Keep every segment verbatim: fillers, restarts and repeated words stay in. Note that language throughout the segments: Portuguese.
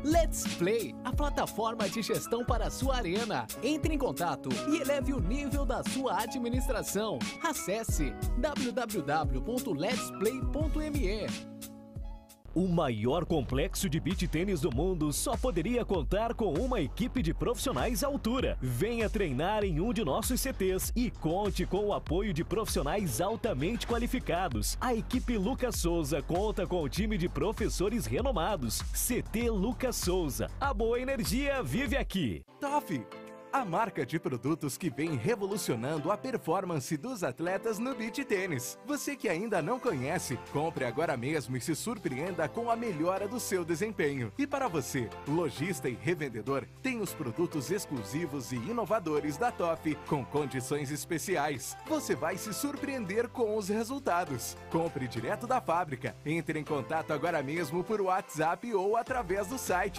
Let's Play, a plataforma de gestão para a sua arena. Entre em contato e eleve o nível da sua administração. Acesse w w w ponto lets play ponto m e. O maior complexo de beach tênis do mundo só poderia contar com uma equipe de profissionais à altura. Venha treinar em um de nossos C Tês e conte com o apoio de profissionais altamente qualificados. A equipe Lucas Souza conta com um time de professores renomados. C T Lucas Souza. A boa energia vive aqui. Toffee, a marca de produtos que vem revolucionando a performance dos atletas no beach tênis. Você que ainda não conhece, compre agora mesmo e se surpreenda com a melhora do seu desempenho. E para você, lojista e revendedor, tem os produtos exclusivos e inovadores da Toffee com condições especiais. Você vai se surpreender com os resultados. Compre direto da fábrica. Entre em contato agora mesmo por WhatsApp ou através do site.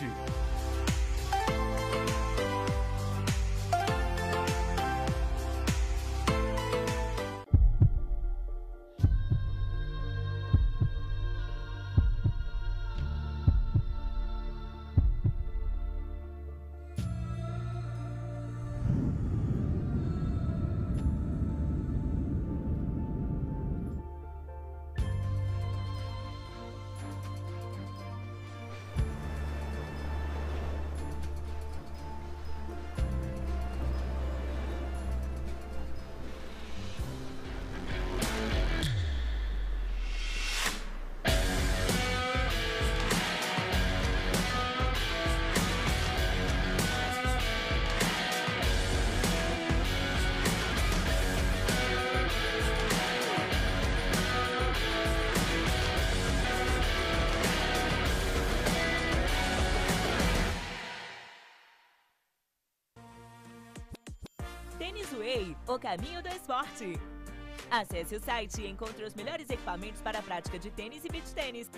Tênis Way, o caminho do esporte. Acesse o site e encontre os melhores equipamentos para a prática de tênis e beach tênis.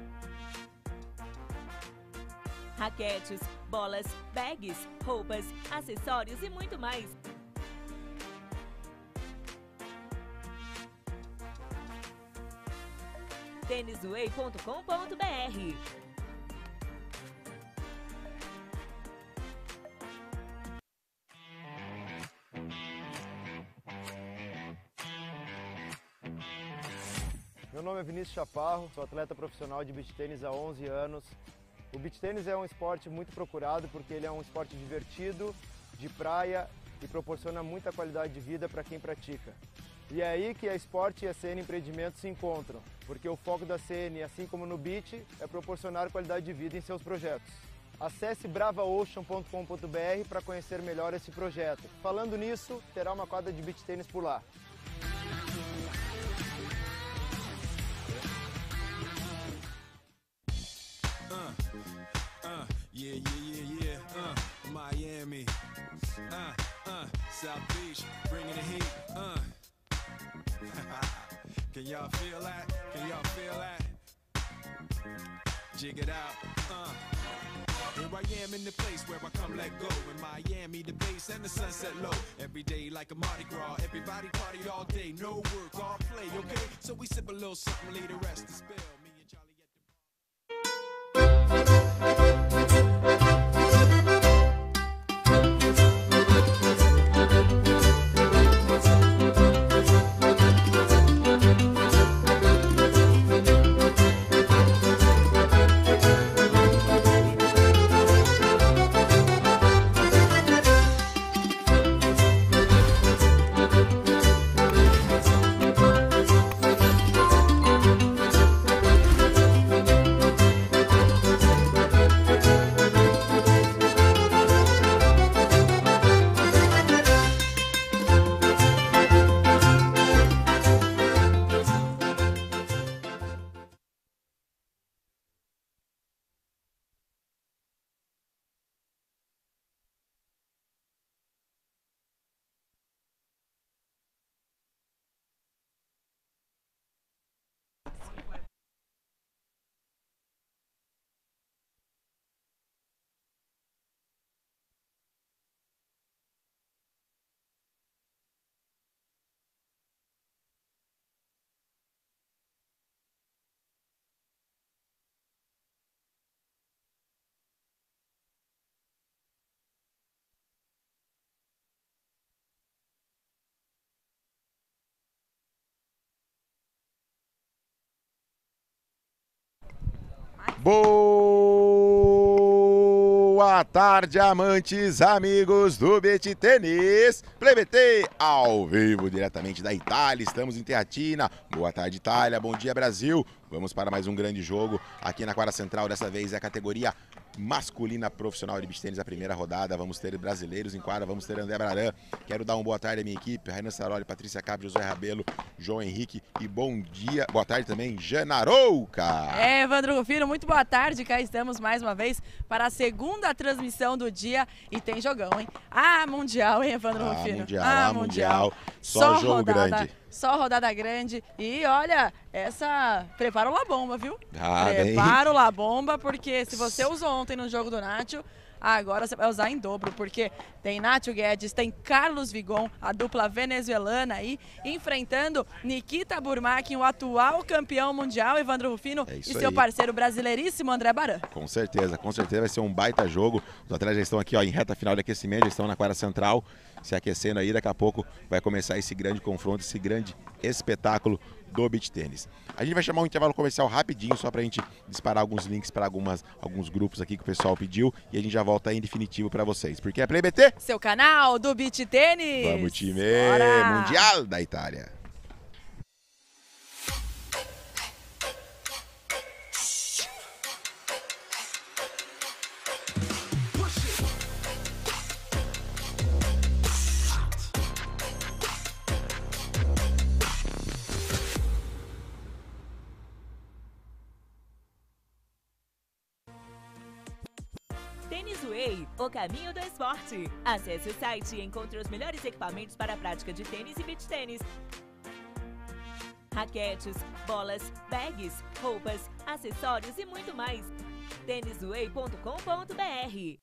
Raquetes, bolas, bags, roupas, acessórios e muito mais. tênis way ponto com ponto b r. Meu nome é Vinícius Chaparro, sou atleta profissional de beach tênis há onze anos. O beach tênis é um esporte muito procurado porque ele é um esporte divertido, de praia e proporciona muita qualidade de vida para quem pratica. E é aí que a Esporte e a C N Empreendimentos se encontram, porque o foco da C N, assim como no beach, é proporcionar qualidade de vida em seus projetos. Acesse brava ocean ponto com ponto b r para conhecer melhor esse projeto. Falando nisso, terá uma quadra de beach tênis por lá. Yeah, yeah, yeah, yeah, uh, Miami, uh, uh, South Beach, bringing the heat, uh. Can y'all feel that? Can y'all feel that? Jig it out, uh. Here I am in the place where I come let go. In Miami, the bass and the sunset low. Every day like a Mardi Gras, everybody party all day. No work, all play, okay? So we sip a little something, lay the rest to spill. Me and Charlie at We'll be right back. Boa tarde, amantes, amigos do Beach Tênis. Play B T ao vivo, diretamente da Itália. Estamos em Teatina. Boa tarde, Itália. Bom dia, Brasil. Vamos para mais um grande jogo aqui na quadra central. Dessa vez é a categoria masculina profissional de beach tênis, a primeira rodada. Vamos ter brasileiros em quadra, vamos ter André Braran. Quero dar uma boa tarde à minha equipe, Renan Saroli, Patrícia Capri, Josué Rabelo, João Henrique e bom dia, boa tarde também, Jana Arouca. É, Evandro Rufino, muito boa tarde, cá estamos mais uma vez para a segunda transmissão do dia e tem jogão, hein? Ah, Mundial, hein, Evandro Ah, Rufino? mundial, ah, ah, mundial, só, só jogo rodada, grande. Só rodada grande e olha, essa, prepara o La Bomba, viu? Ah, prepara o La Bomba, porque se você usou ontem no jogo do Nacho, agora você vai usar em dobro, porque tem Nacho Guedes, tem Carlos Vigon, a dupla venezuelana aí, enfrentando Nikita Burmakin, o atual campeão mundial, Evandro Rufino, é e seu aí. parceiro brasileiríssimo, André Braran. Com certeza, com certeza vai ser um baita jogo. Os atletas já estão aqui ó, em reta final de aquecimento, já estão na quadra central, se aquecendo aí, daqui a pouco vai começar esse grande confronto, esse grande espetáculo do beach tênis. A gente vai chamar um intervalo comercial rapidinho, só pra gente disparar alguns links para algumas alguns grupos aqui que o pessoal pediu e a gente já volta em definitivo para vocês. Porque é Play B T, seu canal do beach tênis. Vamos time Bora. Mundial da Itália. Tênis Way, o caminho do esporte. Acesse o site e encontre os melhores equipamentos para a prática de tênis e beach tênis. Raquetes, bolas, bags, roupas, acessórios e muito mais. tênis way ponto com ponto br.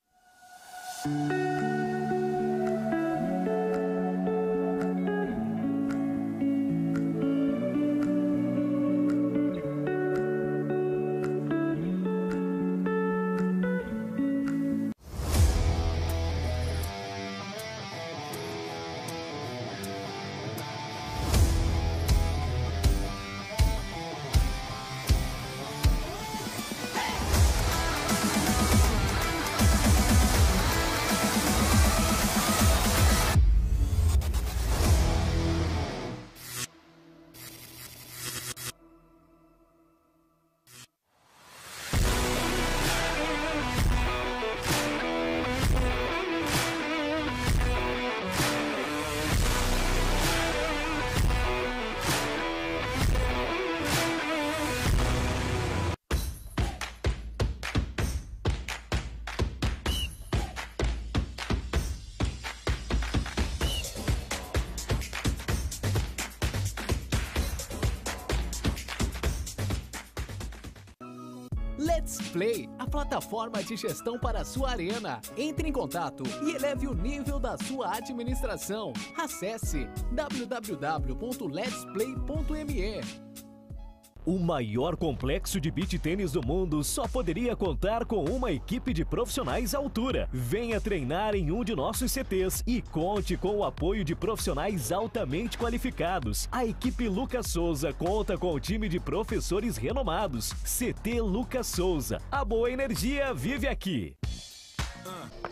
Let's Play, a plataforma de gestão para a sua arena. Entre em contato e eleve o nível da sua administração. Acesse w w w ponto lets play ponto m e. O maior complexo de beach tênis do mundo só poderia contar com uma equipe de profissionais à altura. Venha treinar em um de nossos C Tês e conte com o apoio de profissionais altamente qualificados. A equipe Lucas Souza conta com um time de professores renomados. C T Lucas Souza. A boa energia vive aqui. Uh.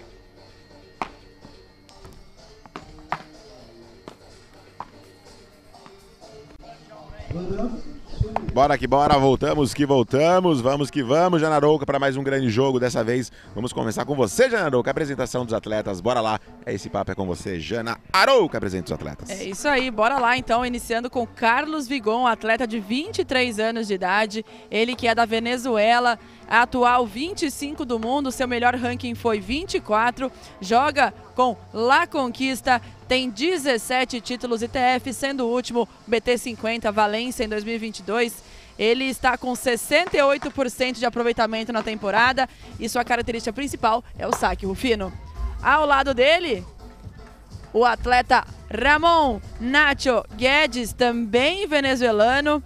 Bora que bora, voltamos que voltamos, vamos que vamos, Jana Arouca, para mais um grande jogo. Dessa vez vamos começar com você, Jana Arouca, a apresentação dos atletas. Bora lá, é esse papo é com você, Jana Arouca, apresenta os atletas. É isso aí, bora lá então, iniciando com Carlos Vigon, atleta de vinte e três anos de idade, ele que é da Venezuela, atual vinte e cinco do mundo, seu melhor ranking foi vinte e quatro, joga com La Conquista, tem dezessete títulos I T F, sendo o último B T cinquenta Valência em dois mil e vinte e dois. Ele está com sessenta e oito por cento de aproveitamento na temporada e sua característica principal é o saque, Rufino. Ao lado dele, o atleta Ramon Nacho Guedes, também venezuelano,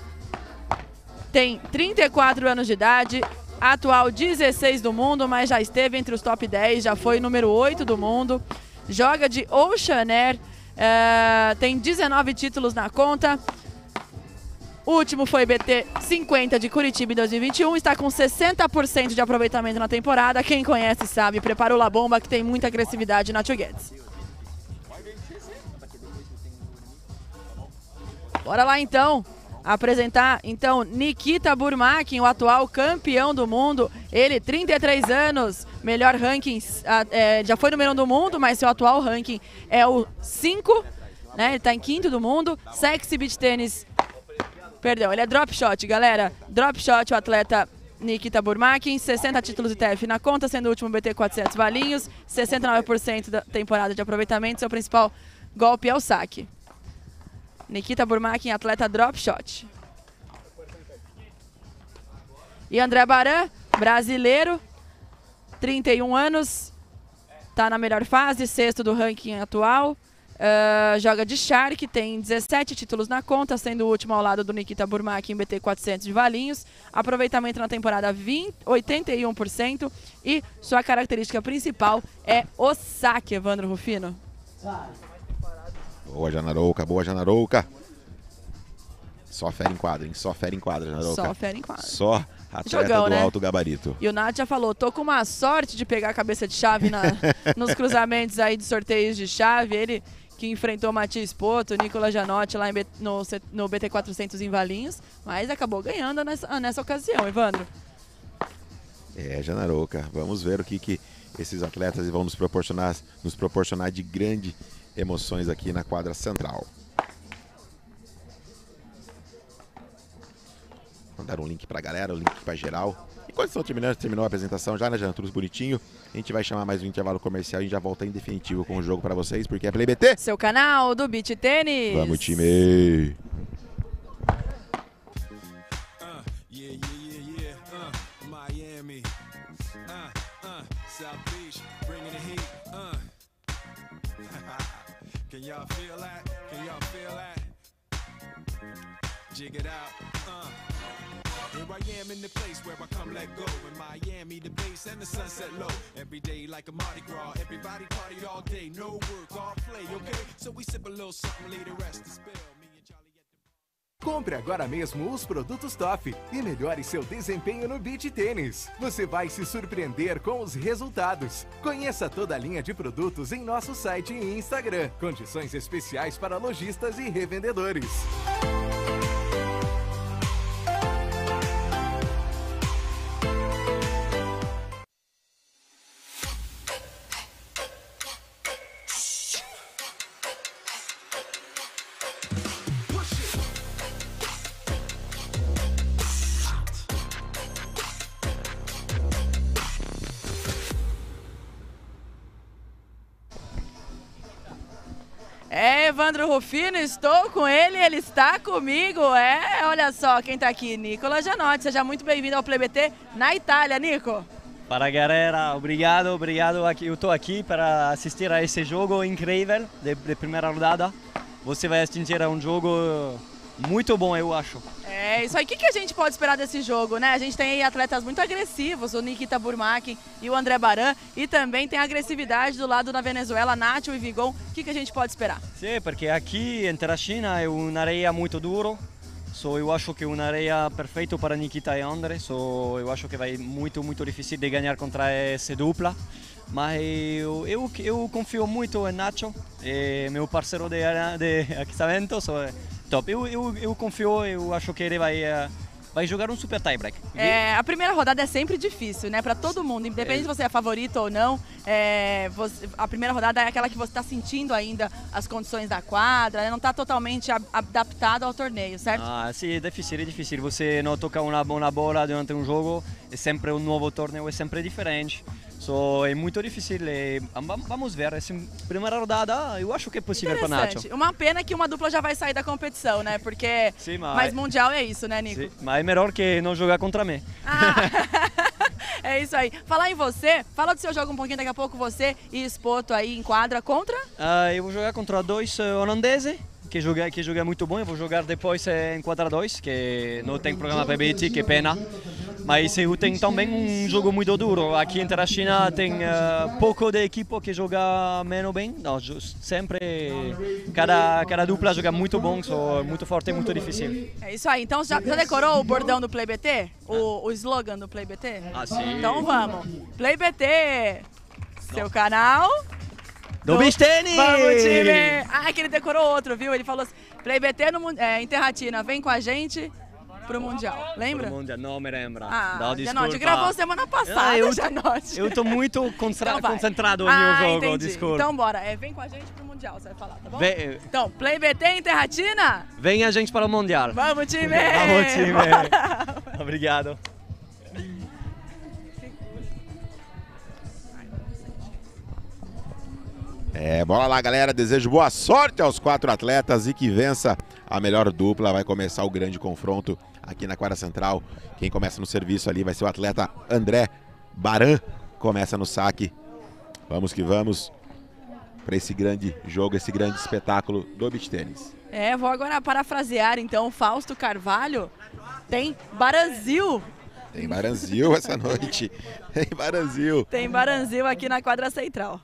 tem trinta e quatro anos de idade, atual dezesseis do mundo, mas já esteve entre os top dez, já foi número oito do mundo, joga de Ocean Air, uh, tem dezenove títulos na conta. O último foi B T cinquenta de Curitiba em dois mil e vinte e um, está com sessenta por cento de aproveitamento na temporada. Quem conhece sabe, prepara o La Bomba que tem muita agressividade na Tio Guedes. Bora lá então apresentar então Nikita Burmakin, o atual campeão do mundo. Ele, trinta e três anos, melhor ranking, é, já foi número um do mundo, mas seu atual ranking é o cinco, né? Ele está em quinto do mundo. Sexy Beach Tennis, perdão, ele é drop shot, galera. Drop shot, o atleta Nikita Burmakin, sessenta títulos de T F na conta, sendo o último B T quatrocentos valinhos, sessenta e nove por cento da temporada de aproveitamento. Seu principal golpe é o saque. Nikita Burmakin, atleta drop shot. E André Baran, brasileiro, trinta e um anos, está na melhor fase, sexto do ranking atual. Uh, joga de Shark, tem dezessete títulos na conta, sendo o último ao lado do Nikita Burmakin em B T quatrocentos de Valinhos. Aproveitamento na temporada vinte, oitenta e um por cento. E sua característica principal é o saque, Evandro Rufino. Boa, Janarouca, boa, Janarouca. Só fera em quadra, hein? Só fera em quadra, Janarouca. Só fera em quadra. Só atleta Jogão, do né? alto gabarito. E o Nath já falou, tô com uma sorte de pegar a cabeça de chave na, nos cruzamentos aí de sorteios de chave. Ele que enfrentou Matias Poto, Nicolas Janotti lá em B, no, no B T quatrocentos em Valinhos, mas acabou ganhando nessa, nessa ocasião, Evandro. É, Janarouca, vamos ver o que, que esses atletas vão nos proporcionar, nos proporcionar de grande emoções aqui na quadra central. Vou dar um link pra galera, um link pra geral. Enquanto estão terminando, terminou a apresentação já, né, Jean? Tudo bonitinho. A gente vai chamar mais um intervalo comercial e já volta em definitivo com o jogo pra vocês, porque é Play B T. Seu canal do Beach Tênis. Vamos, time! Can y'all feel that? Can y'all feel that? Jig it out. Uh. Here I am in the place where I come let go. In Miami, the bass and the sunset low. Every day like a Mardi Gras. Everybody party all day. No work, all play, okay? So we sip a little something, leave the rest to spill. Me and Charlie at the... Compre agora mesmo os produtos Top e melhore seu desempenho no beach tênis. Você vai se surpreender com os resultados. Conheça toda a linha de produtos em nosso site e Instagram. Condições especiais para lojistas e revendedores. É, Evandro Rufino, estou com ele, ele está comigo. É, olha só quem está aqui, Nicolas Janotti. Seja muito bem-vindo ao Play B T na Itália, Nico. Para a galera, obrigado, obrigado. Aqui, eu estou aqui para assistir a esse jogo incrível de, de primeira rodada. Você vai assistir a um jogo muito bom, eu acho. É, isso aí. O que, que a gente pode esperar desse jogo, né? A gente tem aí atletas muito agressivos, o Nikita Burmakin e o André Baran, e também tem agressividade do lado da Venezuela, Nacho e Vigon. O que, que a gente pode esperar? Sim, porque aqui em Terracina é uma areia muito dura. So, eu acho que é uma areia perfeita para Nikita e André. So, eu acho que vai muito, muito difícil de ganhar contra essa dupla. Mas eu, eu, eu confio muito em Nacho, é meu parceiro de, de aquecimento. So, top. Eu, eu, eu confio, eu acho que ele vai, vai jogar um super tie-break. É, a primeira rodada é sempre difícil, né? Para todo mundo, independente é. se você é favorito ou não. É, você, a primeira rodada é aquela que você está sentindo ainda as condições da quadra, né? Não está totalmente a, adaptado ao torneio, certo? Ah, sim, é difícil, é difícil. Você não toca uma boa bola durante um jogo, é sempre um novo torneio, é sempre diferente. So, é muito difícil. É, vamos ver. Essa primeira rodada, eu acho que é possível para Nacho. Uma pena que uma dupla já vai sair da competição, né? Porque sim, mas... mais mundial é isso, né, Nico? Sim, mas é melhor que não jogar contra mim. Ah. É isso aí. Falar em você, fala do seu jogo um pouquinho daqui a pouco, você e Spoto aí em quadra contra? Uh, eu vou jogar contra dois uh, holandeses, que joga, que joga muito bom. Eu vou jogar depois uh, em quadra dois, que não tem programa para B T, que pena. Mas eu tenho também um jogo muito duro. Aqui em Terracina tem uh, pouco de equipe que joga menos bem. Não, sempre cada, cada dupla joga muito bom, sou muito forte e muito difícil. É isso aí. Então já, já decorou o bordão do Play B T? O, o slogan do Play B T? Ah, sim. Então vamos. Play B T, seu canal... Do Beach Tennis! Vamos, time! Ah, que ele decorou outro, viu? Ele falou assim, Play B T no, é, em Terratina, vem com a gente pro Mundial. Lembra? Pro mundial, não me lembra. Ah, Dá Janotti, gravou semana passada, ah, eu, Janotti. Eu tô muito concentra Então concentrado no ah, meu jogo, entendi. desculpa. Então bora, é, vem com a gente pro Mundial, você vai falar, tá bom? Vem, então, Play B T em Terratina? Vem a gente para o Mundial. Vamos, time! Vamos, time! Bora. Obrigado. É, bora lá, galera. Desejo boa sorte aos quatro atletas e que vença a melhor dupla. Vai começar o grande confronto aqui na quadra central. Quem começa no serviço ali vai ser o atleta André Baran. Começa no saque. Vamos que vamos para esse grande jogo, esse grande espetáculo do beach tênis. É, vou agora parafrasear então o Fausto Carvalho. Tem Baranzil. Tem Baranzil essa noite. Tem Baranzil. Tem Baranzil aqui na quadra central.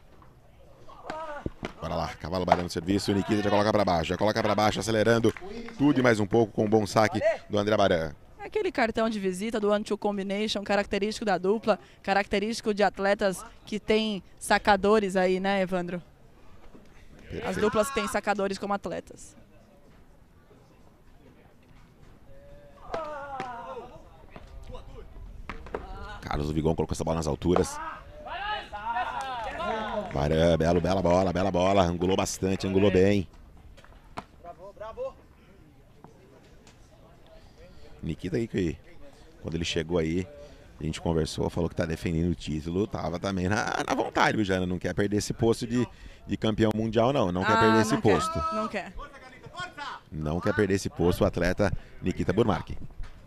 Bora lá, cavalo Baran no serviço, o Nikita já coloca para baixo, já coloca para baixo, acelerando tudo e mais um pouco com um bom saque do André Baran. Aquele cartão de visita do one-two combination, característico da dupla, característico de atletas que tem sacadores aí, né, Evandro? Perfeito. As duplas têm sacadores como atletas. Carlos Vigon colocou essa bola nas alturas. Baran, belo, bela bola, bela bola, angulou bastante, angulou bem. Bravo, bravo. Nikita aí, que quando ele chegou aí, a gente conversou, falou que tá defendendo o título, tava também na, na vontade, viu, Jana? Não quer perder esse posto de, de campeão mundial, não. Não ah, quer perder esse não posto. Quer, não quer. Não quer perder esse posto o atleta Nikita Burmark.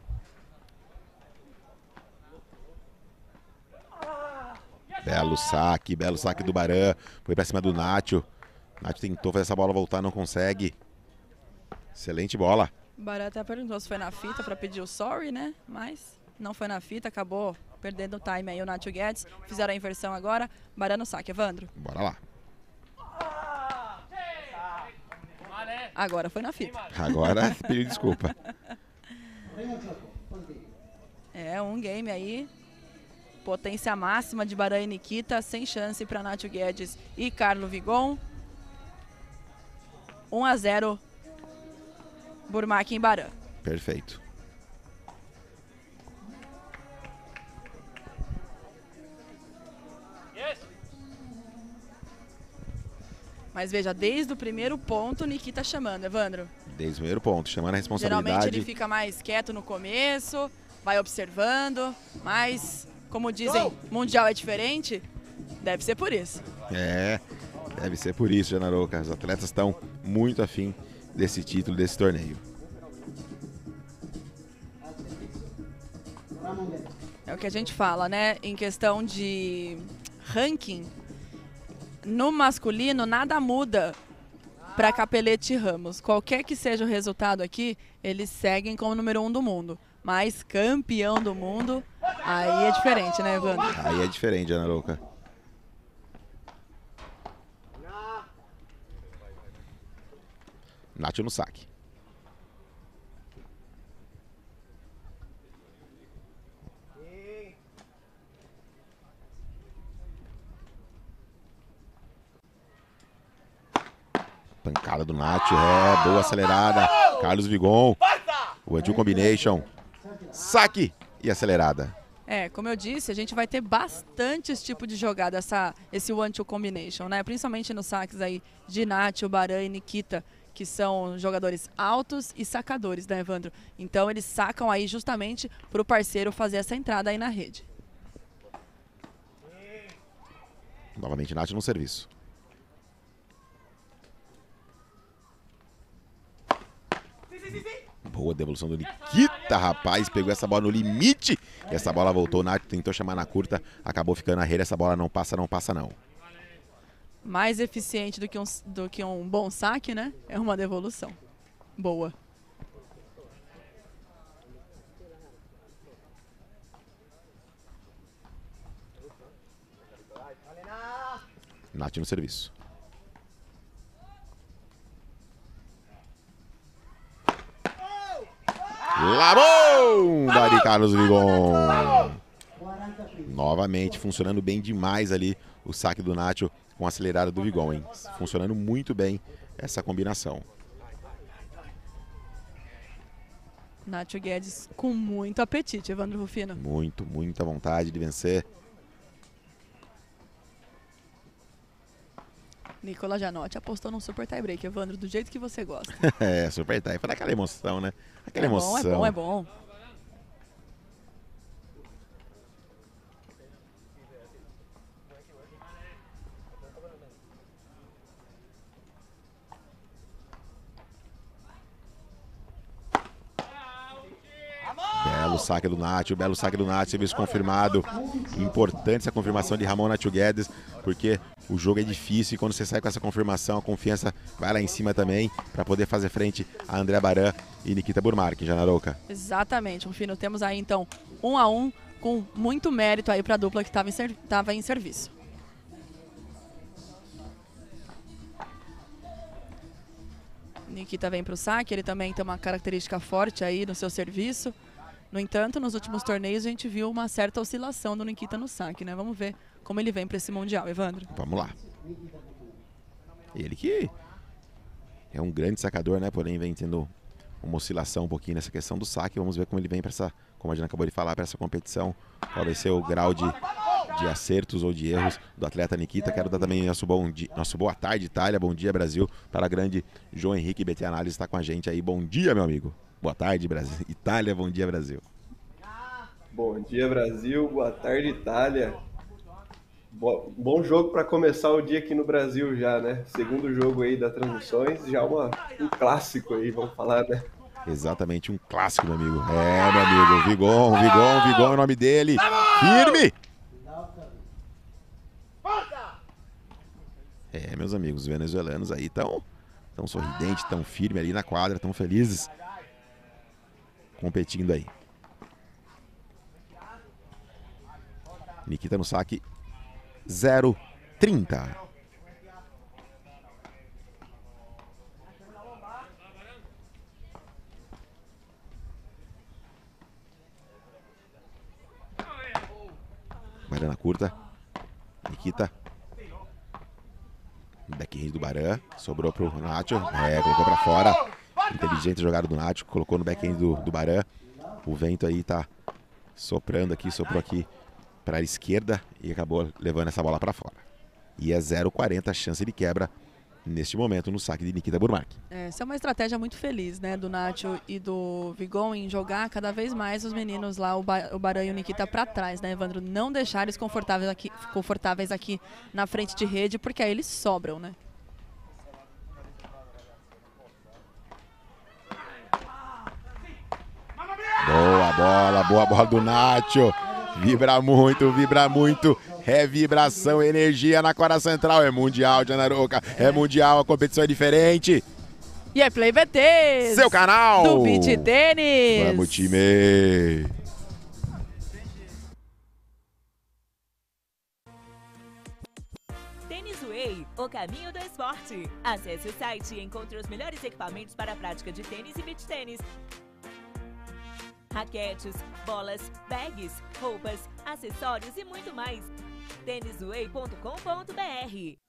Belo saque, belo saque do Baran. Foi pra cima do Nacho. Nacho tentou fazer essa bola voltar, não consegue. Excelente bola. O Baran até perguntou se foi na fita pra pedir o sorry, né? Mas não foi na fita, acabou perdendo o time aí o Nacho Guedes. Fizeram a inversão agora. Baran no saque, Evandro. Bora lá. Agora foi na fita. Agora pediu desculpa. É, um game aí. Potência máxima de Baran e Nikita, sem chance para Nacho Guedes e Carlos Vigon. um a zero, Burmark em Baran. Perfeito. Mas veja, desde o primeiro ponto, Nikita chamando, Evandro. Desde o primeiro ponto, chamando a responsabilidade. Geralmente ele fica mais quieto no começo, vai observando, mas... Como dizem, Mundial é diferente, deve ser por isso. É, deve ser por isso, Janaroca. Os atletas estão muito afim desse título, desse torneio. É o que a gente fala, né? Em questão de ranking, no masculino nada muda para Capelete e Ramos. Qualquer que seja o resultado aqui, eles seguem como número um do mundo. Mas campeão do mundo, aí é diferente, né, Evandro? Aí é diferente, Ana Louca. Nacho no saque. Pancada do Nacho, é, boa acelerada. Carlos Vigon, o one-two combination. Saque e acelerada. É, como eu disse, a gente vai ter bastante esse tipo de jogada, essa, esse one-two combination, né? Principalmente nos saques aí de Nacho, Baran e Nikita, que são jogadores altos e sacadores, né, Evandro? Então eles sacam aí justamente para o parceiro fazer essa entrada aí na rede. Novamente Nacho no serviço. Boa devolução do Nikita, rapaz. Pegou essa bola no limite. E essa bola voltou. O Nacho tentou chamar na curta. Acabou ficando na rede. Essa bola não passa, não passa, não. Mais eficiente do que um, do que um bom saque, né? É uma devolução. Boa. Nacho no serviço. Labomba de Carlos Vigon. Novamente funcionando bem demais ali o saque do Nacho com a acelerada do Vigon, hein? Funcionando muito bem essa combinação. Nacho Guedes com muito apetite, Evandro Rufino. Muito, muita vontade de vencer. Nicola Janotti apostou num super tie-break, Evandro, do jeito que você gosta. É, super tie, para aquela emoção, né? Aquela é emoção. Bom, é bom, é bom. Belo saque do Nacho, belo saque do Nacho, serviço confirmado. Importante essa confirmação de Ramon Nacho Guedes, porque o jogo é difícil e quando você sai com essa confirmação, a confiança vai lá em cima também, para poder fazer frente a André Baran e Nikita Burmark, Janarouca. Exatamente, Rufino. Temos aí então um a um, com muito mérito aí para a dupla que estava em, em serviço. Nikita vem para o saque, ele também tem uma característica forte aí no seu serviço. No entanto, nos últimos torneios a gente viu uma certa oscilação do Nikita no saque, né? Vamos ver como ele vem para esse Mundial, Evandro. Vamos lá. Ele que é um grande sacador, né? Porém vem tendo uma oscilação um pouquinho nessa questão do saque. Vamos ver como ele vem para essa, como a gente acabou de falar, para essa competição. Qual vai ser o grau de, de acertos ou de erros do atleta Nikita. Quero dar também nosso, bom dia, nosso boa tarde, Itália. Bom dia, Brasil. Para a grande João Henrique B T Análise está com a gente aí. Bom dia, meu amigo. Boa tarde, Brasil. Itália, bom dia, Brasil. Bom dia, Brasil. Boa tarde, Itália. Bo bom jogo para começar o dia aqui no Brasil já, né? Segundo jogo aí das transmissões, já uma, um clássico aí, vamos falar, né? Exatamente, um clássico, meu amigo. É, meu amigo. Vigon, Vigon, Vigon é o nome dele. Firme! É, meus amigos, os venezuelanos aí estão tão sorridentes, tão firmes ali na quadra, tão felizes. Competindo aí. Nikita no saque. zero trinta. Baran na curta. Nikita. Backhand do Baran. Sobrou pro Nacho. É, colocou pra fora. Inteligente a jogada do Nacho. Colocou no backhand do, do Baran. O vento aí tá soprando aqui, soprou aqui para a esquerda e acabou levando essa bola para fora. E é zero quarenta a chance de quebra neste momento no saque de Nikita Burmark. É, essa é uma estratégia muito feliz, né, do Nacho e do Vigon em jogar cada vez mais os meninos lá, o, ba o Baran e o Nikita para trás, né, Evandro? Não deixar eles confortáveis aqui, confortáveis aqui na frente de rede, porque aí eles sobram, né? Boa bola, boa bola do Nacho. Vibra muito, vibra muito. É vibração, energia na quadra central. É mundial, Janarouca. É mundial, a competição é diferente. E é Play B T, seu canal do Beach Tênis. Vamos, time. Tênis Way, o caminho do esporte. Acesse o site e encontre os melhores equipamentos para a prática de tênis e beach tênis. Raquetes, bolas, bags, roupas, acessórios e muito mais. tênis way ponto com ponto br.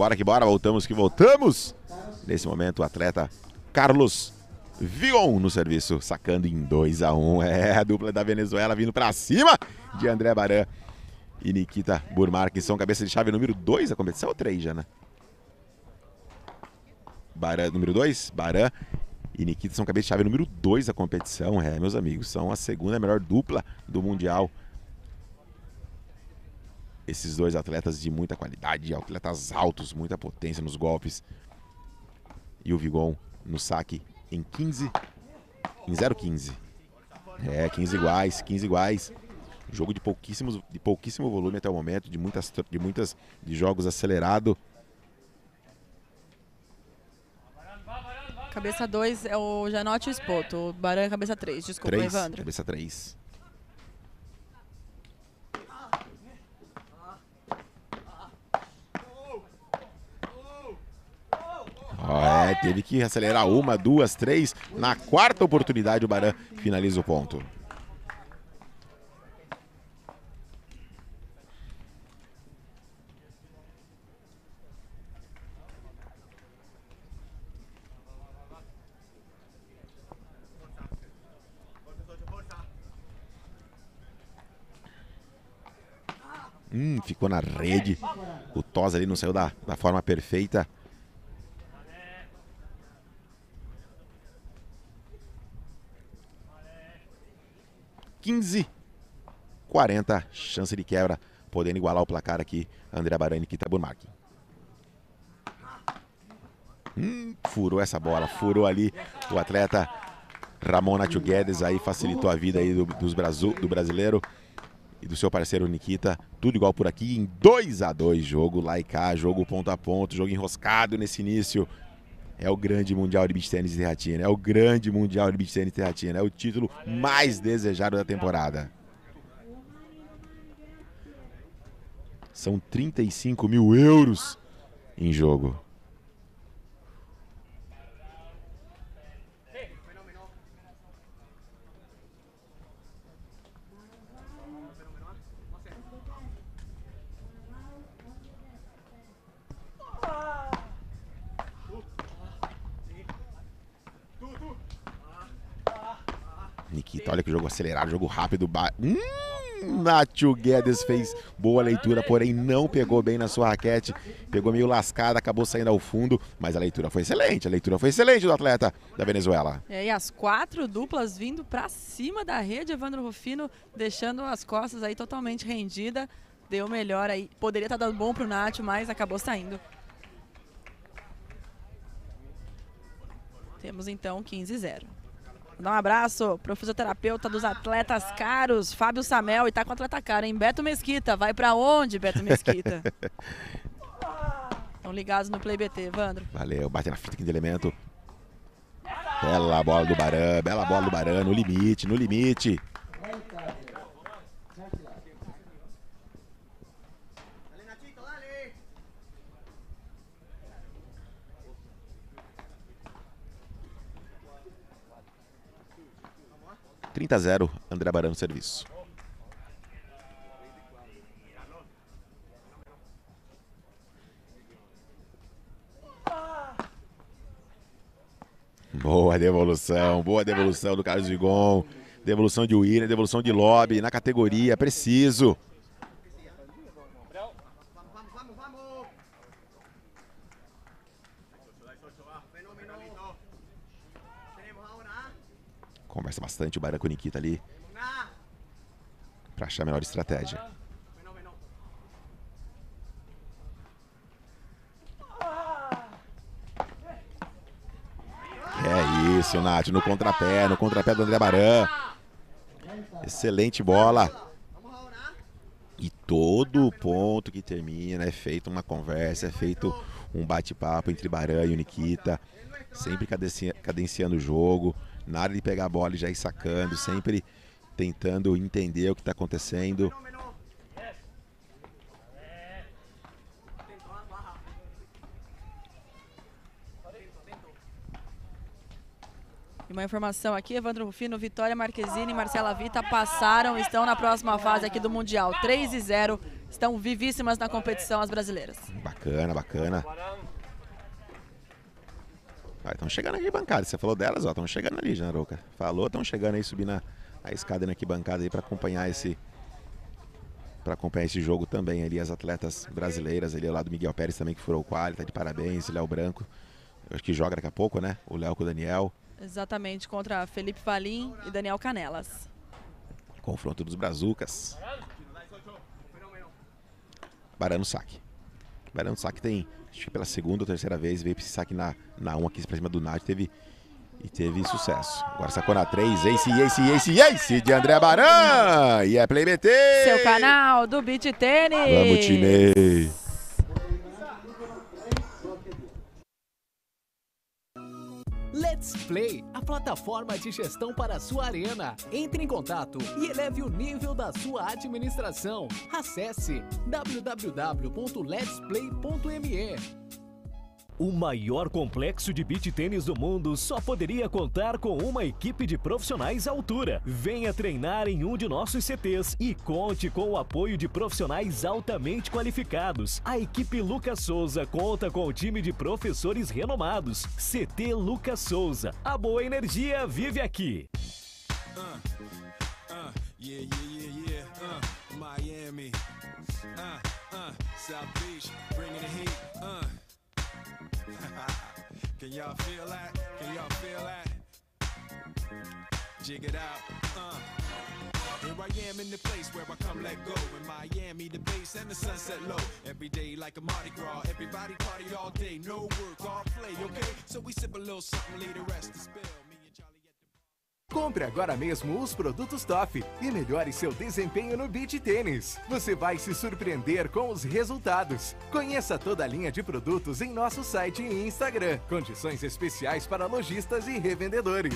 Bora que bora, voltamos que voltamos. Nesse momento o atleta Carlos Vigon no serviço, sacando em dois a um. É, a dupla da Venezuela vindo pra cima de André Baran e Nikita Burmar, que são cabeça de chave número dois da competição, ou três já, né? Baran, número dois, Baran e Nikita são cabeça de chave número dois da competição. É, meus amigos, são a segunda melhor dupla do Mundial. Esses dois atletas de muita qualidade, atletas altos, muita potência nos golpes. E o Vigon no saque em quinze, em zero quinze. É, quinze iguais, quinze iguais. Jogo de pouquíssimos, de pouquíssimo volume até o momento, de muitas, de muitas, de jogos acelerado. Cabeça dois é o Janote e o Spoto. O Baran é cabeça três, desculpa, três, Evandro. Cabeça três. Oh, é, teve que acelerar uma, duas, três. Na quarta oportunidade o Baran finaliza o ponto. Hum, ficou na rede. O Tosa ali não saiu da, da forma perfeita. quinze, quarenta, chance de quebra, podendo igualar o placar aqui, André Baran e Nikita Burmar. Hum, furou essa bola, furou ali o atleta Ramon Nacho Guedes, aí facilitou a vida aí do, dos Brasil, do brasileiro e do seu parceiro Nikita. Tudo igual por aqui em dois a dois, jogo lá e cá, jogo ponto a ponto, jogo enroscado nesse início. É o grande Mundial de Beach Tênis de Terratina, é o grande Mundial de Beach Tênis de Terratina, é o título mais desejado da temporada. São trinta e cinco mil euros em jogo. Nikita, olha que jogo acelerado, jogo rápido. Ba... Hum, Nacho Guedes fez boa leitura, porém não pegou bem na sua raquete. Pegou meio lascada, acabou saindo ao fundo, mas a leitura foi excelente. A leitura foi excelente do atleta da Venezuela. E aí as quatro duplas vindo pra cima da rede, Evandro Rufino deixando as costas aí totalmente rendida. Deu melhor aí, poderia estar dando bom pro Nacho, mas acabou saindo. Temos então quinze a zero. Vou dar um abraço pro fisioterapeuta dos atletas caros, Fábio Samel, e tá com o atleta caro, hein? Beto Mesquita, vai pra onde, Beto Mesquita? Estão ligados no Play B T, Evandro. Valeu, bate na fita aqui de elemento. Bela bola do Baran, bela bola do Baran, no limite, no limite. trinta a zero, André Baran no serviço. Boa devolução, boa devolução do Carlos Vigon. Devolução de William, devolução de lobby na categoria, preciso. Conversa bastante o Baran com o Nikita ali para achar a melhor estratégia. É isso, Nath, no contrapé, no contrapé do André Baran. Excelente bola. E todo ponto que termina é feito uma conversa, é feito um bate-papo entre Baran e o Nikita. Sempre cadenciando o jogo. Nada de pegar a bola e já ir sacando, sempre tentando entender o que está acontecendo. E uma informação aqui, Evandro Rufino, Vitória Marquezine e Marcela Vita passaram, estão na próxima fase aqui do Mundial. três e zero, estão vivíssimas na competição as brasileiras. Bacana, bacana. Estão chegando aqui bancada, você falou delas, ó, estão chegando ali, Janarouca. Falou, estão chegando aí, subindo a, a escada aqui bancada aí para acompanhar esse para acompanhar esse jogo também ali, as atletas brasileiras ali, ao lado do Miguel Pérez também, que furou o quali, tá de parabéns, o Léo Branco, eu acho que joga daqui a pouco, né? O Léo com o Daniel. Exatamente, contra Felipe Valim e Daniel Canelas. Confronto dos brazucas. Barano saque. Barano saque tem, acho que pela segunda ou terceira vez, veio esse saque na, na um aqui pra cima do Nath, teve, e teve sucesso. Agora sacou na três, ace, ace, ace, ace de André Baran. E é Play B T. Seu canal do Beach Tênis. Vamos, time. Let's Play, a plataforma de gestão para a sua arena. Entre em contato e eleve o nível da sua administração. Acesse w w w ponto lets play ponto m e. O maior complexo de beach tênis do mundo só poderia contar com uma equipe de profissionais à altura. Venha treinar em um de nossos C Tês e conte com o apoio de profissionais altamente qualificados. A equipe Lucas Souza conta com um time de professores renomados. C T Lucas Souza. A boa energia vive aqui. Uh, uh, yeah, yeah, yeah, yeah. Uh, Miami, uh, uh, South Beach, bringing the heat. Uh. Can y'all feel that? Can y'all feel that? Jig it out. Uh. Here I am in the place where I come let go. In Miami, the base and the sunset low. Every day like a Mardi Gras. Everybody party all day. No work, all play, okay? So we sip a little something, leave the rest to spill. Me and Charlie at the... Compre agora mesmo os produtos Top e melhore seu desempenho no beach tênis. Você vai se surpreender com os resultados. Conheça toda a linha de produtos em nosso site e Instagram. Condições especiais para lojistas e revendedores.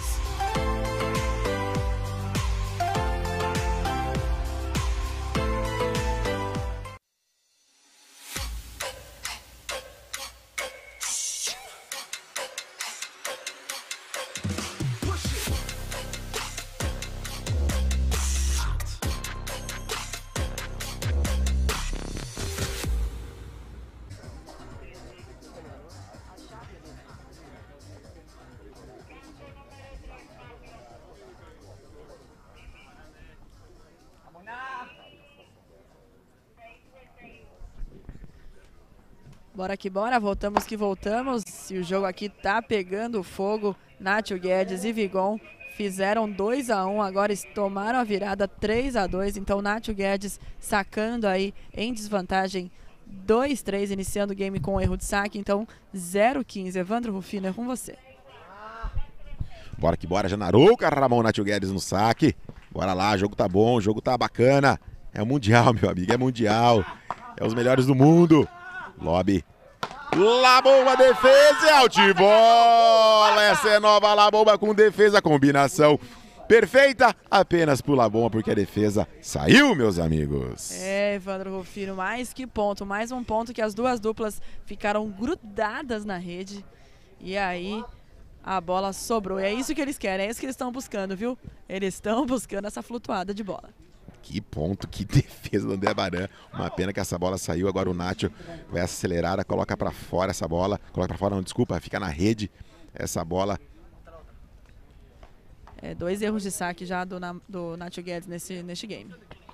Bora que bora, voltamos que voltamos. E o jogo aqui tá pegando fogo. Nátio Guedes e Vigon fizeram dois a um, agora tomaram a virada três a dois. Então Nátio Guedes sacando aí em desvantagem dois a três, iniciando o game com erro de saque. Então zero a quinze. Evandro Rufino, é com você. Bora que bora, Janarouca, Ramon Nátio Guedes no saque. Bora lá, o jogo tá bom, o jogo tá bacana. É o Mundial, meu amigo, é Mundial. É os melhores do mundo. Lobby. Labomba, defesa e altibola. Essa é nova Labomba com defesa. Combinação perfeita apenas pro Labomba, porque a defesa saiu, meus amigos. É, Evandro Rufino, mais que ponto. Mais um ponto que as duas duplas ficaram grudadas na rede. E aí a bola sobrou. E é isso que eles querem, é isso que eles estão buscando, viu? Eles estão buscando essa flutuada de bola. Que ponto, que defesa do André Baran. Uma pena que essa bola saiu. Agora o Nátio vai acelerar, coloca pra fora essa bola. Coloca pra fora, não, desculpa, fica na rede essa bola. É, dois erros de saque já do, do Nátio Guedes nesse, nesse game.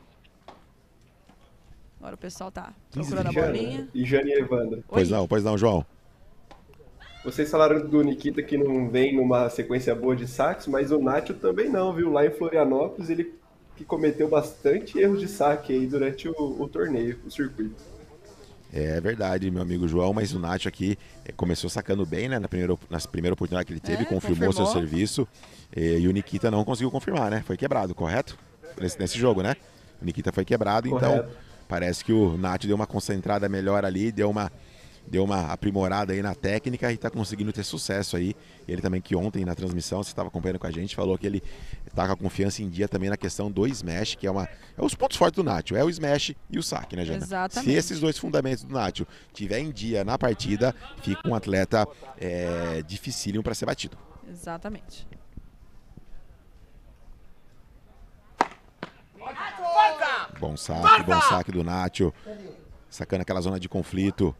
Agora o pessoal tá procurando a bolinha. E Jane e Evandro. Pois não, pois não, João. Vocês falaram do Nikita que não vem numa sequência boa de saques, mas o Nátio também não, viu? Lá em Florianópolis ele que cometeu bastante erros de saque aí durante o, o torneio, o circuito. É verdade, meu amigo João, mas o Nátio aqui começou sacando bem, né? Na primeira, na primeira oportunidade que ele teve, é, confirmou, confirmou seu serviço. E, e o Nikita não conseguiu confirmar, né? Foi quebrado, correto? Nesse, nesse jogo, né? O Nikita foi quebrado, correto. Então parece que o Nátio deu uma concentrada melhor ali, deu uma... deu uma aprimorada aí na técnica e está conseguindo ter sucesso aí. Ele também que ontem na transmissão, você estava acompanhando com a gente, falou que ele está com a confiança em dia também na questão do smash, que é uma é os pontos fortes do Nátio, é o smash e o saque, né, Jana? Exatamente. Se esses dois fundamentos do Nátio tiver em dia na partida, fica um atleta é, dificílimo para ser batido. Exatamente. Bom saque, bom saque do Nacho. Sacando aquela zona de conflito.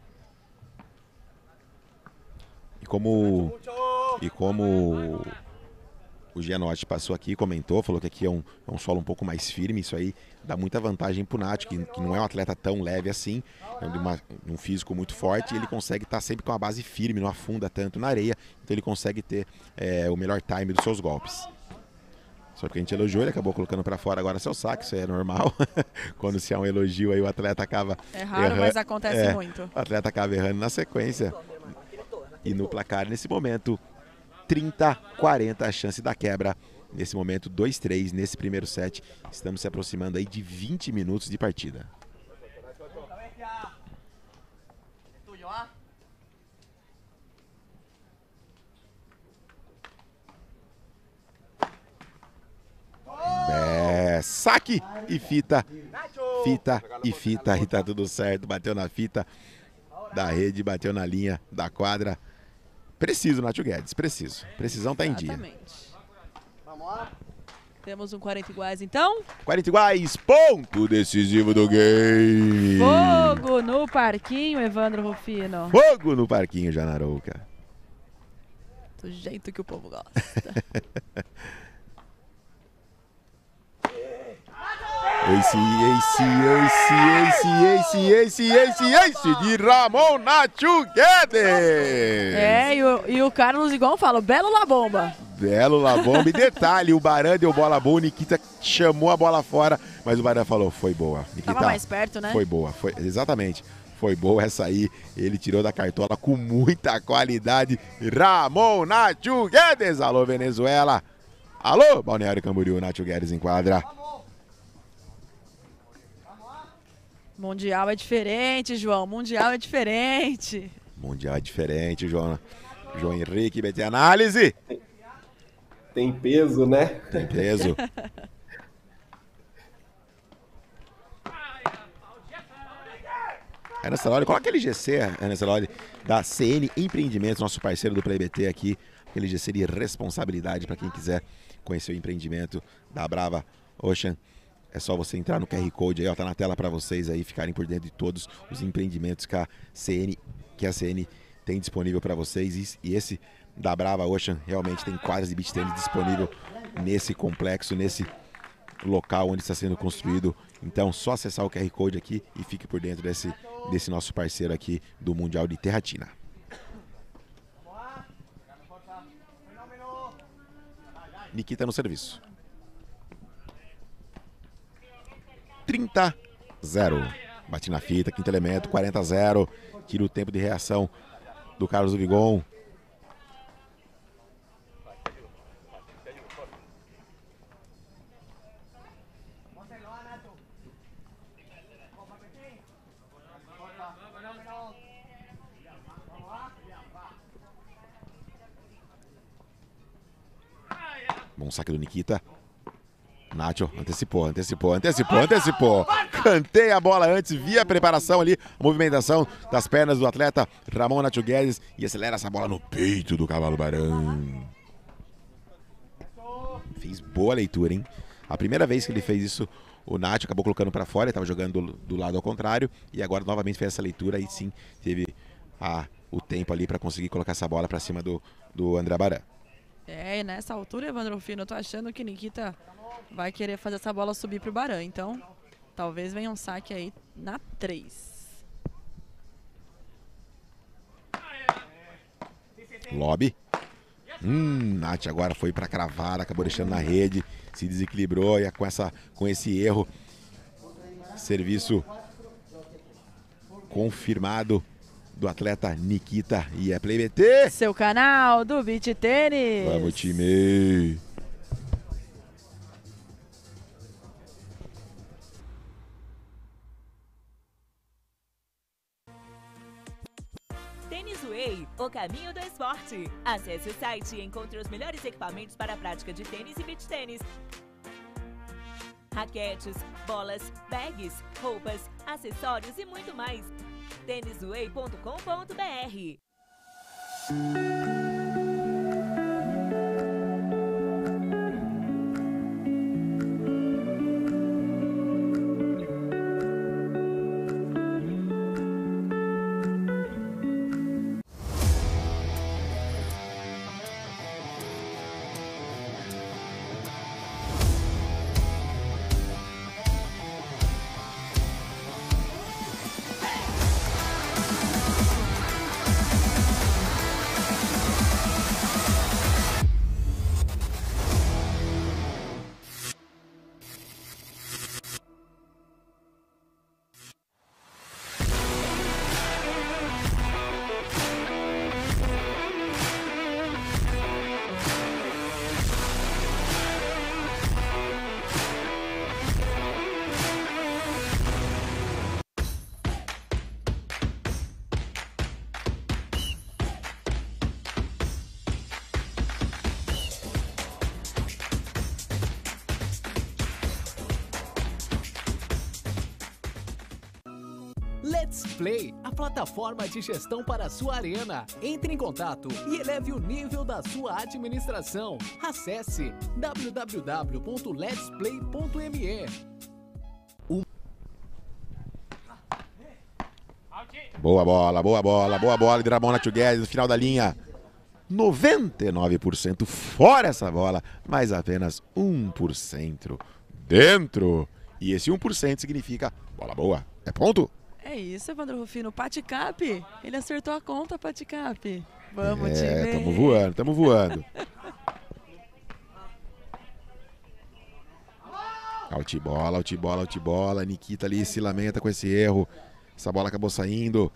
E como, e como o Gianotti passou aqui, comentou, falou que aqui é um, é um solo um pouco mais firme, isso aí dá muita vantagem pro Nacho, que, que não é um atleta tão leve assim, é de uma, um físico muito forte, e ele consegue estar sempre com a base firme, não afunda tanto na areia, então ele consegue ter é, o melhor time dos seus golpes. Só porque a gente elogiou, ele acabou colocando para fora agora seu saque, isso aí é normal. Quando se há um elogio aí o atleta acaba É raro, errando, mas acontece é, muito. O atleta acaba errando na sequência. E no placar, nesse momento, trinta a quarenta a chance da quebra. Nesse momento, dois a três nesse primeiro set. Estamos se aproximando aí de vinte minutos de partida. É, saque e fita, fita e fita, e tá tudo certo. Bateu na fita da rede, bateu na linha da quadra. Preciso, Nacho Guedes, preciso. Precisão tá em dia. Exatamente. Temos um quarenta iguais, então. quarenta iguais, ponto decisivo do game. Fogo no parquinho, Evandro Rufino. Fogo no parquinho, Janarouca. Do jeito que o povo gosta. Ace, ace, ace, ace, ace, ace, ace, ace de Ramon Nacho Guedes. É, e o, e o Carlos igual fala, belo La Bomba. Belo La Bomba. E detalhe, o Baran deu bola boa, o Nikita chamou a bola fora, mas o Baran falou, foi boa. Nikita, Tava mais perto, né? Foi boa, foi, exatamente. Foi boa essa aí, ele tirou da cartola com muita qualidade. Ramon Nacho Guedes. Alô, Venezuela. Alô, Balneário Camboriú, Nacho Guedes em quadra. Mundial é diferente, João. Mundial é diferente. Mundial é diferente, João. João Henrique, B T Análise. Tem peso, né? Tem peso. Ana Celoli, coloca aquele G C, Ana Celoli, da C N Empreendimentos, nosso parceiro do Play B T aqui. Aquele G C de responsabilidade para quem quiser conhecer o empreendimento da Brava Ocean. É só você entrar no Q R Code aí, ó, tá na tela para vocês aí ficarem por dentro de todos os empreendimentos que a C N, que a C N tem disponível para vocês. E esse da Brava Ocean realmente tem quadras de beach tennis disponível nesse complexo, nesse local onde está sendo construído. Então, só acessar o Q R Code aqui e fique por dentro desse, desse nosso parceiro aqui do Mundial de Terratina. Nikita no serviço. trinta a zero. Bate na fita, quinto elemento, quarenta a zero. Tira o tempo de reação do Carlos Vigon. Bom saque do Nikita. Nacho antecipou, antecipou, antecipou, antecipou. Cantei a bola antes, vi a preparação ali, a movimentação das pernas do atleta Ramon Nacho Guedes e acelera essa bola no peito do Cavalo Barão. Fez boa leitura, hein? A primeira vez que ele fez isso, o Nacho acabou colocando para fora, ele estava jogando do, do lado ao contrário e agora novamente fez essa leitura e sim teve a, o tempo ali para conseguir colocar essa bola para cima do, do André Baran. É, e nessa altura, Evandro Rufino, eu tô achando que Nikita vai querer fazer essa bola subir pro Baran. Então, talvez venha um saque aí na três. Lobby. Hum, Nath agora foi pra cravada, acabou deixando na rede, se desequilibrou e com, essa, com esse erro, serviço confirmado do atleta Nikita e é Play B T. Seu canal do Beach Tênis. Vamos, time. Tênis Way, o caminho do esporte. Acesse o site e encontre os melhores equipamentos para a prática de tênis e beach tênis. Raquetes, bolas, bags, roupas, acessórios e muito mais. tênis way ponto com ponto br. Let's Play, a plataforma de gestão para a sua arena. Entre em contato e eleve o nível da sua administração. Acesse w w w ponto lets play ponto m e. Boa bola, boa bola, boa bola de Ramon Natchugues no final da linha. noventa e nove por cento fora essa bola, mas apenas um por cento dentro. E esse um por cento significa bola boa. É ponto? É isso, Evandro Rufino. Paticap, ele acertou a conta, Paticap. Vamos, é, time. É, tamo voando, tamo voando. Altibola, altibola, altibola. Nikita ali se lamenta com esse erro. Essa bola acabou saindo.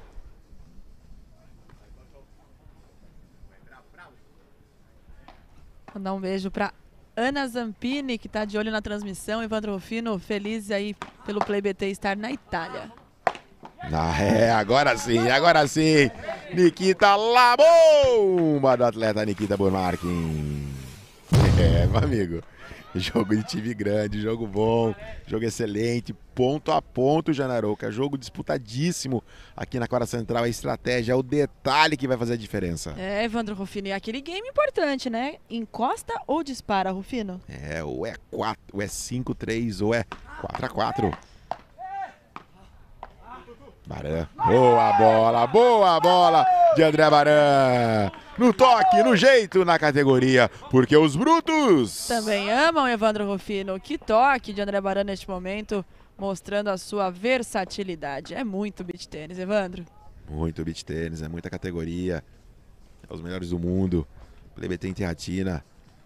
Vou dar um beijo para Ana Zampini, que está de olho na transmissão. Evandro Rufino, feliz aí pelo Play B T estar na Itália. Ah, é, agora sim, agora sim. Nikita lá, bomba do atleta Nikita Burmarkin. É, meu amigo. Jogo de time grande, jogo bom, jogo excelente, ponto a ponto, Janarouca. Jogo disputadíssimo aqui na quadra central. A estratégia é o detalhe que vai fazer a diferença. É, Evandro Rufino, e aquele game importante, né? Encosta ou dispara, Rufino? É, ou é quatro, ou é cinco três, ou é quatro a quatro. Baran, boa bola, boa bola de André Baran. No toque, no jeito, na categoria, porque os brutos também amam Evandro Rufino. Que toque de André Baran neste momento, mostrando a sua versatilidade. É muito beach tênis, Evandro. Muito beach tênis, é muita categoria. É os melhores do mundo. Play B T em Teatina.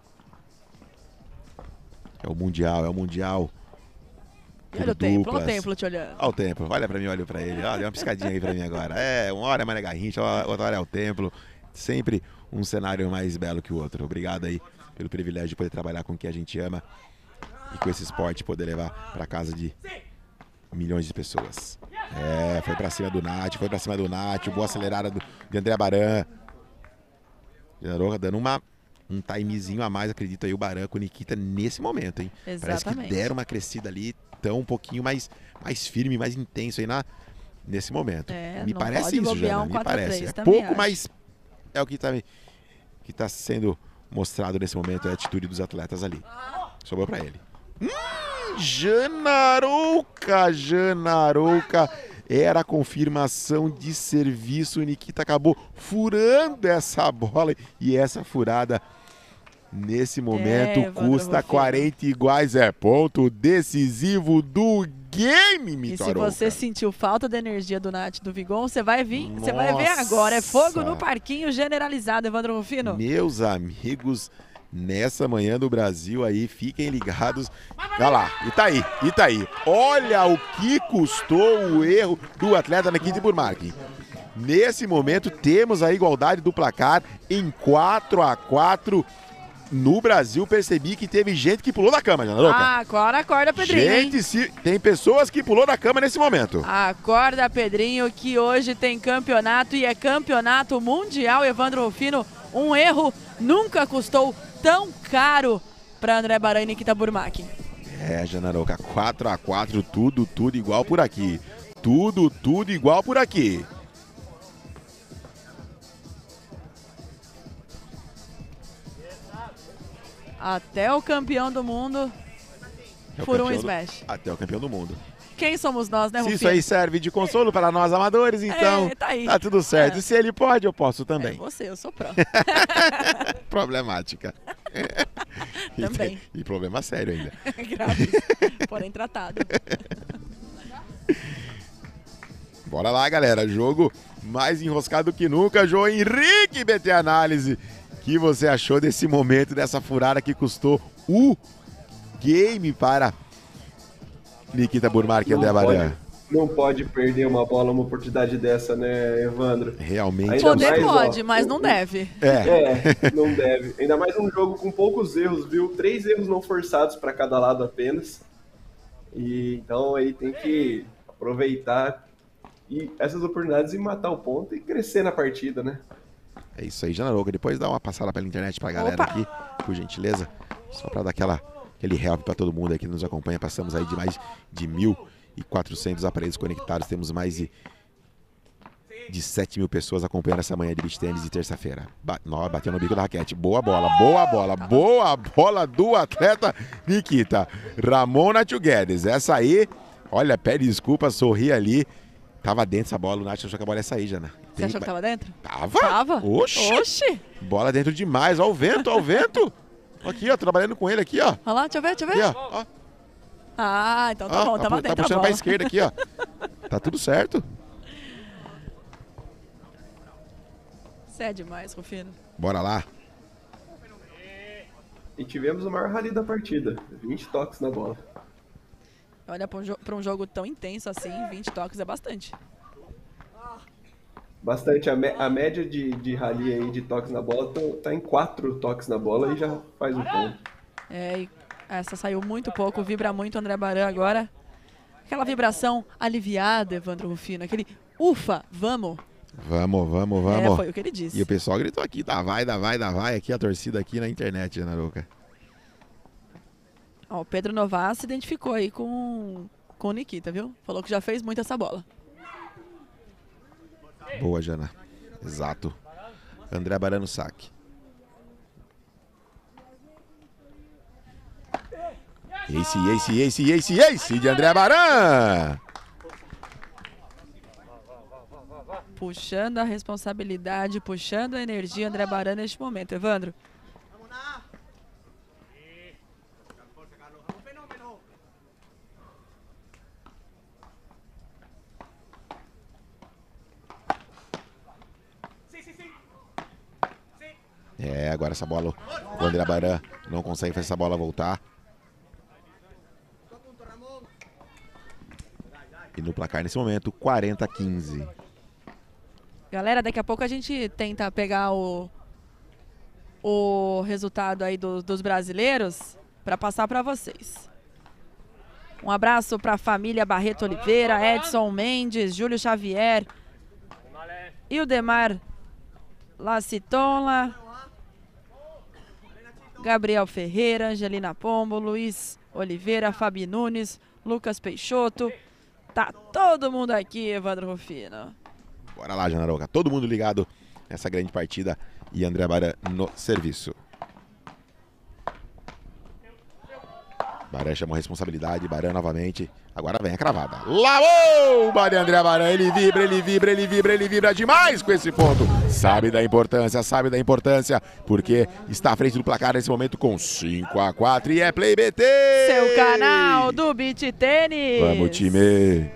É o mundial, é o mundial. E olha o templo, olha o templo te olhando. Olha o templo, olha pra mim, olha pra ele. Olha, deu uma piscadinha aí pra mim agora. É, uma hora é Mané Garrincha, outra hora é o templo. Sempre um cenário mais belo que o outro. Obrigado aí pelo privilégio de poder trabalhar com o que a gente ama e com esse esporte poder levar pra casa de milhões de pessoas. É, foi pra cima do Nath, foi pra cima do Nath, boa acelerada do, de André Baran. Dando uma, um timezinho a mais, acredito aí, o Baran com o Nikita nesse momento, hein? Exatamente. Parece que deram uma crescida ali, tão um pouquinho mais, mais firme, mais intenso aí na, nesse momento. É, me não parece pode isso, bobear Jana, um me quatro a três, parece. É também pouco, acho. mas é o que está que tá sendo mostrado nesse momento, é a atitude dos atletas ali. Sobrou para ele. Hum, Janarouca, Janarouca. Era a confirmação de serviço. O Nikita acabou furando essa bola. E essa furada, nesse momento, é, custa quarenta iguais. É ponto decisivo do game, E Mitarouca. se você sentiu falta de energia do Nath do Vigon, você vai vir, você vai ver agora. É fogo no parquinho generalizado, Evandro Rufino. Meus amigos, nessa manhã do Brasil aí, fiquem ligados. Olha lá, e tá aí, e tá aí. Olha o que custou o erro do atleta Nikita Burmarkin. Nesse momento, temos a igualdade do placar em quatro a quatro. No Brasil, percebi que teve gente que pulou da cama, Janarouca. Ah, acorda, acorda, Pedrinho. Gente, hein? se, tem pessoas que pulou da cama nesse momento. Acorda, Pedrinho, que hoje tem campeonato e é campeonato mundial. Evandro Rufino, um erro nunca custou tão caro para André Baran e Nikita Burmarkin. É, Janarouca, quatro a quatro, tudo, tudo igual por aqui. Tudo, tudo igual por aqui. Até o campeão do mundo É o por um campeão do- smash. Até o campeão do mundo. Quem somos nós, né, Se Rufino? isso aí serve de consolo para nós amadores, então É, tá aí. tudo certo. É. E se ele pode, eu posso É também. você, eu sou pró. Problemática. E Também. tem- E problema sério ainda. Graves, porém tratado. Bora lá, galera. Jogo mais enroscado que nunca. João Henrique, B T Análise. O que você achou desse momento, dessa furada que custou o game para Nikita Burmarkin e André Baran? Não pode perder uma bola, uma oportunidade dessa, né, Evandro? Realmente. Ainda Poder mais, ó, pode, mas não o- deve. É. É, não deve. Ainda mais um jogo com poucos erros, viu? Três erros não forçados para cada lado apenas. E então aí tem que aproveitar e essas oportunidades e matar o ponto e crescer na partida, né? É isso aí, Janarouca. Depois dá uma passada pela internet pra galera Opa. aqui, por gentileza. Só pra dar aquela, aquele help pra todo mundo aí que nos acompanha. Passamos aí de mais de mil e quatrocentos aparelhos conectados. Temos mais de, de sete mil pessoas acompanhando essa manhã de beach tênis de terça-feira. Ba bateu no bico da raquete. Boa bola, boa bola, boa bola do atleta Nikita. Ramon Nacho Guedes. Essa aí, olha, pede desculpa, sorri ali. Tava dentro essa bola, o Nacho achou que a bola ia sair, Jana. Você achou que tava dentro? Tava. Tava? Oxi. Oxi. Bola dentro demais, ó o vento, ó o vento. Aqui, ó, trabalhando com ele aqui, ó. Olha lá, deixa eu ver, deixa eu ver. Aqui, ó, ó. Ah, então tá ó, bom, tava tá, dentro tá a puxando bola. pra esquerda aqui, ó. Tá tudo certo. Você é demais, Rufino. Bora lá. E tivemos o maior rally da partida. vinte toques na bola. Olha, pra um, jo pra um jogo tão intenso assim, vinte toques é bastante. Bastante. A, a média de, de rally aí de toques na bola tá, tá em quatro toques na bola e já faz um ponto. É, e essa saiu muito pouco, vibra muito o André Baran agora. Aquela vibração aliviada, Evandro Rufino, aquele ufa, vamos. Vamos, vamos, vamos. É, foi o que ele disse. E o pessoal gritou aqui, dá vai, dá vai, dá vai, aqui a torcida aqui na internet, Ana Louca. Ó, o Pedro Novas se identificou aí com, com o Nikita, viu? Falou que já fez muito essa bola. Boa, Jana. Exato. André Baran no saque. Ace, ace, ace, ace, ace de André Baran. Puxando a responsabilidade, puxando a energia, André Baran neste momento. Evandro. É, agora essa bola, o André Baran não consegue fazer essa bola voltar. E no placar nesse momento, quarenta a quinze. Galera, daqui a pouco a gente tenta pegar o, o resultado aí do, dos brasileiros para passar para vocês. Um abraço para a família Barreto Oliveira, Edson Mendes, Júlio Xavier, Ildemar Lacitonla, Gabriel Ferreira, Angelina Pombo, Luiz Oliveira, Fabi Nunes, Lucas Peixoto. Tá todo mundo aqui, Evandro Rufino. Bora lá, Janaroca. Todo mundo ligado nessa grande partida. E André Baran no serviço. Baran chamou a responsabilidade. Baran novamente. Agora vem a cravada. Lá o Baran, André Baran. Ele vibra, ele vibra, ele vibra, ele vibra demais com esse ponto. Sabe da importância, sabe da importância. Porque está à frente do placar nesse momento com cinco a quatro. E é Play B T! Seu canal do Beach Tênis. Vamos, time!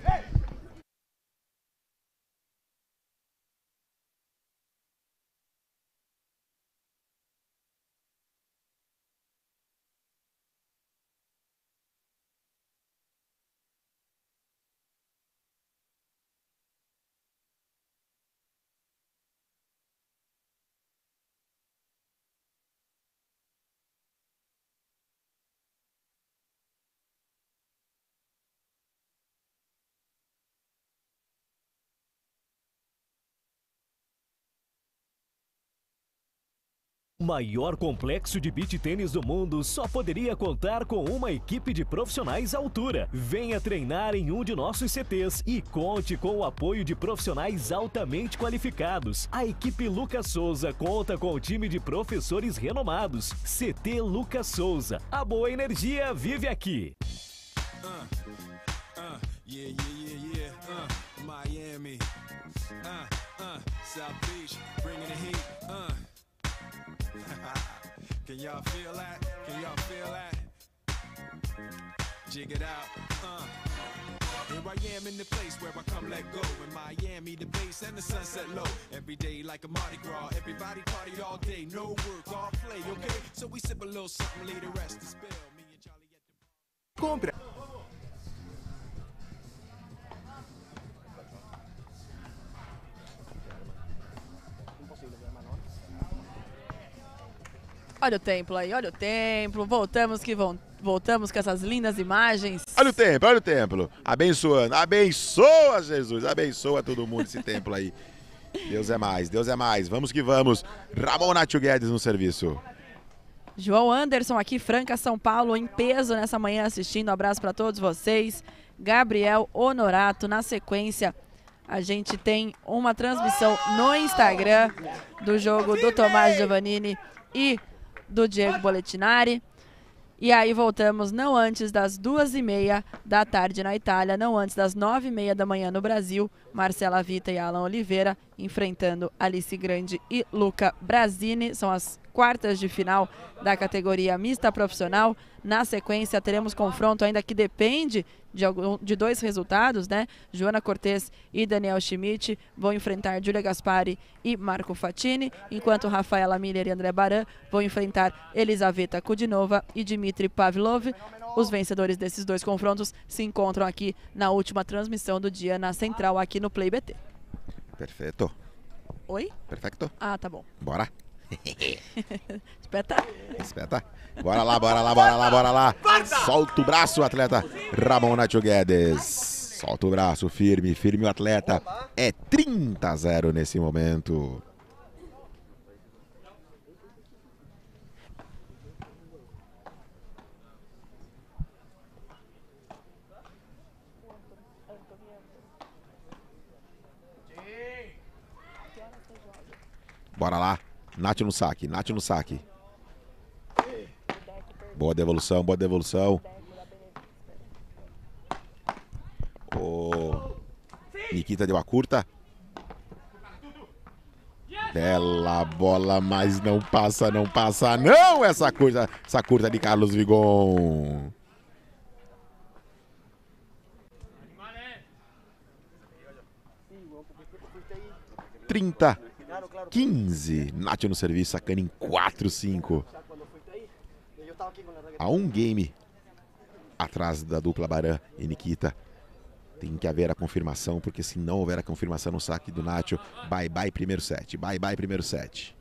Maior complexo de beach tênis do mundo só poderia contar com uma equipe de profissionais à altura. Venha treinar em um de nossos C Tês e conte com o apoio de profissionais altamente qualificados. A equipe Lucas Souza conta com o time de professores renomados. C T Lucas Souza. A boa energia vive aqui. Uh, uh, yeah, yeah, yeah, yeah. Uh, Miami. Uh, uh, South Beach, bringing the heat. Uh. Can y'all feel that? Can y'all feel that? Jig it out. Uh. Here I am in the place where I come let go. In Miami, the base and the sunset low. Every day like a Mardi Gras. Everybody party all day. No work, all play, okay? So we sip a little something, leave the rest to spill. Me and Charlie at the... Compre. Olha o templo aí, olha o templo. Voltamos que vão, voltamos com essas lindas imagens. Olha o templo, olha o templo. Abençoando, abençoa Jesus, abençoa todo mundo esse templo aí. Deus é mais, Deus é mais. Vamos que vamos. Ramon Nacho Guedes no serviço. João Anderson aqui, Franca, São Paulo, em peso nessa manhã assistindo. Um abraço para todos vocês. Gabriel Honorato. Na sequência, a gente tem uma transmissão no Instagram do jogo do Tomás Giovannini e do Diego Bolettinari. E aí voltamos não antes das duas e meia da tarde na Itália, não antes das nove e meia da manhã no Brasil. Marcela Vita e Alan Oliveira enfrentando Alice Grande e Luca Brasini. São as quartas de final da categoria mista profissional. Na sequência teremos confronto ainda que depende de, algum, de dois resultados, né? Joana Cortez e Daniel Schmidt vão enfrentar Giulia Gaspari e Marco Fatini, enquanto Rafaela Miller e André Baran vão enfrentar Elisaveta Kudinova e Dmitry Pavlov. Os vencedores desses dois confrontos se encontram aqui na última transmissão do dia na Central, aqui no Play B T. Perfeito. Oi? Perfeito. Ah, tá bom. Bora. Espeta. Espeta. Bora lá, bora lá, bora lá, bora lá. Solta o braço, atleta Ramon Nacho Guedes. Solta o braço, firme, firme o atleta. É trinta a zero nesse momento. Bora lá. Nath no saque, Nath no saque. Boa devolução, boa devolução. O Nikita deu a curta. Bela bola, mas não passa, não passa, não! Essa curta, essa curta de Carlos Vigon. trinta, quinze. Nath no serviço, sacando em quatro cinco. A um game atrás da dupla Baran e Nikita. Tem que haver a confirmação, porque se não houver a confirmação no saque do Nacho, bye bye primeiro set, bye bye primeiro set.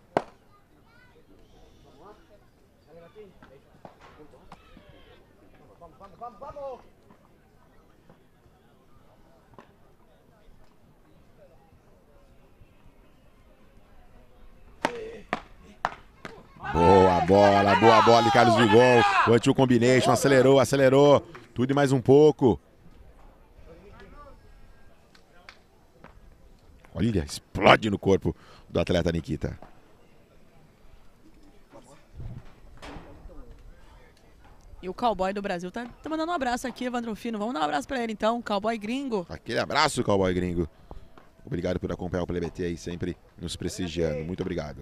Boa bola, boa bola de Carlos Vigon. One two combination, acelerou, acelerou. Tudo e mais um pouco. Olha, explode no corpo do atleta Nikita. E o cowboy do Brasil tá, tá mandando um abraço aqui, Evandro Fino. Vamos dar um abraço pra ele então, cowboy gringo. Aquele abraço, cowboy gringo. Obrigado por acompanhar o Play B T aí, sempre nos prestigiando. Muito obrigado.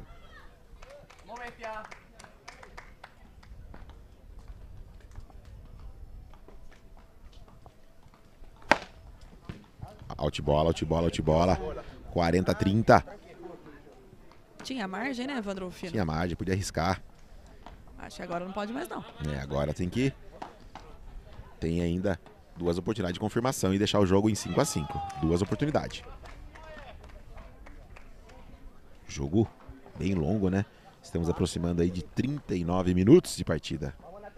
Outbola, outbola, outbola. quarenta a trinta. Tinha margem, né, Evandro Fino? Tinha margem, podia arriscar. Acho que agora não pode mais, não. É, agora tem que... Tem ainda duas oportunidades de confirmação e deixar o jogo em cinco a cinco. Duas oportunidades. Jogo bem longo, né? Estamos aproximando aí de trinta e nove minutos de partida.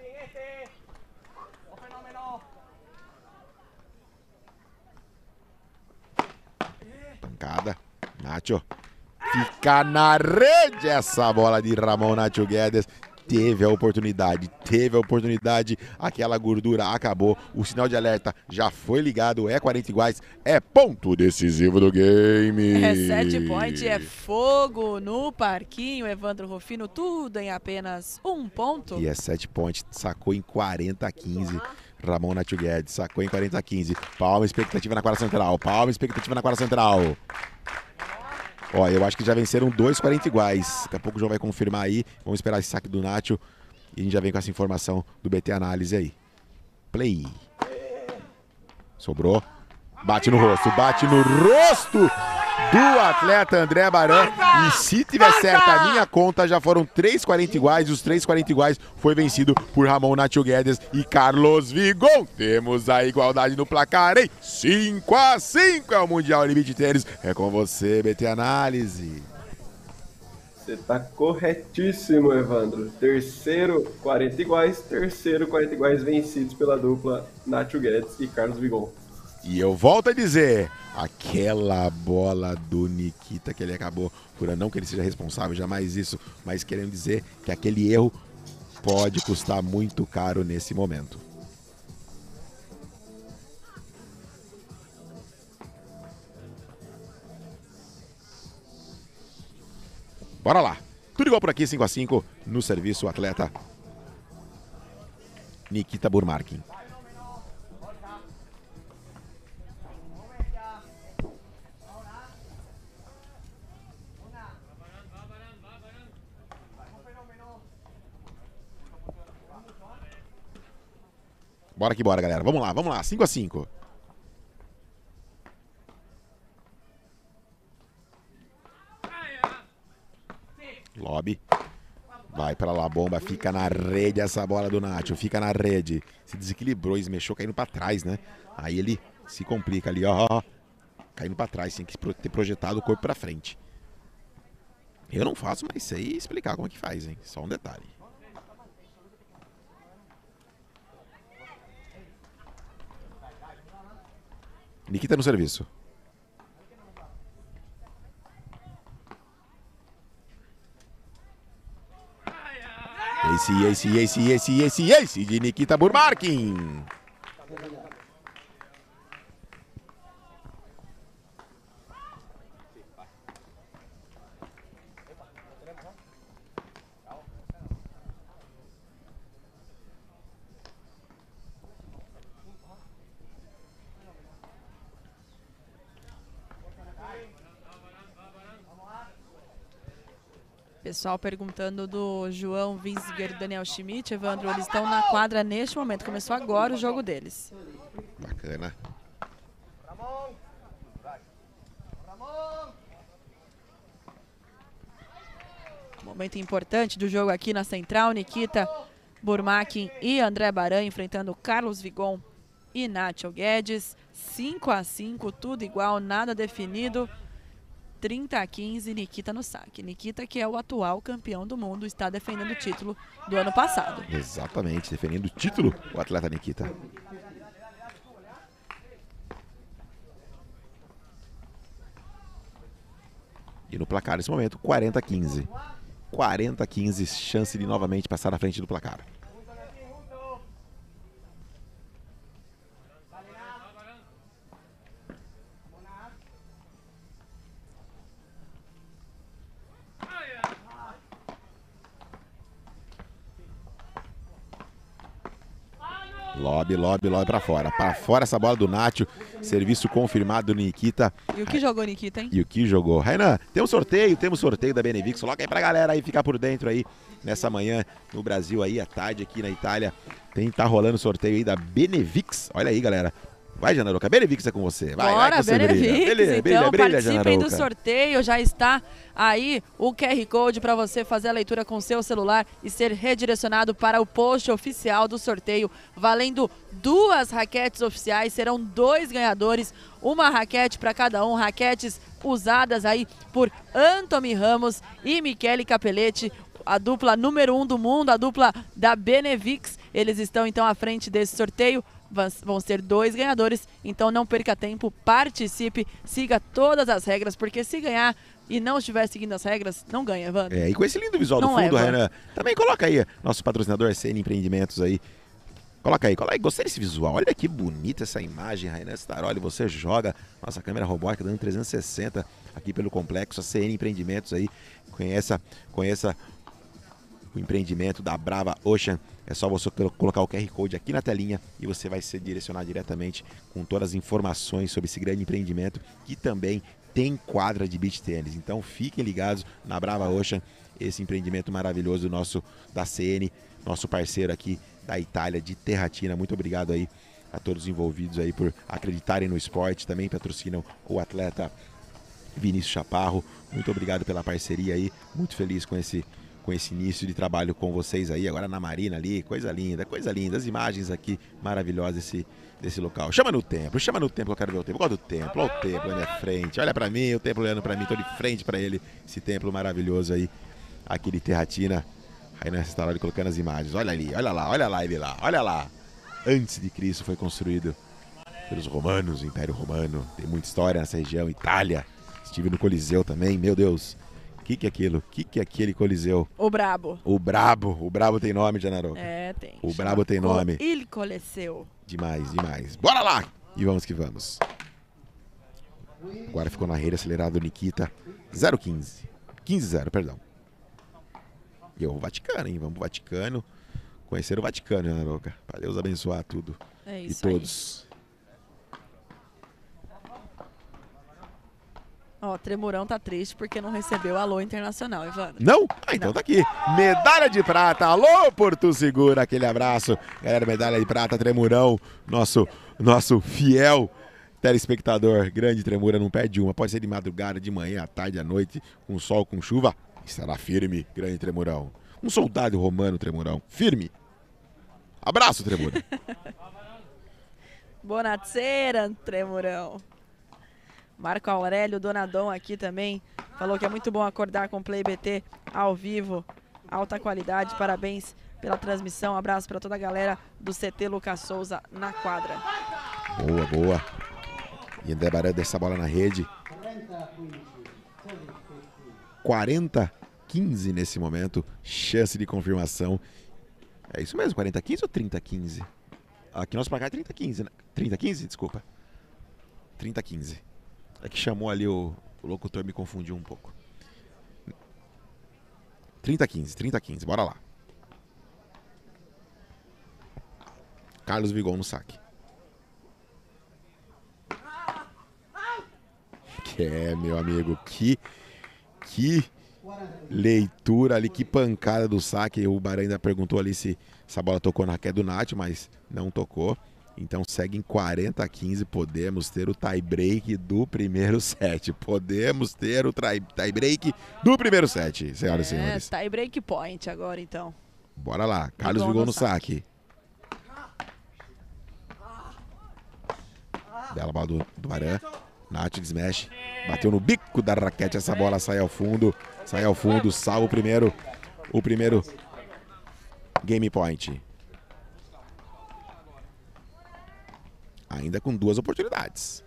Pancada. Nacho. Fica na rede essa bola de Ramon Nacho Guedes. Teve a oportunidade, teve a oportunidade. Aquela gordura acabou. O sinal de alerta já foi ligado. É quarenta iguais. É ponto decisivo do game. É set point, é fogo no parquinho. Evandro Rufino, tudo em apenas um ponto. E é set point, sacou em quarenta a quinze. Ramon Nacho Guedes sacou em quarenta a quinze. Palma expectativa na quadra central. Palma expectativa na quadra central. Ó, eu acho que já venceram dois quarenta iguais. Daqui a pouco o João vai confirmar aí. Vamos esperar esse saque do Nacho. E a gente já vem com essa informação do B T Análise aí. Play. Sobrou. Bate no rosto. Bate no rosto do atleta André Baran. E se tiver certa a minha conta, já foram três quarenta iguais. E os três quarenta iguais foi vencido por Ramon Nacho Guedes e Carlos Vigon. Temos a igualdade no placar, hein? cinco a cinco é o Mundial de Beach Tênis. É com você, B T Análise. Você tá corretíssimo, Evandro. Terceiro quarenta iguais. Terceiro quarenta iguais vencidos pela dupla Nacho Guedes e Carlos Vigon. E eu volto a dizer, aquela bola do Nikita que ele acabou por não que ele seja responsável, jamais isso, mas querendo dizer que aquele erro pode custar muito caro nesse momento. Bora lá. Tudo igual por aqui, cinco a cinco. No serviço, o atleta Nikita Burmarkin. Bora que bora, galera. Vamos lá, vamos lá. cinco a cinco. Lobby. Vai pra lá, bomba. Fica na rede essa bola do Nacho. Fica na rede. Se desequilibrou, esmechou, caindo pra trás, né? Aí ele se complica ali, ó. Caindo pra trás. Tem que ter projetado o corpo pra frente. Eu não faço, mas sei explicar como é que faz, hein? Só um detalhe. Nikita no serviço. Esse, esse, esse, esse, esse, esse de Nikita Burmarkin. Pessoal perguntando do João Winsger e Daniel Schmidt. Evandro, eles estão na quadra neste momento. Começou agora o jogo deles. Bacana. Momento importante do jogo aqui na central. Nikita Burmarkin e André Baran enfrentando Carlos Vigon e Nacho Guedes. cinco a cinco, tudo igual, nada definido. trinta a quinze, Nikita no saque. Nikita, que é o atual campeão do mundo, está defendendo o título do ano passado. Exatamente, defendendo o título, o atleta Nikita. E no placar nesse momento, quarenta a quinze. quarenta a quinze, chance de novamente passar à frente do placar. Lobby, lobby, lobby pra fora. Pra fora essa bola do Nacho. Serviço confirmado do Nikita. E o que jogou, Nikita, hein? E o que jogou. Rainan, temos sorteio, temos sorteio da Benevix. Coloca aí pra galera aí ficar por dentro aí. Nessa manhã no Brasil aí, à tarde aqui na Itália. Tem, tá rolando sorteio aí da Benevix. Olha aí, galera. Vai, Janaruca, Benevix é com você. Vai, Bora, vai que você Benevix. brilha. Brilha, então, brilha, brilha, participem do Janaruca. sorteio. Já está aí o Q R Code para você fazer a leitura com seu celular e ser redirecionado para o post oficial do sorteio, valendo duas raquetes oficiais. Serão dois ganhadores, uma raquete para cada um, raquetes usadas aí por Anthony Ramos e Michele Capelletti, a dupla número um do mundo, a dupla da Benevix. Eles estão então à frente desse sorteio. Vão ser dois ganhadores, então não perca tempo, participe, siga todas as regras, porque se ganhar e não estiver seguindo as regras, não ganha, Evandro. É, e com esse lindo visual não do fundo, leva. Renan, também coloca aí nosso patrocinador C N Empreendimentos aí. Coloca aí, coloca aí, gostei desse visual, olha que bonita essa imagem, Renan Staroli, você joga nossa câmera robótica dando trezentos e sessenta aqui pelo complexo, a C N Empreendimentos aí, conheça, conheça o empreendimento da Brava Ocean. É só você colocar o Q R Code aqui na telinha e você vai ser direcionado diretamente com todas as informações sobre esse grande empreendimento que também tem quadra de beach tênis. Então fiquem ligados na Brava Ocean, esse empreendimento maravilhoso do nosso, da C N, nosso parceiro aqui da Itália, de Terratina. Muito obrigado aí a todos os envolvidos aí por acreditarem no esporte. Também patrocinam o atleta Vinícius Chaparro. Muito obrigado pela parceria aí. Muito feliz com esse com esse início de trabalho com vocês aí, agora na Marina ali, coisa linda, coisa linda, as imagens aqui maravilhosas desse, desse local. Chama no templo, chama no templo, eu quero ver o templo, olha o templo, olha o templo na minha frente, olha pra mim, o templo olhando pra mim, tô de frente pra ele, esse templo maravilhoso aí, aqui de Terratina, aí nessa história colocando as imagens, olha ali, olha lá, olha lá ele lá, olha lá, antes de Cristo foi construído pelos romanos, o Império Romano, tem muita história nessa região, Itália, estive no Coliseu também, meu Deus. O que, que é aquilo? O que, que é aquele Coliseu? O Brabo. O Brabo. O Brabo tem nome, Janaroca. É, tem. O Brabo tem nome. Il Coliseu. Demais, demais. Bora lá! E vamos que vamos. Agora ficou na rede acelerado o Nikita. zero quinze. quinze a zero, perdão. E o Vaticano, hein? Vamos pro Vaticano. Conhecer o Vaticano, né, Louca? Para Deus abençoar tudo. É e isso todos. Ó, Tremurão tá triste porque não recebeu alô internacional, Evandro. Não? Ah, então não. Tá aqui. Medalha de prata. Alô, Porto Seguro. Aquele abraço. Galera, medalha de prata, Tremurão. Nosso, nosso fiel telespectador. Grande Tremura, não perde uma. Pode ser de madrugada, de manhã, à tarde, à noite, com sol, com chuva. Estará firme, grande Tremurão. Um soldado romano, Tremurão. Firme. Abraço, Tremura. Bonaceira, Tremurão. Marco Aurélio Donadon aqui também. Falou que é muito bom acordar com o Play B T ao vivo. Alta qualidade, parabéns pela transmissão. Abraço para toda a galera do C T Lucas Souza na quadra. Boa, boa. E André Baran deixa essa bola na rede. quarenta a quinze nesse momento. Chance de confirmação. É isso mesmo, quarenta a quinze ou trinta a quinze? Aqui nosso placar é trinta a quinze, né? trinta a quinze, desculpa. trinta a quinze. É que chamou ali o, o locutor, me confundiu um pouco. trinta a quinze, trinta a quinze, bora lá. Carlos Vigon no saque. Que é, meu amigo, que, que leitura ali, que pancada do saque. O Baran ainda perguntou ali se essa bola tocou na raquete do Nath, mas não tocou. Então segue em quarenta a quinze, podemos ter o tie break do primeiro set. Podemos ter o tie break do primeiro set, senhoras é, e senhores. Tie break point agora então. Bora lá, Carlos Vigon no saque. Bela bola do, do Baran. Nath smash. Bateu no bico da raquete, essa bola sai ao fundo. Sai ao fundo, salva o primeiro. O primeiro game point. Ainda com duas oportunidades.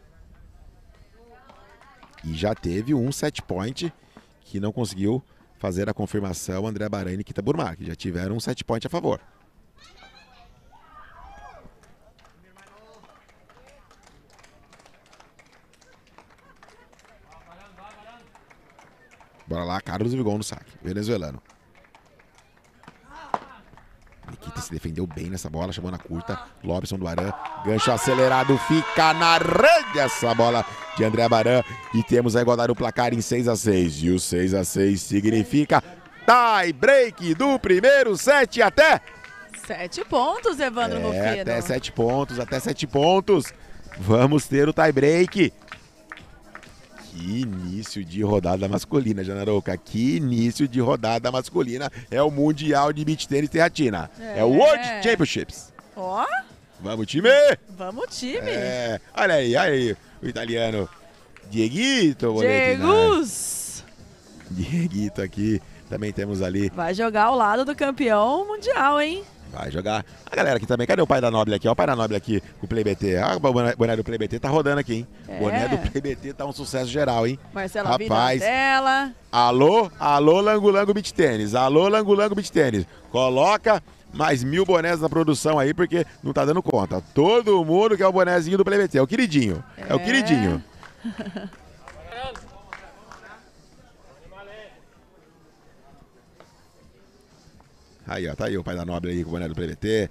E já teve um set point que não conseguiu fazer a confirmação. André Baran e Nikita Burmar, que já tiveram um set point a favor. Bora lá, Carlos Vigon no saque, venezuelano. Nikita se defendeu bem nessa bola, chamou na curta. Lobson do Baran, gancho acelerado, fica na rede essa bola de André Baran. E temos a igualdade do placar em seis a seis. E o seis a seis significa tie break do primeiro set até... Sete pontos, Evandro é, Rufino. Até sete pontos, até sete pontos. Vamos ter o tie break. Que início de rodada masculina, Janarouca. Que início de rodada masculina. É o Mundial de Beach Tennis Terratina. É, é o World Championships. Ó. Vamos, time! Vamos, time! É. Olha aí, olha aí. O italiano Dieguito. Diegus! Dieguito aqui. Também temos ali. Vai jogar ao lado do campeão mundial, hein? Vai jogar. A galera aqui também. Cadê o pai da Noble aqui? Ó, o pai da Noble aqui com o Play B T. Ah, o boné, boné do Play B T tá rodando aqui, hein? O é. boné do Play B T tá um sucesso geral, hein? Marcela Vida na tela. Alô, alô, Lango Lango Beach Tênis. Alô, Lango Lango Beach Tênis. Coloca mais mil bonés na produção aí, porque não tá dando conta. Todo mundo quer o bonézinho do Play B T. É o queridinho. É, é o queridinho. Aí, ó, tá aí o pai da Noble aí com o boné do Play B T.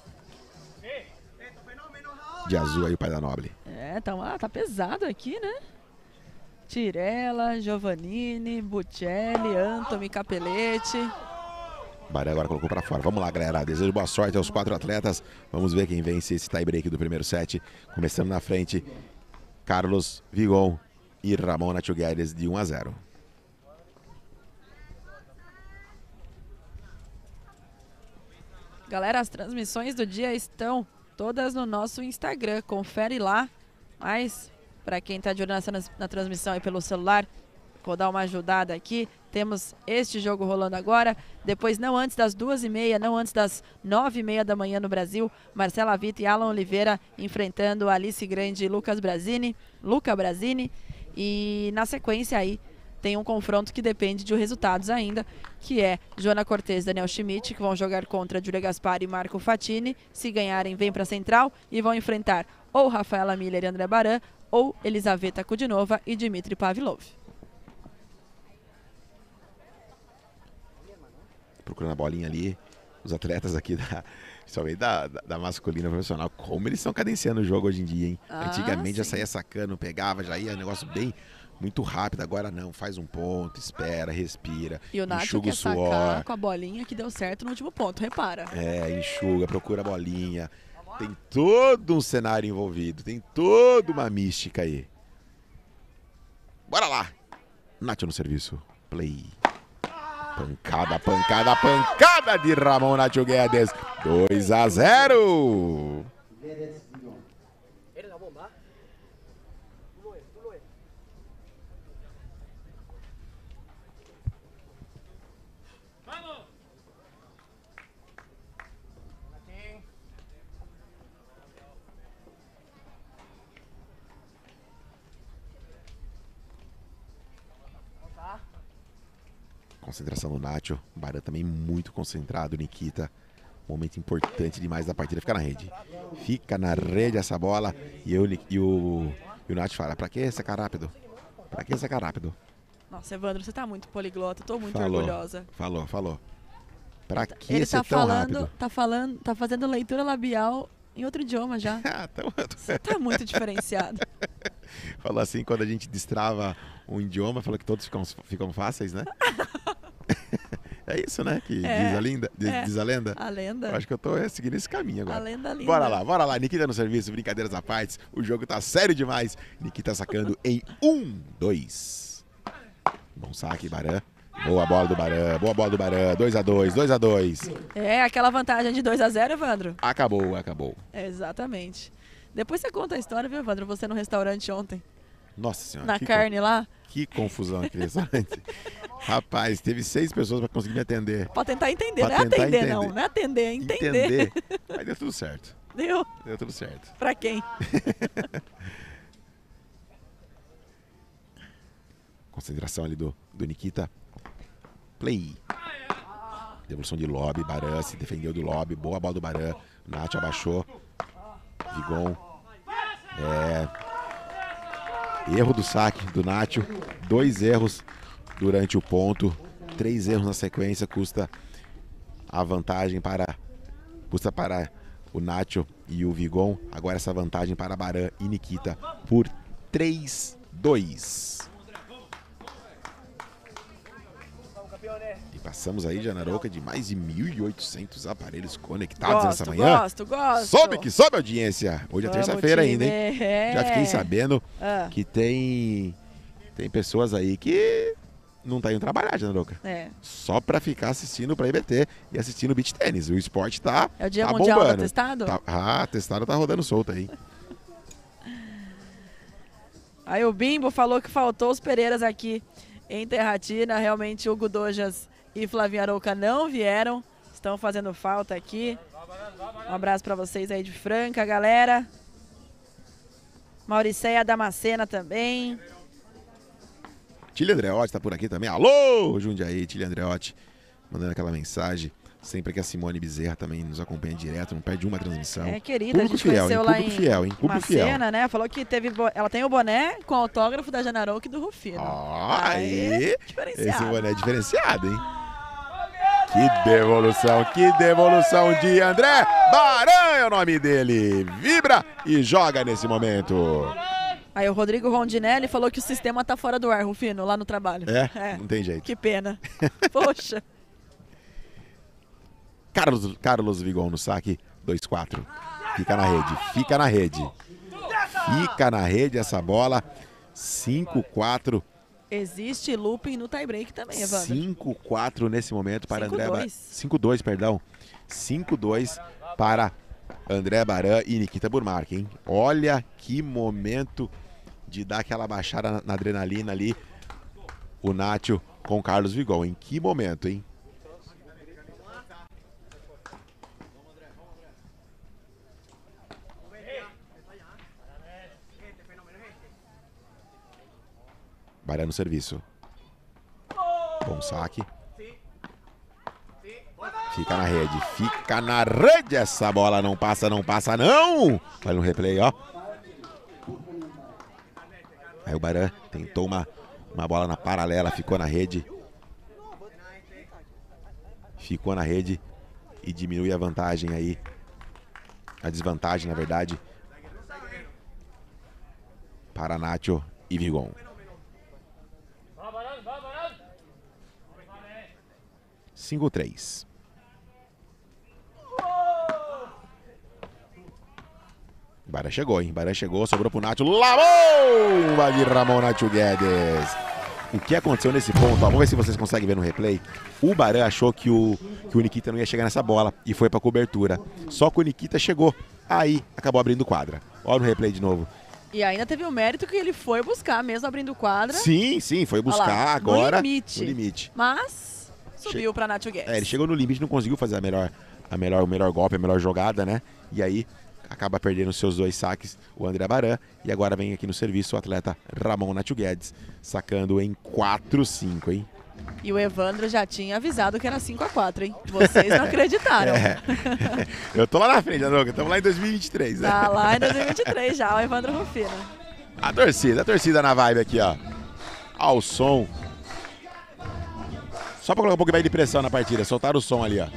De azul aí o pai da Noble. É, tá, tá pesado aqui, né? Tirella, Giovannini, Buccelli, Anthony, Capelletti. Baran agora colocou pra fora. Vamos lá, galera. Desejo boa sorte aos quatro atletas. Vamos ver quem vence esse tie break do primeiro set. Começando na frente, Carlos Vigon e Ramon Nacho Guedes de um a zero. Galera, as transmissões do dia estão todas no nosso Instagram. Confere lá. Mas, para quem está de olho na, na transmissão aí pelo celular, vou dar uma ajudada aqui. Temos este jogo rolando agora. Depois, não antes das duas e meia, não antes das nove e meia da manhã no Brasil, Marcela Vita e Alan Oliveira enfrentando Alice Grande e Lucas Brasini, Luca Brasini. E na sequência aí, tem um confronto que depende de resultados ainda, que é Joana Cortez e Daniel Schmidt, que vão jogar contra Júlia Gaspar e Marco Fatini. Se ganharem, vem para a Central e vão enfrentar ou Rafaela Miller e André Baran, ou Elisaveta Kudinova e Dmitry Pavlov. procurando a bolinha ali. Os atletas aqui, da, principalmente da, da, da masculina profissional, como eles estão cadenciando o jogo hoje em dia, hein? Ah, Antigamente sim. já saía sacando, pegava, já ia, negócio bem, muito rápido. Agora não, faz um ponto, espera, respira, E o Nacho enxuga quer o suor. sacar com a bolinha que deu certo no último ponto, repara. É, enxuga, procura a bolinha. Tem todo um cenário envolvido, tem toda uma mística aí. Bora lá! Nacho no serviço. Play. Pancada, pancada, pancada de Ramon Nacho Guedes. dois a zero. Concentração do Nacho. Baran também muito concentrado. Nikita. Momento importante demais da partida. Fica na rede. Fica na rede essa bola. E, eu, e, o, e o Nacho fala: pra que sacar rápido? Pra que sacar rápido? Nossa, Evandro, você tá muito poliglota. Tô muito Falou, orgulhosa. Falou, falou. Pra que Ele ser tá tão falando, rápido? tá falando, tá fazendo leitura labial em outro idioma já. Então, Você tá muito diferenciado. falou assim, quando a gente destrava um idioma, falou que todos ficam, ficam fáceis, né? É isso, né? Que É, diz, a linda, diz, é. diz a lenda. A lenda. Eu acho que eu tô é, seguindo esse caminho agora. A lenda linda. Bora lá, bora lá. Nikita no serviço, brincadeiras à parte. O jogo tá sério demais. Nikita sacando em um, dois. Bom saque, Baran. Boa bola do Baran, boa bola do Baran. dois a dois, dois a dois. É, aquela vantagem de dois a zero, Evandro. Acabou, acabou. É, exatamente. Depois você conta a história, viu, Evandro? Você no restaurante ontem. Nossa senhora. Na que carne co- lá. Que confusão aquele restaurante. Rapaz, teve seis pessoas pra conseguir me atender. Pra tentar entender. Pra não é tentar atender, entender. não. Não é atender, é entender. Entender. Mas deu tudo certo. Deu? Deu tudo certo. Pra quem? Concentração ali do, do Nikita. Play. Devolução de lobby. Baran se defendeu do lobby. Boa bola do Baran. Nath abaixou. Vigon. É. Erro do saque do Nacho. Dois erros durante o ponto. Três erros na sequência. Custa a vantagem para. Custa para o Nacho e o Vigon. Agora essa vantagem para Baran e Nikita por três a dois. E passamos aí, Janaroca, de mais de mil e oitocentos aparelhos conectados Gosto, nessa manhã. gosto, gosto. Sobe que sobe a audiência. Hoje é Vamos, terça-feira time. ainda, hein? É. Já fiquei sabendo Ah. que tem tem pessoas aí que não tá indo trabalhar, Janaroca. É. Só pra ficar assistindo pra I B T e assistindo beach tênis. O esporte tá É o dia tá mundial do bombando. atestado? Tá, ah, atestado tá rodando solto aí. Aí o Bimbo falou que faltou os Pereiras aqui em Terratina. Realmente o Hugo Dojas e Flavinho Arouca não vieram. Estão fazendo falta aqui. Um abraço pra vocês aí de Franca, galera. Mauriceia Damascena também. Tília Andreotti tá por aqui também. Alô, Jundiaí, Tília Andreotti, mandando aquela mensagem. Sempre que a Simone Bezerra também nos acompanha direto, não perde uma transmissão. É, querida, Público a gente fiel, conheceu hein? lá Público em fiel, hein? Público fiel. Macena, né? Falou que teve bo- ela tem o boné com autógrafo da Janarouca e do Rufino. Ah, aí, esse diferenciado. boné é diferenciado, hein? Que devolução, que devolução de André Baran é o nome dele. Vibra e joga nesse momento. Aí o Rodrigo Rondinelli falou que o sistema tá fora do ar, Rufino, lá no trabalho. É, não tem jeito. Que pena. Poxa. Carlos, Carlos Vigon no saque, dois a quatro. Fica na rede, fica na rede. Fica na rede essa bola, cinco a quatro. Existe looping no tie-break também, Evandro. cinco a quatro nesse momento para cinco André dois. Baran. cinco a dois, perdão. cinco a dois para André Baran e Nikita Burmark, hein? Olha que momento de dar aquela baixada na, na adrenalina ali. O Nacho com Carlos Vigon, em que momento, hein? Baran no serviço. Bom saque. Fica na rede, fica na rede. Essa bola não passa, não passa, não. Olha no replay, ó. Aí o Baran tentou uma, uma bola na paralela, ficou na rede. ficou na rede e diminui a vantagem aí. A desvantagem, na verdade, para Nacho e Vigon. cinco a três. Baran chegou, hein? Baran chegou, sobrou pro Nacho. Lavou! Vai de Ramon Nacho Guedes. O que aconteceu nesse ponto? Ó, vamos ver se vocês conseguem ver no replay. O Baran achou que o, que o Nikita não ia chegar nessa bola e foi pra cobertura. Só que o Nikita chegou. Aí acabou abrindo quadra. Olha no replay de novo. E ainda teve o mérito que ele foi buscar, mesmo abrindo quadra. Sim, sim, foi buscar lá, agora. No limite. No limite. Mas subiu che... pra Nacho Guedes. É, ele chegou no limite, não conseguiu fazer a melhor, a melhor, o melhor golpe, a melhor jogada, né? E aí acaba perdendo seus dois saques, o André Baran. E agora vem aqui no serviço o atleta Ramon Nacho Guedes, sacando em quatro a cinco, hein? E o Evandro já tinha avisado que era cinco a quatro, hein? Vocês não acreditaram. É. Eu tô lá na frente, Anoka. Estamos lá em dois mil e vinte e três. Né? Tá lá em dois mil e vinte e três já, o Evandro Rufino. A torcida, a torcida na vibe aqui, ó. Ao som. Só pra colocar um pouco mais de pressão na partida. Soltaram o som ali, ó.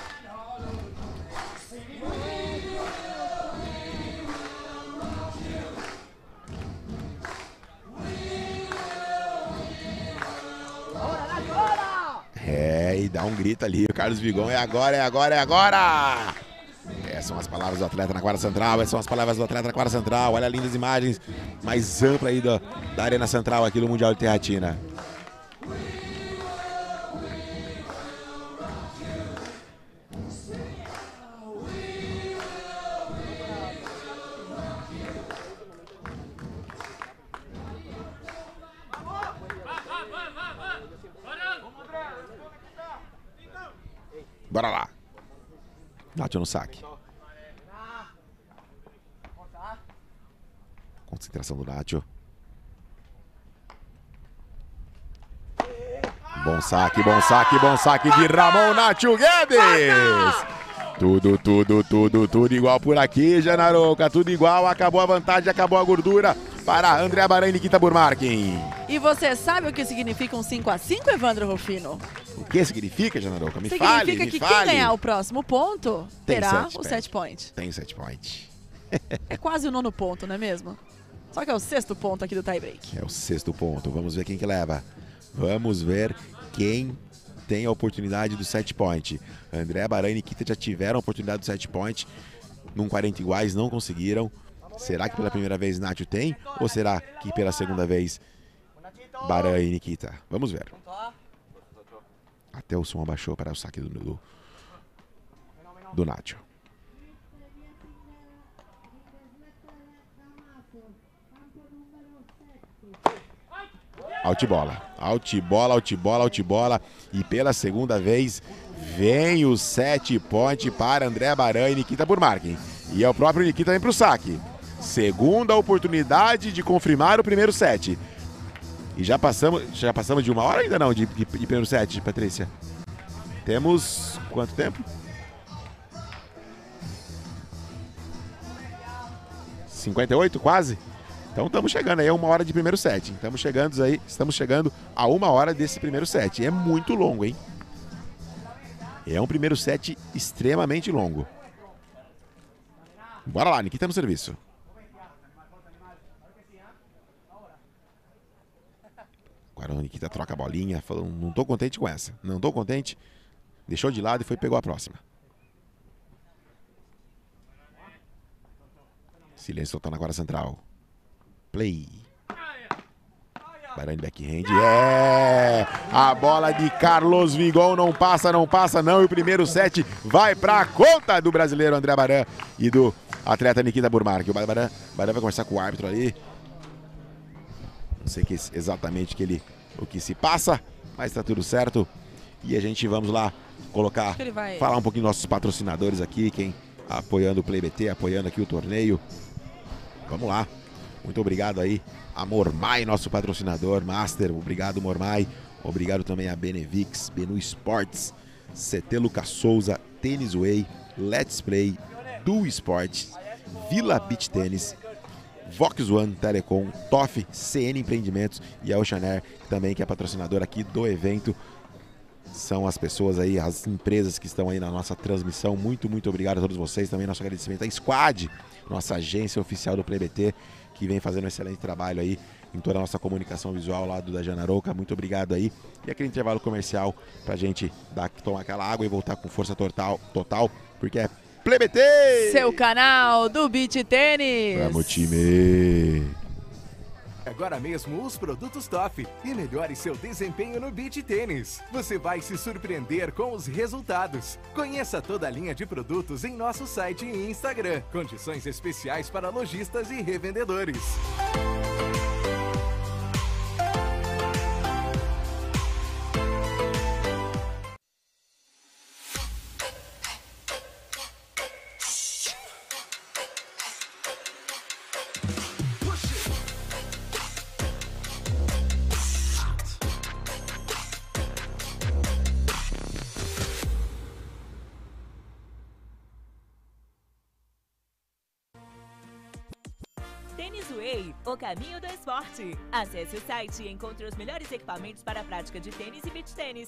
É, e dá um grito ali, o Carlos Vigon, é agora, é agora, é agora! Essas são as palavras do atleta na quadra central, essas são as palavras do atleta na quadra central, olha lindas imagens mais ampla aí da, da arena central aqui do Mundial de Teatina. Bora lá. Nacho no saque. Concentração do Nacho. Bom saque, bom saque, bom saque de Ramon Nacho Guedes. Tudo, tudo, tudo, tudo igual por aqui, Janaroca. Tudo igual, acabou a vantagem, acabou a gordura para André Baran e Nikita Burmarkin. E você sabe o que significa um cinco a cinco, Evandro Rufino? O que significa, Janaroca? Me significa fale, me que fale. quem ganhar o próximo ponto Tem terá sete o set point. Tem set point. É quase o nono ponto, não é mesmo? Só que é o sexto ponto aqui do tie break. É o sexto ponto. Vamos ver quem que leva. Vamos ver quem tem a oportunidade do set point. André Baran e Nikita já tiveram a oportunidade do set point. Num quarenta iguais, não conseguiram. Será que pela primeira vez Nacho tem? Ou será que pela segunda vez Baran e Nikita? Vamos ver. Até o som abaixou para o saque do, do, do Nacho. Altibola, altibola, altibola, altibola. E pela segunda vez vem o set point para André Baran e Nikita Burmarkin. E é o próprio Nikita vem para o saque. Segunda oportunidade de confirmar o primeiro set. E já passamos, já passamos de uma hora ainda não de, de, de primeiro set, Patrícia? Temos quanto tempo? cinquenta e oito quase? Então estamos chegando aí a uma hora de primeiro set. Estamos chegando aí, estamos chegando a uma hora desse primeiro set. É muito longo, hein? É um primeiro set extremamente longo. Bora lá, Nikita no serviço. Agora o Nikita troca a bolinha, falou, não tô contente com essa. Não tô contente. Deixou de lado e foi pegou a próxima. Silêncio soltando agora a central. Play. Baran de backhand. É! A bola de Carlos Vigon não passa, não passa não. E o primeiro set vai para a conta do brasileiro André Baran e do atleta Nikita Burmarkin. O Baran, Baran vai conversar com o árbitro ali. Não sei que, exatamente que ele, o que se passa, mas tá tudo certo. E a gente vamos lá colocar, vai... falar um pouquinho dos nossos patrocinadores aqui, quem apoiando o Play B T, apoiando aqui o torneio. Vamos lá. Muito obrigado aí a Mormai, nosso patrocinador master. Obrigado, Mormai. Obrigado também a Benevix, Benu Sports, C T Lucas Souza, Tênis Way, Let's Play, Du Sports, Vila Beach Tênis, Vox One Telecom, Toff, C N Empreendimentos e a Oceanair também, que é patrocinador aqui do evento. são as pessoas aí, as empresas que estão aí na nossa transmissão. Muito, muito obrigado a todos vocês. Também nosso agradecimento à Squad, nossa agência oficial do Play B T, que vem fazendo um excelente trabalho aí em toda a nossa comunicação visual lá do da Janarouca. Muito obrigado aí. E aquele intervalo comercial pra gente dar, tomar aquela água e voltar com força total, total porque é Play B T! Seu canal do Beach Tênis! Vamos, time! Agora mesmo os produtos Top e melhore seu desempenho no beach tênis. Você vai se surpreender com os resultados. Conheça toda a linha de produtos em nosso site e Instagram. Condições especiais para lojistas e revendedores. Tênis Way, o caminho do esporte. Acesse o site e encontre os melhores equipamentos para a prática de tênis e beach tênis.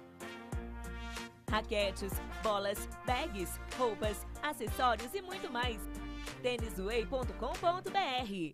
Raquetes, bolas, bags, roupas, acessórios e muito mais. tênis way ponto com ponto br.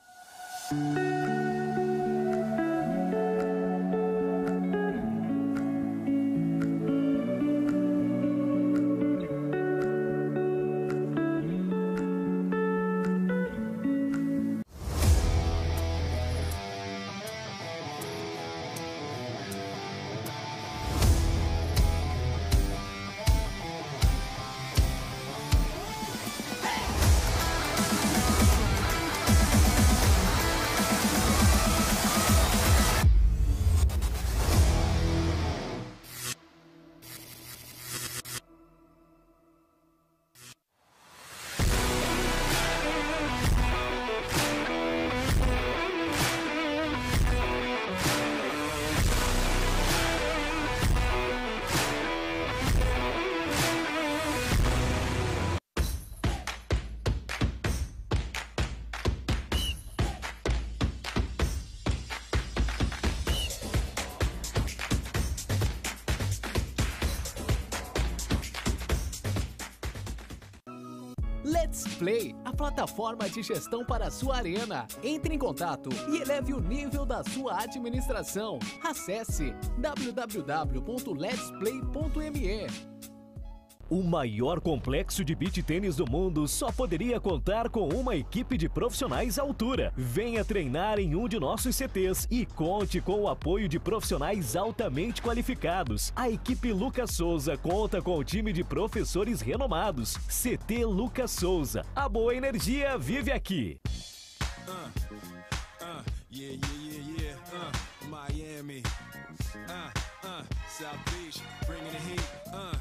Let's Play, a plataforma de gestão para a sua arena. Entre em contato e eleve o nível da sua administração. Acesse w w w ponto lets play ponto m e. O maior complexo de beach tênis do mundo só poderia contar com uma equipe de profissionais à altura. Venha treinar em um de nossos C Tês e conte com o apoio de profissionais altamente qualificados. A equipe Lucas Souza conta com um time de professores renomados. C T Lucas Souza. A boa energia vive aqui. Uh, uh, yeah, yeah, yeah, yeah. Uh, Miami. Uh, uh, South Beach, bringing the heat. Uh.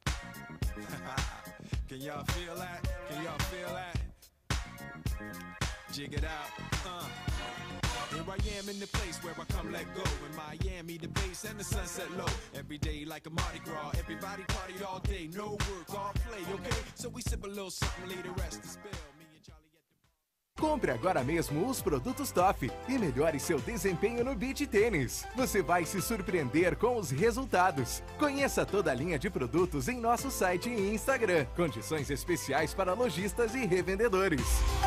Can y'all feel that? Can y'all feel that? Jig it out. Uh. Here I am in the place where I come let go. In Miami, the base and the sunset low. Every day like a Mardi Gras. Everybody party all day. No work, all play, okay? So we sip a little something, leave the rest to spill. Me and Charlie at the... Compre agora mesmo os produtos Top e melhore seu desempenho no beach tênis. Você vai se surpreender com os resultados. Conheça toda a linha de produtos em nosso site e Instagram. Condições especiais para lojistas e revendedores.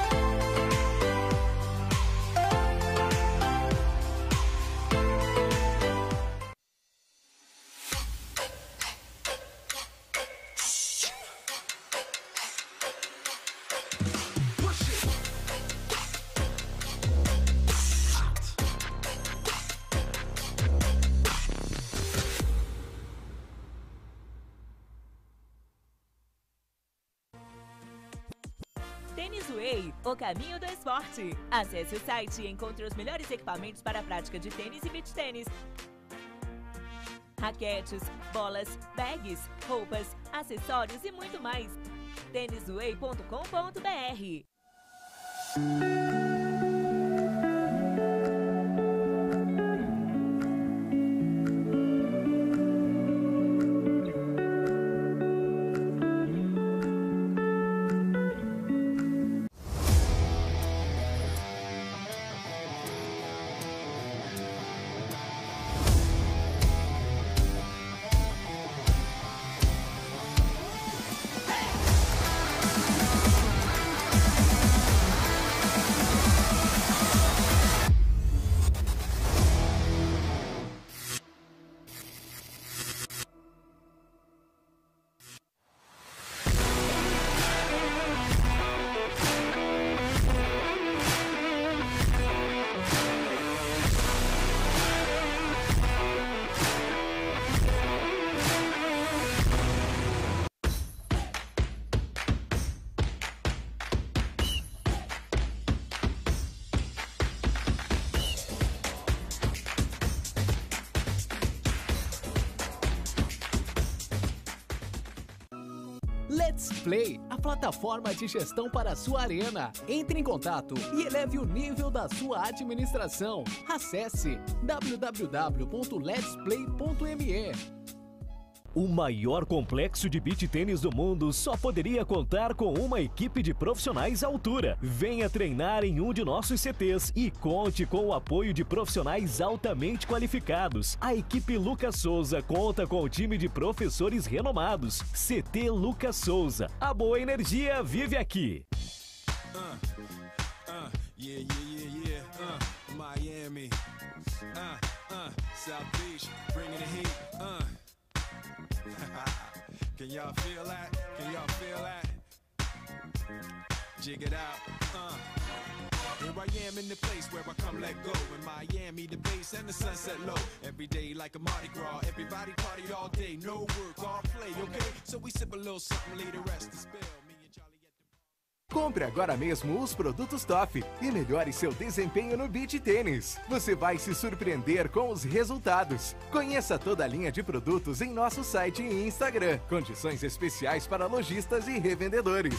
Tênis Way, o caminho do esporte. Acesse o site e encontre os melhores equipamentos para a prática de tênis e beach tênis. Raquetes, bolas, bags, roupas, acessórios e muito mais. tênis way ponto com ponto br. Let's Play, a plataforma de gestão para a sua arena. Entre em contato e eleve o nível da sua administração. Acesse w w w ponto lets play ponto m e. O maior complexo de beach tênis do mundo só poderia contar com uma equipe de profissionais à altura. Venha treinar em um de nossos C Tês e conte com o apoio de profissionais altamente qualificados. A equipe Lucas Souza conta com um time de professores renomados. C T Lucas Souza. A boa energia vive aqui. Uh, uh, yeah, yeah, yeah, yeah. Uh, Miami. Uh, uh, South Beach, bringing the heat. Uh. Can y'all feel that? Can y'all feel that? Jig it out. Uh. Here I am in the place where I come let go. In Miami, the bass and the sunset low. Every day like a Mardi Gras. Everybody party all day. No work, all play, okay? So we sip a little something, leave the rest to spill. Compre agora mesmo os produtos Toff e melhore seu desempenho no beach tênis. Você vai se surpreender com os resultados. Conheça toda a linha de produtos em nosso site e Instagram. Condições especiais para lojistas e revendedores.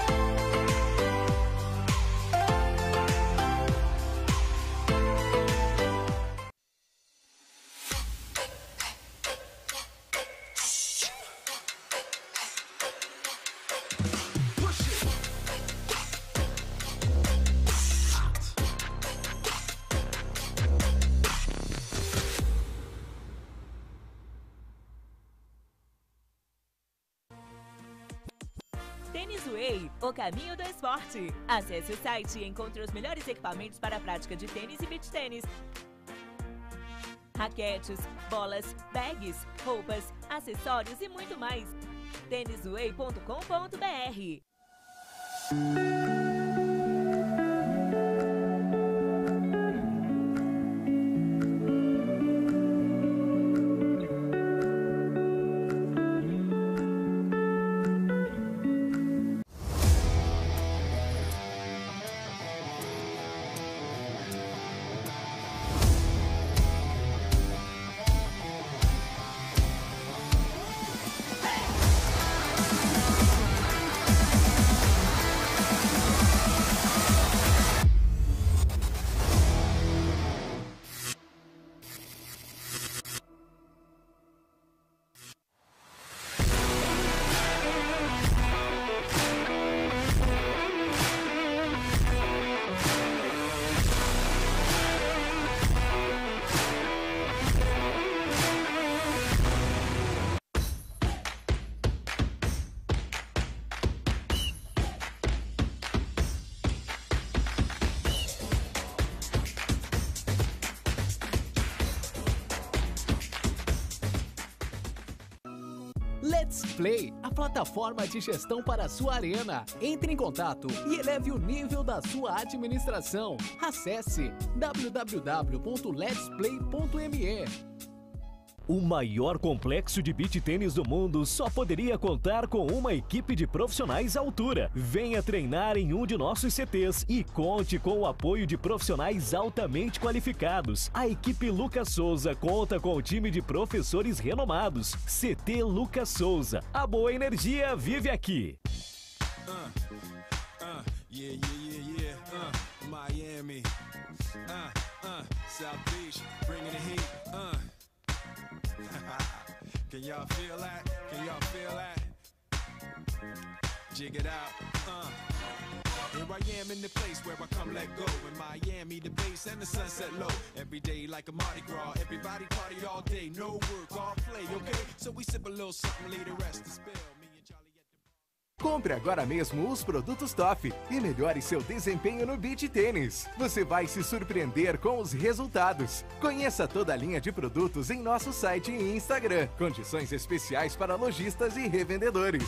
Tênis Way, o caminho do esporte. Acesse o site e encontre os melhores equipamentos para a prática de tênis e beach tênis. Raquetes, bolas, bags, roupas, acessórios e muito mais. tênis way ponto com ponto b r. Let's Play, a plataforma de gestão para a sua arena. Entre em contato e eleve o nível da sua administração. Acesse w w w ponto lets play ponto m e. O maior complexo de beach tênis do mundo só poderia contar com uma equipe de profissionais à altura. Venha treinar em um de nossos C Tês e conte com o apoio de profissionais altamente qualificados. A equipe Lucas Souza conta com um time de professores renomados. C T Lucas Souza. A boa energia vive aqui. Uh, uh, yeah, yeah, yeah, yeah. Uh, Miami. Uh, uh, South Beach, bringing the heat. Uh. Can y'all feel that? Can y'all feel that? Jig it out. Uh. Here I am in the place where I come let go. In Miami, the bass and the sunset low. Every day like a Mardi Gras. Everybody party all day. No work, all play, okay? So we sip a little something, leave the rest to spill. Compre agora mesmo os produtos Toff e melhore seu desempenho no beach tênis. Você vai se surpreender com os resultados. Conheça toda a linha de produtos em nosso site e Instagram. Condições especiais para lojistas e revendedores.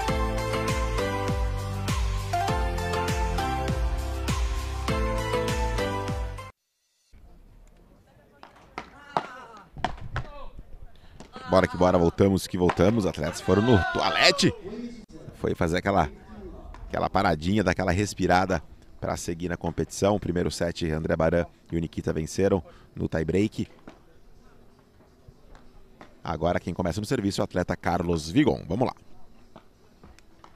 Bora que bora, voltamos que voltamos. Atletas foram no toalete. Foi fazer aquela, aquela paradinha, daquela respirada para seguir na competição. O primeiro set, André Baran e o Nikita venceram no tie-break. Agora quem começa no serviço é o atleta Carlos Vigon. Vamos lá.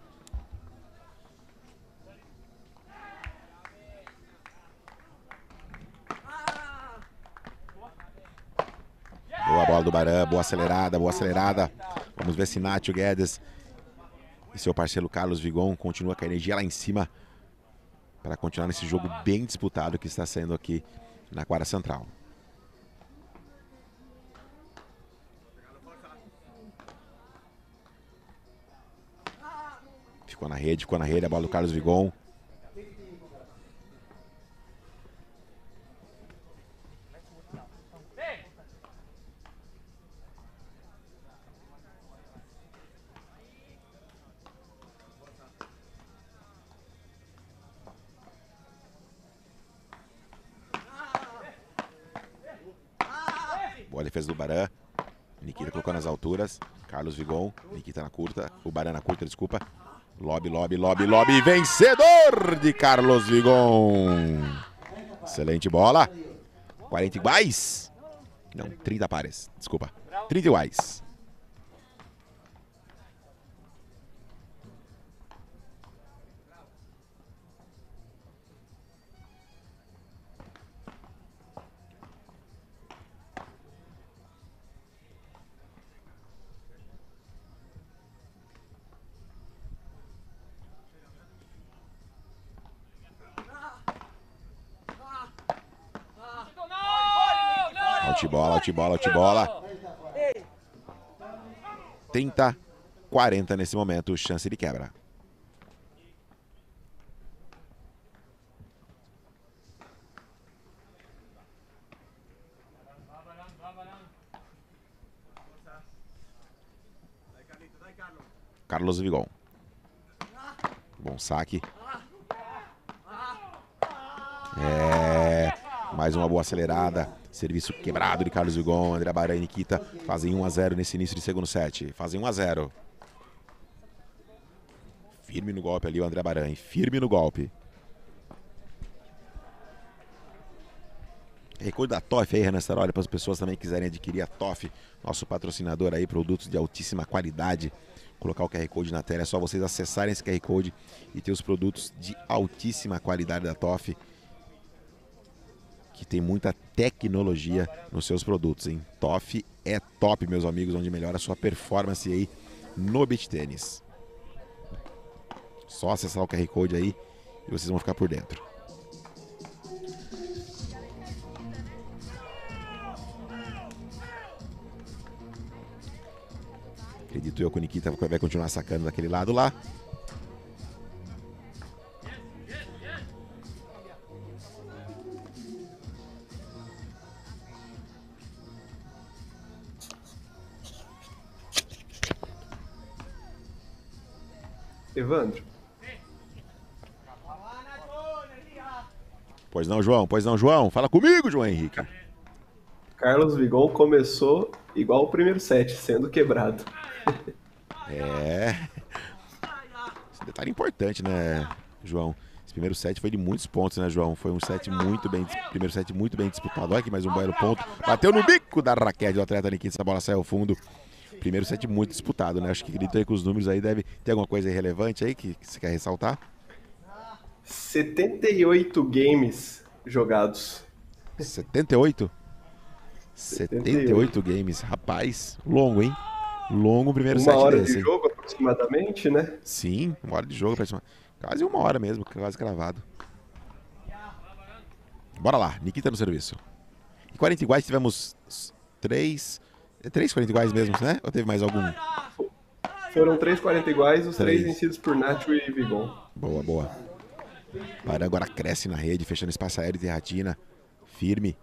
bola do Baran, boa acelerada, boa acelerada. Vamos ver se Nátio Guedes e seu parceiro Carlos Vigon continua com a energia lá em cima para continuar nesse jogo bem disputado que está sendo aqui na quadra central. Ficou na rede, ficou na rede a bola do Carlos Vigon. Boa defesa do Baran. Nikita colocou nas alturas. Carlos Vigon. Nikita na curta. O Baran na curta, desculpa. Lobby, lobby, lobby, lobby. Vencedor de Carlos Vigon. Excelente bola. quarenta iguais. Não, trinta pares. Desculpa. trinta iguais. Altibola, altibola, altibola. trinta, quarenta nesse momento, chance de quebra. Carlos Vigon. Bom saque. É, mais uma boa acelerada. Serviço quebrado de Carlos Vigon. André Baran e Nikita fazem um a zero nesse início de segundo set. Fazem um a zero. Firme no golpe ali o André Baran. Firme no golpe. Recorde da T O F aí, Renan Staroli, para as pessoas também que quiserem adquirir a T O F, nosso patrocinador aí, produtos de altíssima qualidade. Colocar o Q R Code na tela, é só vocês acessarem esse Q R Code e ter os produtos de altíssima qualidade da T O F, que tem muita tecnologia nos seus produtos, hein? T O F é top, meus amigos, onde melhora a sua performance aí no beach tênis. Só acessar o Q R Code aí e vocês vão ficar por dentro. Acredito eu que o Nikita vai continuar sacando daquele lado lá. Evandro. Pois não, João. Pois não, João. Fala comigo, João Henrique. Carlos Vigon começou igual o primeiro set, sendo quebrado. É. Esse detalhe importante, né, João? Esse primeiro set foi de muitos pontos, né, João? Foi um set muito bem, primeiro set muito bem disputado. Olha aqui mais um belo ponto. Bateu no bico da raquete do atleta Nikita. Essa bola saiu ao fundo. Primeiro set muito disputado, né? Acho que acredito aí que os números aí deve ter alguma coisa relevante aí que, que você quer ressaltar? setenta e oito games jogados. setenta e oito? setenta e oito games. Rapaz, longo, hein? Longo o primeiro set desse. Uma hora de jogo aproximadamente, né? Sim, uma hora de jogo aproximadamente. Quase uma hora mesmo, quase cravado. Bora lá, Nikita no serviço. Em quarenta iguais tivemos três... Três quarenta iguais mesmo, né? Ou teve mais algum? Foram três quarenta iguais, os três, três vencidos por Nátio e Vigon. Boa, boa. Baran agora cresce na rede, fechando espaço aéreo de Ratina. Firme.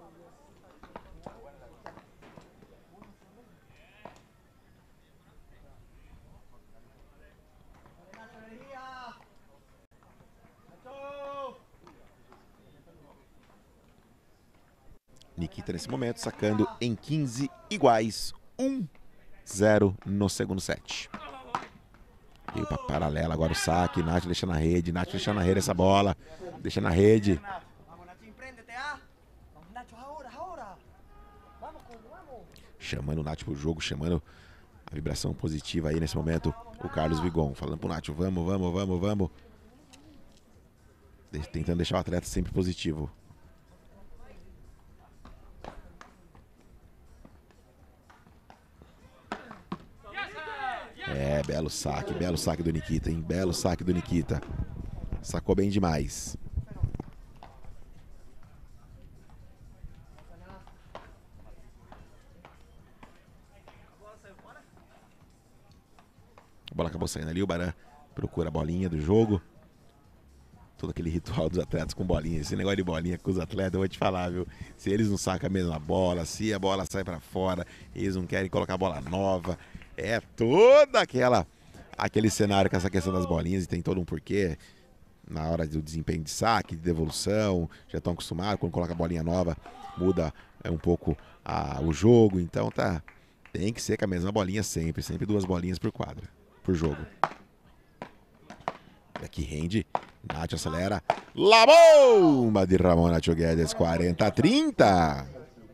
Nikita nesse momento sacando em quinze iguais, um a zero no segundo set. Veio para paralela agora o saque, Nátio deixa na rede, Nátio deixa na rede essa bola, deixa na rede. Chamando o Nátio pro jogo, chamando a vibração positiva aí nesse momento, o Carlos Vigon, falando pro Nátio, vamos, vamos, vamos, vamos. Tentando deixar o atleta sempre positivo. belo saque, belo saque do Nikita, hein? Belo saque do Nikita. Sacou bem demais. A bola acabou saindo ali, o Baran procura a bolinha do jogo. Todo aquele ritual dos atletas com bolinha. Esse negócio de bolinha com os atletas, eu vou te falar, viu? Se eles não sacam a mesma bola, se a bola sai pra fora, eles não querem colocar bola nova. É toda aquela aquele cenário com essa questão das bolinhas, e tem todo um porquê. Na hora do desempenho de saque, de devolução, já estão acostumados. Quando coloca a bolinha nova, muda um pouco a, o jogo. Então tá, tem que ser com a mesma bolinha sempre. Sempre duas bolinhas por quadra, por jogo. Aqui rende, Nacho acelera. La bomba de Ramon Nacho Guedes, quarenta a trinta.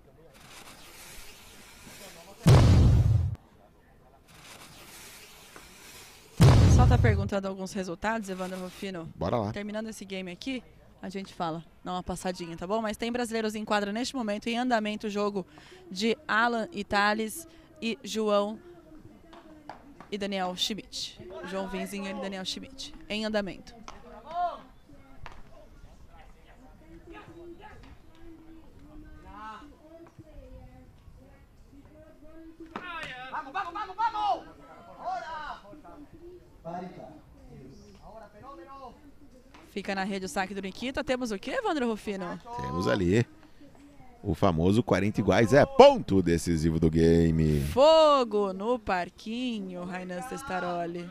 Só tá perguntando alguns resultados, Evandro Rufino. Bora lá. Terminando esse game aqui, a gente fala, dá uma passadinha, tá bom? Mas tem brasileiros em quadra neste momento, em andamento o jogo de Alan e Thales e João e Daniel Schmidt. João Vinzinho e Daniel Schmidt, em andamento. Vamos, vamos, vamos, vamos! Fica na rede o saque do Nikita. Temos o que, Evandro Rufino? Temos ali o famoso quarenta iguais. É ponto decisivo do game. Fogo no parquinho, Rainan Testaroli.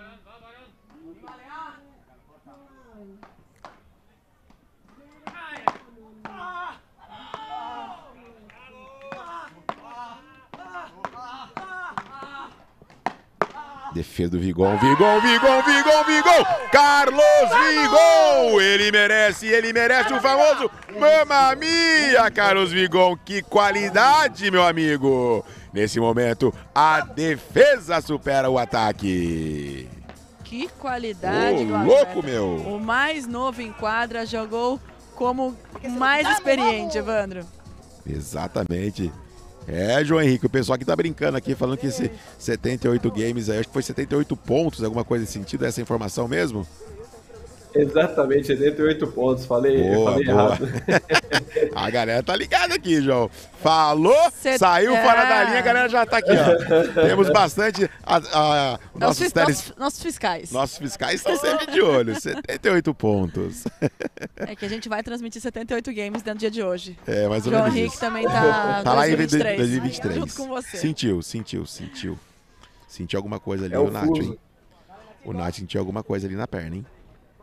Defesa do Vigon, Vigon, Vigon, Vigon, Vigon! Carlos Vigon! Ele merece, ele merece o famoso Mamma Mia, Carlos Vigon. Que qualidade, meu amigo! Nesse momento, a defesa supera o ataque. Que qualidade, Ô, louco, meu! O mais novo em quadra jogou como mais experiente, Evandro. Exatamente. É, João Henrique, o pessoal aqui tá brincando aqui, falando que esse setenta e oito games aí, acho que foi setenta e oito pontos, alguma coisa nesse sentido, essa informação mesmo? Exatamente, setenta e oito pontos, falei, boa, falei boa. errado. A galera tá ligada aqui, João. Falou, Cê saiu é. fora da linha, a galera já tá aqui, ó. Temos bastante... A, a, nossos, Nossos, teles... nossos, nossos fiscais. nossos fiscais estão sempre de olho, setenta e oito pontos. É que a gente vai transmitir setenta e oito games dentro do dia de hoje. É, mais ou João menos Henrique isso. também tá, Tá lá em dois mil e vinte e três, dois mil e vinte e três. junto com você. Sentiu, sentiu, sentiu. Sentiu alguma coisa ali, É o, o Nath, fuso. hein? O Nath sentiu alguma coisa ali na perna, hein?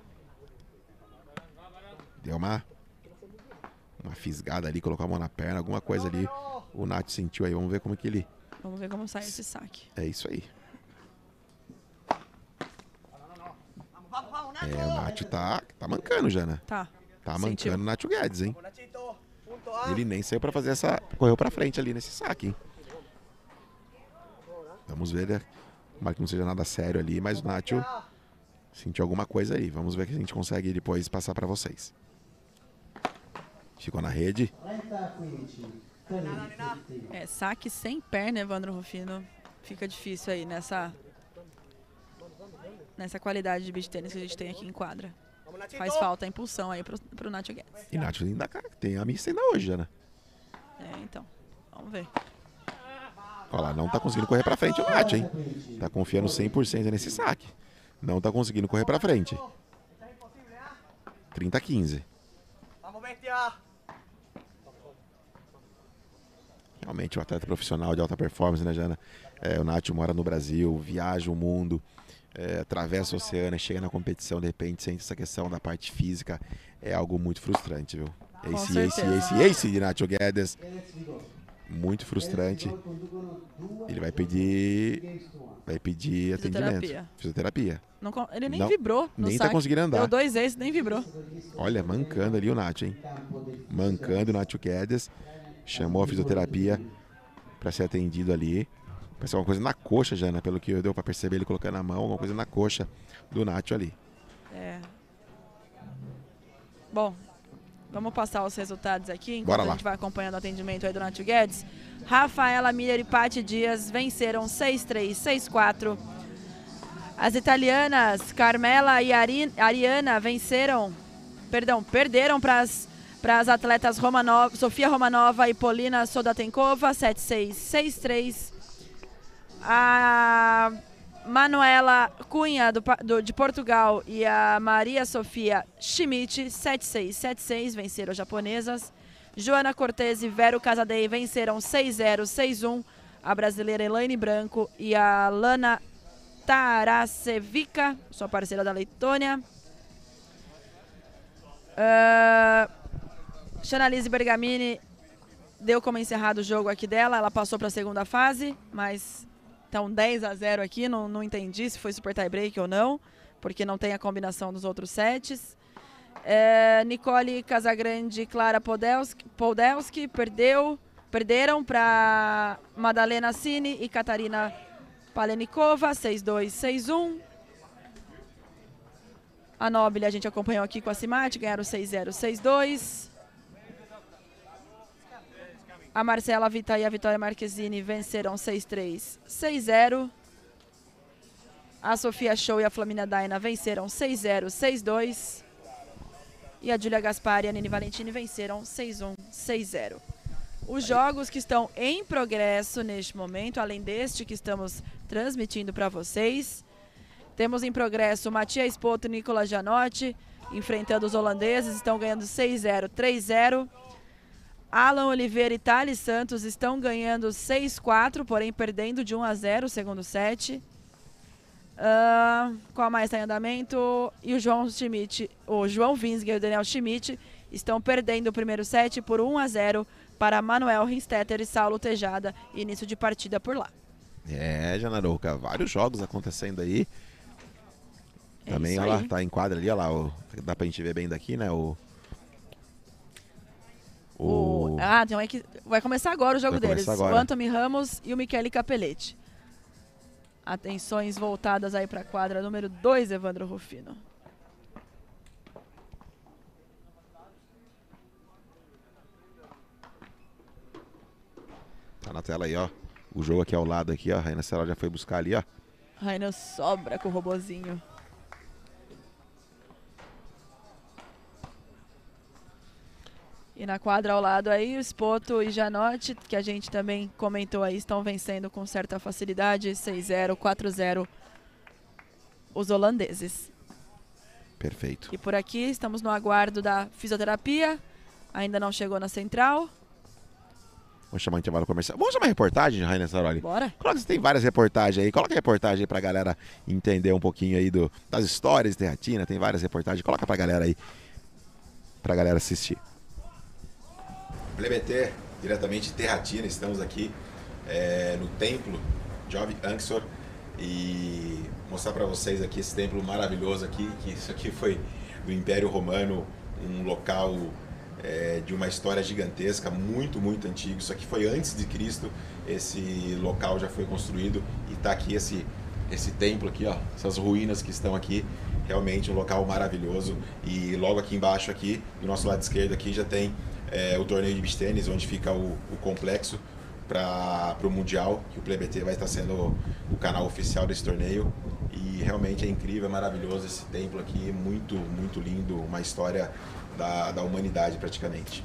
Deu uma, uma fisgada ali, colocou a mão na perna, alguma coisa ali. O Nath sentiu aí, vamos ver como que ele... Vamos ver como sai esse saque. É isso aí. É, o Nath tá, tá mancando já, né? Tá. Tá Sentiu. mancando o Nath Guedes, hein? Ele nem saiu pra fazer essa... Correu pra frente ali nesse saque, hein? Vamos ver, né? Tomara que não seja nada sério ali, mas o Nacho sentiu alguma coisa aí. Vamos ver que a gente consegue depois passar pra vocês. Ficou na rede. É, saque sem perna, Evandro Rufino. Fica difícil aí nessa, nessa qualidade de beach tênis que a gente tem aqui em quadra. Faz falta a impulsão aí pro, pro Nacho Guedes. E Nacho ainda tem a missa ainda hoje, né? É, então. Vamos ver. Olha lá, não tá conseguindo correr pra frente o Nath, hein? Tá confiando cem por cento nesse saque. Não tá conseguindo correr pra frente. trinta a quinze. Realmente um atleta profissional de alta performance, né, Jana? É, o Nath mora no Brasil, viaja o mundo, é, atravessa o oceano, chega na competição, de repente sente essa questão da parte física. É algo muito frustrante, viu? Ace, ace, ace, ace de Nacho Guedes. Muito frustrante. Ele vai pedir vai pedir atendimento. Fisioterapia. Fisioterapia. Não, ele nem Não, vibrou no nem saque. tá conseguindo andar. Deu dois aces, nem vibrou. Olha, mancando ali o Nath, hein? Mancando o Nacho Guedes. Chamou a fisioterapia para ser atendido ali. Parece alguma coisa na coxa, Jana, pelo que deu para perceber ele colocando a mão, alguma coisa na coxa do Nacho ali. É. Bom, vamos passar os resultados aqui, enquanto Bora a lá. gente vai acompanhando o atendimento aí do Nacho Guedes. Rafaela Miller e Paty Dias venceram seis três, seis quatro. As italianas Carmela e Ari, Ariana venceram, perdão, perderam para as atletas Romanova, Sofia Romanova e Polina Sodatenkova, sete seis, seis três. A Manuela Cunha do, do, de Portugal e a Maria Sofia Schmidt, sete seis, sete seis, venceram as japonesas. Joana Cortez e Vero Casadei venceram seis zero, seis um. A brasileira Elaine Branco e a Lana Tarasevica, sua parceira da Letônia. Uh, Chanalise Bergamini deu como encerrado o jogo aqui dela, ela passou para a segunda fase, mas então dez a zero aqui, não, não entendi se foi super tie break ou não, porque não tem a combinação dos outros sets. Uh, Nicole Casagrande e Clara Podolski, Podolski perdeu, perderam para Madalena Cini e Catarina Palenikova, seis dois, seis um. A Nobile a gente acompanhou aqui com a Cimate, ganharam seis zero, seis dois. A Marcela Vita e a Vitória Marquezine venceram seis três, seis zero. A Sofia Show e a Flamina Daina venceram seis zero, seis dois. E a Giulia Gaspari e a Nini Valentini venceram seis um, seis zero. Os jogos que estão em progresso neste momento, além deste que estamos transmitindo para vocês, temos em progresso Matias Spoto e Nicolas Janotti enfrentando os holandeses, estão ganhando seis zero, três zero. Alan Oliveira e Thales Santos estão ganhando seis quatro, porém perdendo de um a zero o segundo set. Uh, qual mais está em andamento? E o João Schmidt, o João Winsger e o Daniel Schmidt estão perdendo o primeiro set por um a zero para Manuel Rinstetter e Saulo Tejada, início de partida por lá. É, Janaruca, vários jogos acontecendo aí. É Também, olha lá, tá em quadra ali, olha lá, o, dá pra gente ver bem daqui, né, o... o... Ah, então é que vai começar agora o jogo vai deles, agora. o Anthony Ramos e o Michele Capelletti. Atenções voltadas aí para a quadra número dois, Evandro Rufino. Tá na tela aí, ó. O jogo aqui ao lado aqui, ó. A Raina Serol já foi buscar ali, ó. Raina sobra com o robozinho. E na quadra ao lado aí, o Spoto e Janotti, que a gente também comentou aí, estão vencendo com certa facilidade, seis zero, quatro zero, os holandeses. Perfeito. E por aqui estamos no aguardo da fisioterapia, ainda não chegou na central. Vamos chamar o intervalo comercial. Vamos chamar a reportagem, Raina Saroli? Bora. Coloca, tem várias reportagens aí. Coloca a reportagem aí pra galera entender um pouquinho aí do, das histórias de Terratina. Tem várias reportagens. Coloca pra galera aí, pra galera assistir. L B T, diretamente de Terratina. Estamos aqui é, no templo Jove Anxor e mostrar pra vocês aqui esse templo maravilhoso aqui, que isso aqui foi do Império Romano, um local... É, de uma história gigantesca, muito, muito antigo. Isso aqui foi antes de Cristo, esse local já foi construído e está aqui esse, esse templo aqui, ó, essas ruínas que estão aqui, realmente um local maravilhoso. E logo aqui embaixo, aqui, do nosso lado esquerdo aqui, já tem é, o torneio de beach tênis, onde fica o, o complexo para o Mundial, que o Play B T vai estar sendo o, o canal oficial desse torneio. E realmente é incrível, é maravilhoso esse templo aqui, muito, muito lindo, uma história Da, da humanidade praticamente.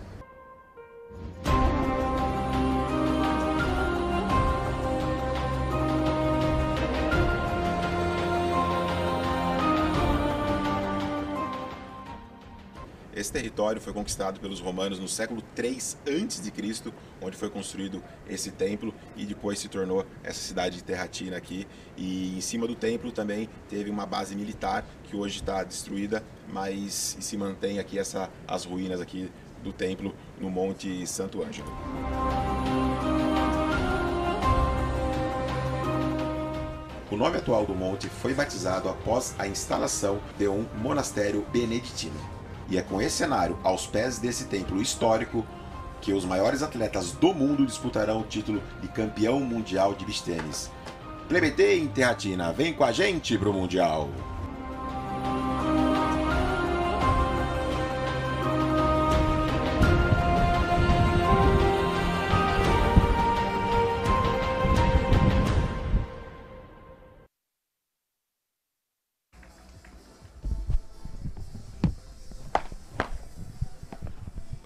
Esse território foi conquistado pelos romanos no século três antes de Cristo, onde foi construído esse templo e depois se tornou essa cidade de Terratina aqui. E em cima do templo também teve uma base militar que hoje está destruída, mas se mantém aqui essa, as ruínas aqui do templo no Monte Santo Ângelo. O nome atual do monte foi batizado após a instalação de um monastério beneditino. E é com esse cenário, aos pés desse templo histórico, que os maiores atletas do mundo disputarão o título de campeão mundial de beach tênis. Play B T em Terratina, vem com a gente pro Mundial!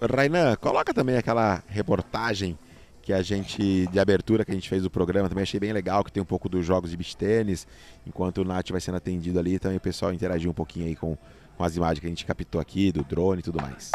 Rainan, coloca também aquela reportagem que a gente, de abertura que a gente fez do programa, também achei bem legal, que tem um pouco dos jogos de beach tênis, enquanto o Nath vai sendo atendido ali, também o pessoal interagiu um pouquinho aí com, com as imagens que a gente captou aqui, do drone e tudo mais.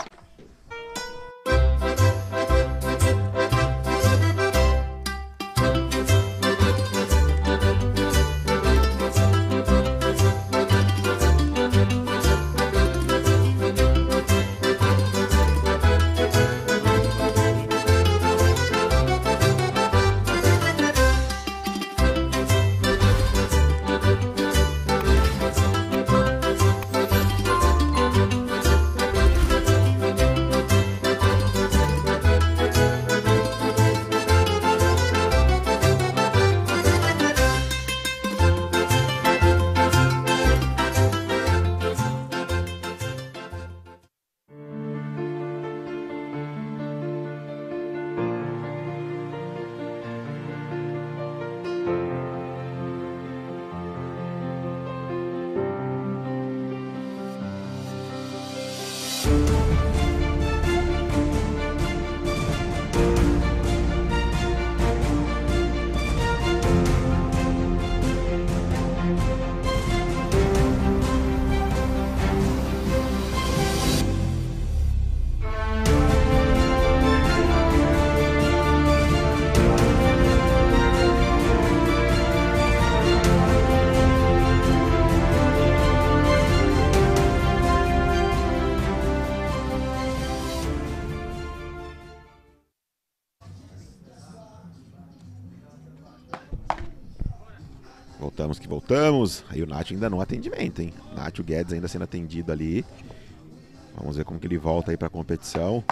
Voltamos que voltamos. Aí o Nath ainda no atendimento, hein? Nath, o Guedes ainda sendo atendido ali. Vamos ver como que ele volta aí para a competição.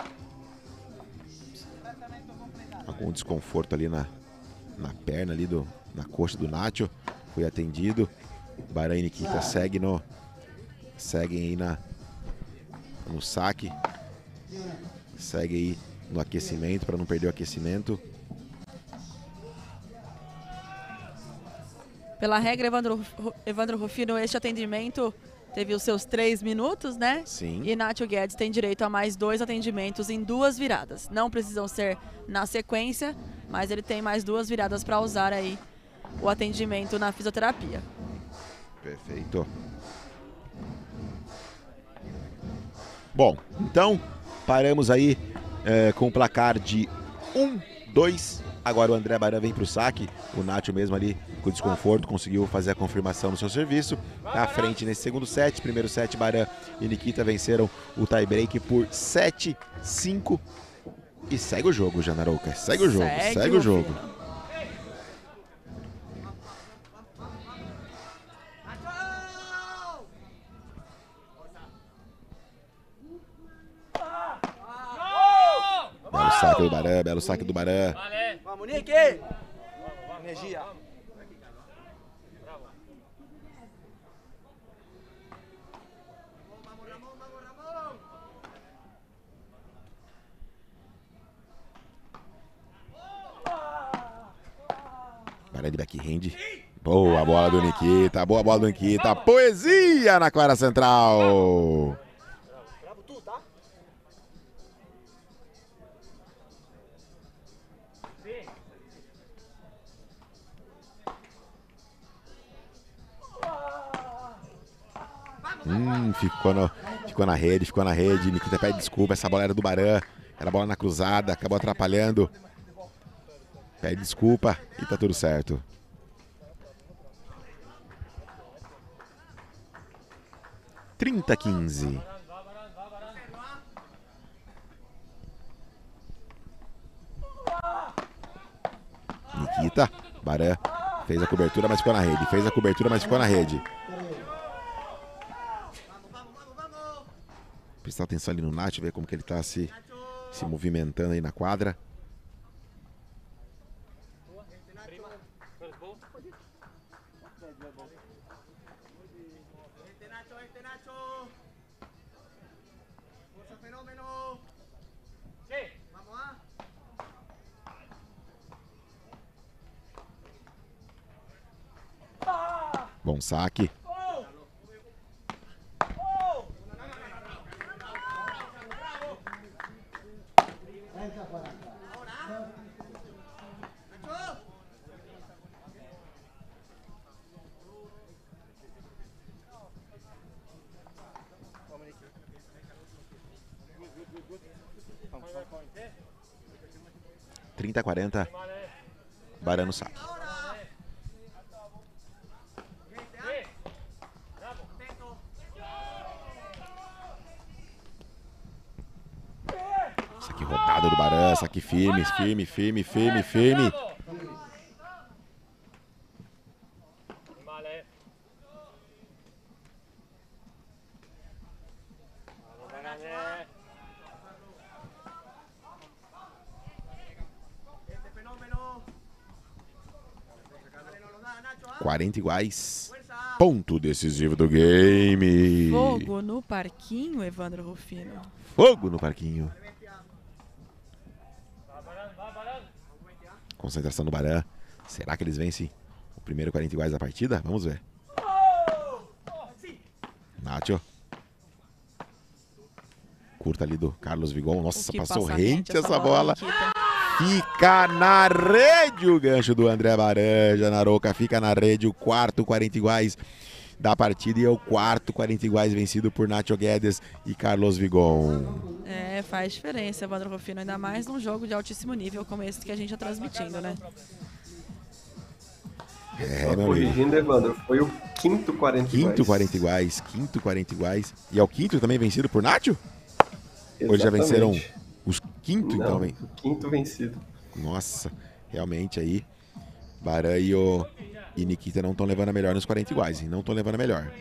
Algum desconforto ali na, na perna ali, do, na coxa do Nath. Foi atendido. Baran e Nikita segue no, seguem aí na, no saque. Segue aí no aquecimento para não perder o aquecimento. Pela regra, Evandro, Evandro Rufino, este atendimento teve os seus três minutos, né? Sim. E Nath Guedes tem direito a mais dois atendimentos em duas viradas. Não precisam ser na sequência, mas ele tem mais duas viradas para usar aí o atendimento na fisioterapia. Perfeito. Bom, então paramos aí é, com o placar de um, dois. Agora o André Baran vem para o saque. O Nath mesmo ali com desconforto conseguiu fazer a confirmação no seu serviço. À frente nesse segundo set. Primeiro set, Baran e Nikita venceram o tie-break por sete a cinco. E segue o jogo, Janarouca. Segue o jogo, segue, segue o jogo. Belo saque do Baran, belo saque do Baran. Vamos, Nick! Energia. Baran de backhand. Boa bola do Nikita, boa bola do Nikita. Poesia na quadra central. Hum, ficou, no, ficou na rede, ficou na rede. Nikita pede desculpa, essa bola era do Baran. Era bola na cruzada, acabou atrapalhando. Pede desculpa e tá tudo certo. trinta a quinze. Nikita, Baran fez a cobertura, mas ficou na rede. Fez a cobertura, mas ficou na rede. Prestar atenção ali no Nath, ver como que ele está se, se movimentando aí na quadra. Bom saque. trinta a quarenta. Baran no saque. Saque rodado do Baran. Saque firme, firme, firme, firme, firme. quarenta iguais. Ponto decisivo do game. Fogo no parquinho, Evandro Rufino. Fogo no parquinho. Concentração do Baran. Será que eles vencem o primeiro quarenta iguais da partida? Vamos ver. Nacho. Curta ali do Carlos Vigon. Nossa, passou rente essa bola. Fica na rede o gancho do André Baran. Janaroca fica na rede o quarto quarenta iguais da partida. E é o quarto quarenta iguais vencido por Nacho Guedes e Carlos Vigon. É, faz diferença, Evandro Rufino. Ainda mais num jogo de altíssimo nível como esse que a gente está transmitindo, né? É, meu corrigindo, Evandro, foi o quinto quarenta iguais. Quinto quarenta iguais, quinto quarenta iguais. E é o quinto também vencido por Nacho? Ou já venceram os quinto, Não, então, hein? O quinto vencido. Nossa, realmente aí, Baran e, o, e Nikita não estão levando a melhor nos quarenta iguais, hein? Não estão levando a melhor.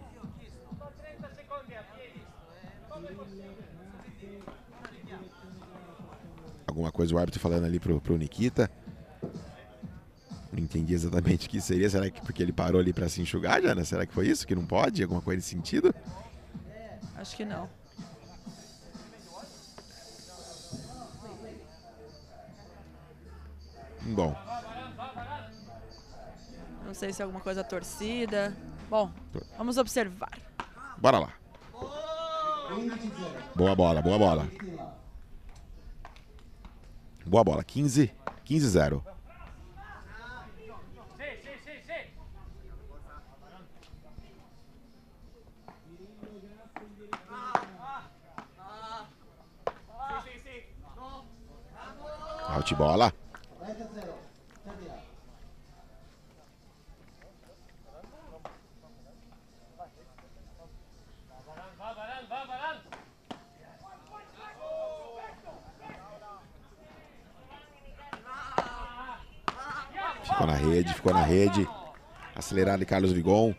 Alguma coisa o árbitro falando ali pro, pro Nikita. Não entendi exatamente o que seria. Será que porque ele parou ali pra se enxugar, Jana? Será que foi isso? Que não pode? Alguma coisa nesse sentido? Acho que não. Bom. Não sei se é alguma coisa torcida. Bom, vamos observar. Bora lá. Boa bola, boa bola. Boa bola, quinze, quinze a zero. Out bola. Ficou na rede, ficou na rede. Acelerado de Carlos Vigon.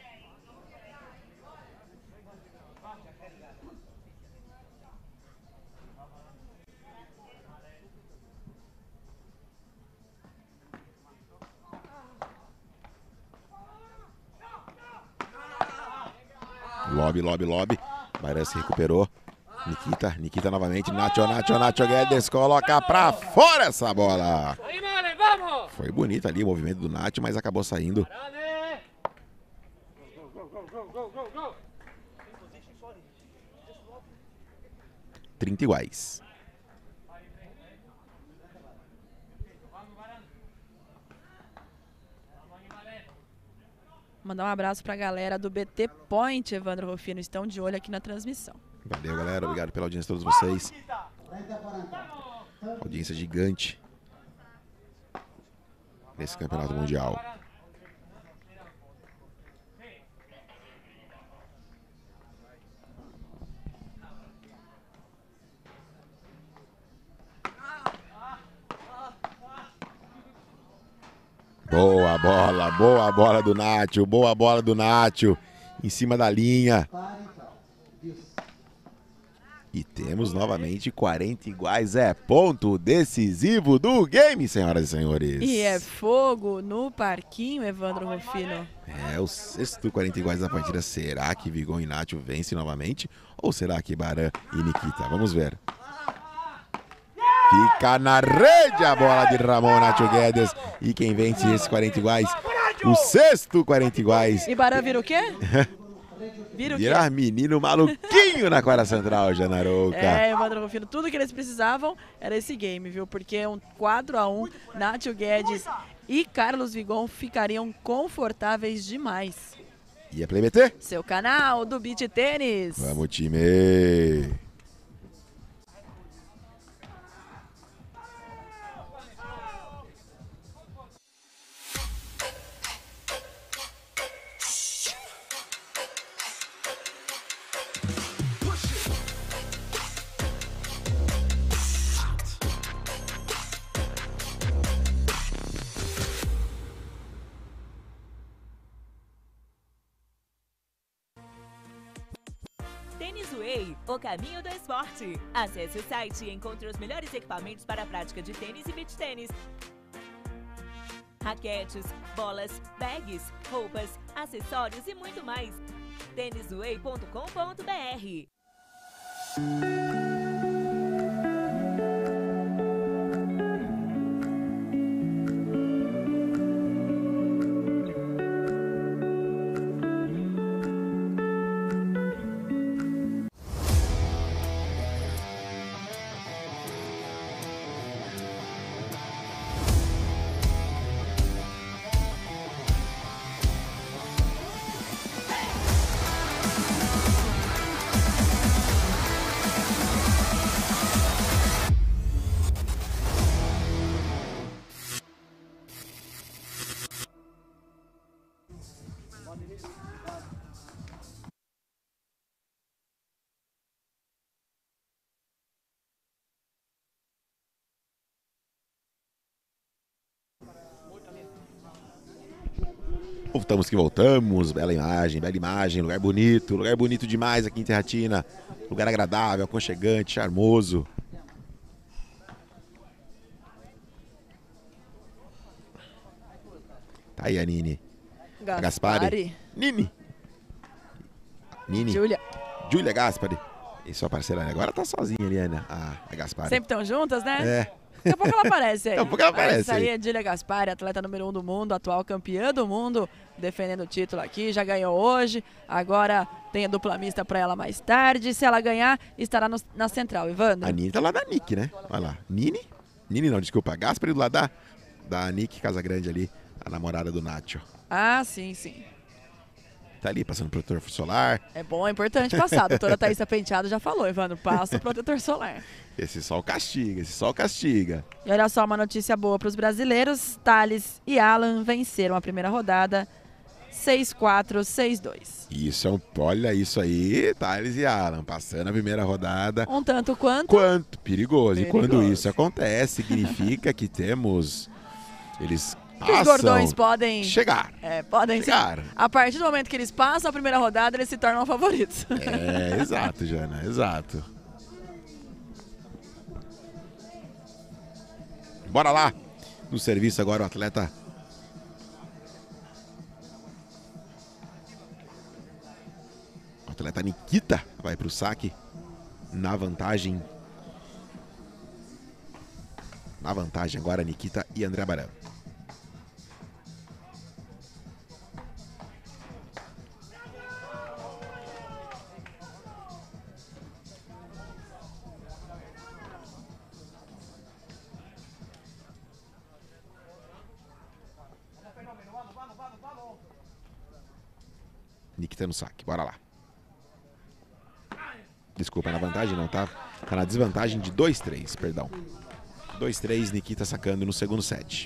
Lobby, lobby, lobby. Baran se recuperou. Nikita, Nikita novamente. Nacho, Nacho, Nacho Guedes coloca pra fora essa bola. Foi bonito ali o movimento do Nacho, mas acabou saindo. trinta iguais. Mandar um abraço pra galera do B T Point, Evandro Rufino. Estão de olho aqui na transmissão. Valeu, galera. Obrigado pela audiência de todos vocês. Audiência gigante nesse campeonato mundial. Boa bola, boa bola do Nacho, boa bola do Nacho, em cima da linha. E temos novamente quarenta iguais, é ponto decisivo do game, senhoras e senhores. E é fogo no parquinho, Evandro Rufino. É, o sexto quarenta iguais da partida. Será que Vigon e Nacho vencem novamente? Ou será que Baran e Nikita? Vamos ver. Fica na rede a bola de Ramon Nacho Guedes. E quem vence esses quarenta iguais? O sexto quarenta iguais. E Baran vira o quê? Vira o quê? Vira menino maluquinho na quadra central, Janaroca. É, Evandro Rufino, tudo que eles precisavam era esse game, viu? Porque um quatro a um, Nacho Guedes e Carlos Vigon ficariam confortáveis demais. E a Play B T? Seu canal do Beach Tênis. Vamos, time! Way, o caminho do esporte. Acesse o site e encontre os melhores equipamentos para a prática de tênis e beach tênis. Raquetes, bolas, bags, roupas, acessórios e muito mais. tênis way ponto com ponto br. Voltamos que voltamos, bela imagem, bela imagem, lugar bonito, lugar bonito demais aqui em Terratina, lugar agradável, aconchegante, charmoso. Tá aí a Nini. Gaspari. Gaspari. Nini. Nini. Júlia. Júlia Gaspari. E sua parceira agora tá sozinha ali, Ana. Ah, a Gaspari. Sempre estão juntas, né? É. Daqui a pouco ela aparece aí. Daqui a pouco ela aparece Essa aí aí. é Júlia Gaspari, atleta número um do mundo, atual campeã do mundo, defendendo o título aqui, já ganhou hoje, agora tem a dupla mista pra ela mais tarde. Se ela ganhar, estará no, na central, Evandro. A Nini tá lá da Nick, né? Olha lá. Nini? Nini não, desculpa. Gaspari do lado da, da Nick Casagrande ali, a namorada do Nacho. Ah, sim, sim. Tá ali passando protetor solar. É bom, é importante passar. A doutora Thaísa Penteado já falou, Evandro, passa o protetor solar. Esse sol castiga, esse sol castiga. E olha só, uma notícia boa para os brasileiros. Thales e Alan venceram a primeira rodada seis quatro, seis dois. Isso é um... Olha isso aí, Thales e Alan, passando a primeira rodada. Um tanto quanto... Quanto perigoso. Perigoso. E quando isso acontece, significa que temos... Eles Que os passam... gordões podem... Chegar. É, podem Chegar. ser. A partir do momento que eles passam a primeira rodada, eles se tornam favoritos. É, exato, Jana, exato. Bora lá. No serviço agora o atleta. O atleta Nikita vai para o saque. Na vantagem. Na vantagem agora Nikita e André Barão. Nikita no saque, bora lá. Desculpa, na vantagem não, tá? Tá na desvantagem de dois três, perdão. dois três, Nikita sacando no segundo set.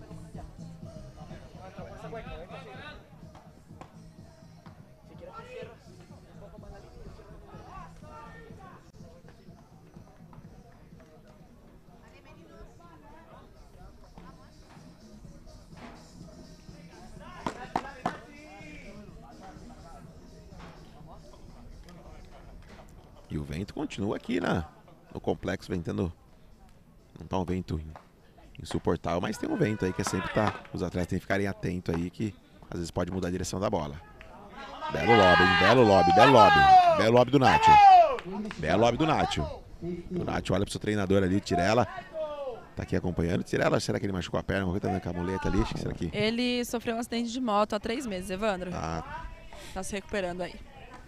E o vento continua aqui na, no complexo, ventando. Não tá um vento insuportável, mas tem um vento aí que é sempre tá. Os atletas têm que ficarem atentos aí, que às vezes pode mudar a direção da bola. Belo lobby, hein? Belo lobby, belo lobby. Belo lobby do Nacho. Belo lobby do Nacho. O Nacho olha pro seu treinador ali, Tirella. Tá aqui acompanhando. Tirella, será que ele machucou a perna? Uma coisa tá andando com a muleta ali? Acho que será que... Ele sofreu um acidente de moto há três meses, Evandro. Ah. Tá se recuperando aí.